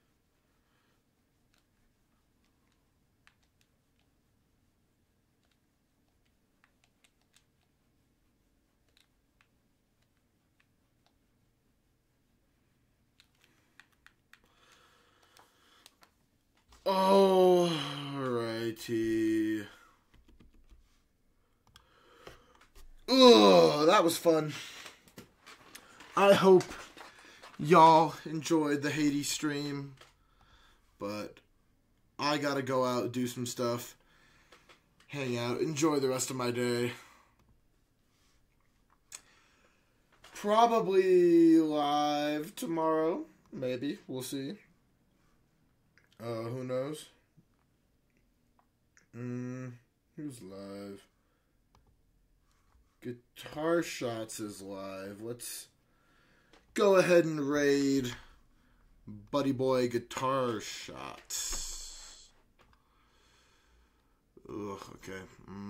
Oh, righty. Oh, that was fun. I hope y'all enjoyed the Hades stream, but I gotta go out, do some stuff, hang out, enjoy the rest of my day. Probably live tomorrow, maybe, we'll see. Who knows? Who's live? Guitar Shots is live. Let's go ahead and raid Buddy Boy Guitar Shots. Ugh, okay.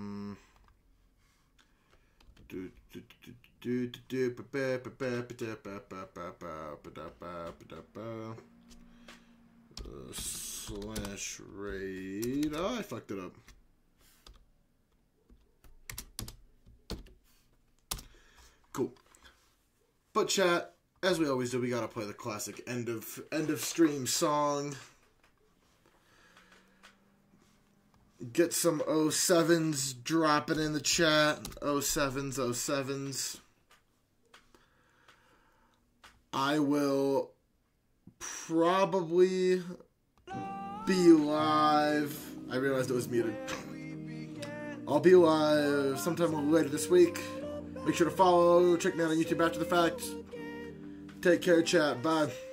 Slash raid. Oh, I fucked it up. Cool. But chat, as we always do, we gotta play the classic end of stream song. Get some 07s dropping in the chat. 07s. I will probably be live. I realized it was muted. I'll be live sometime later this week. Make sure to follow. Check me out on YouTube after the fact. Take care, chat. Bye.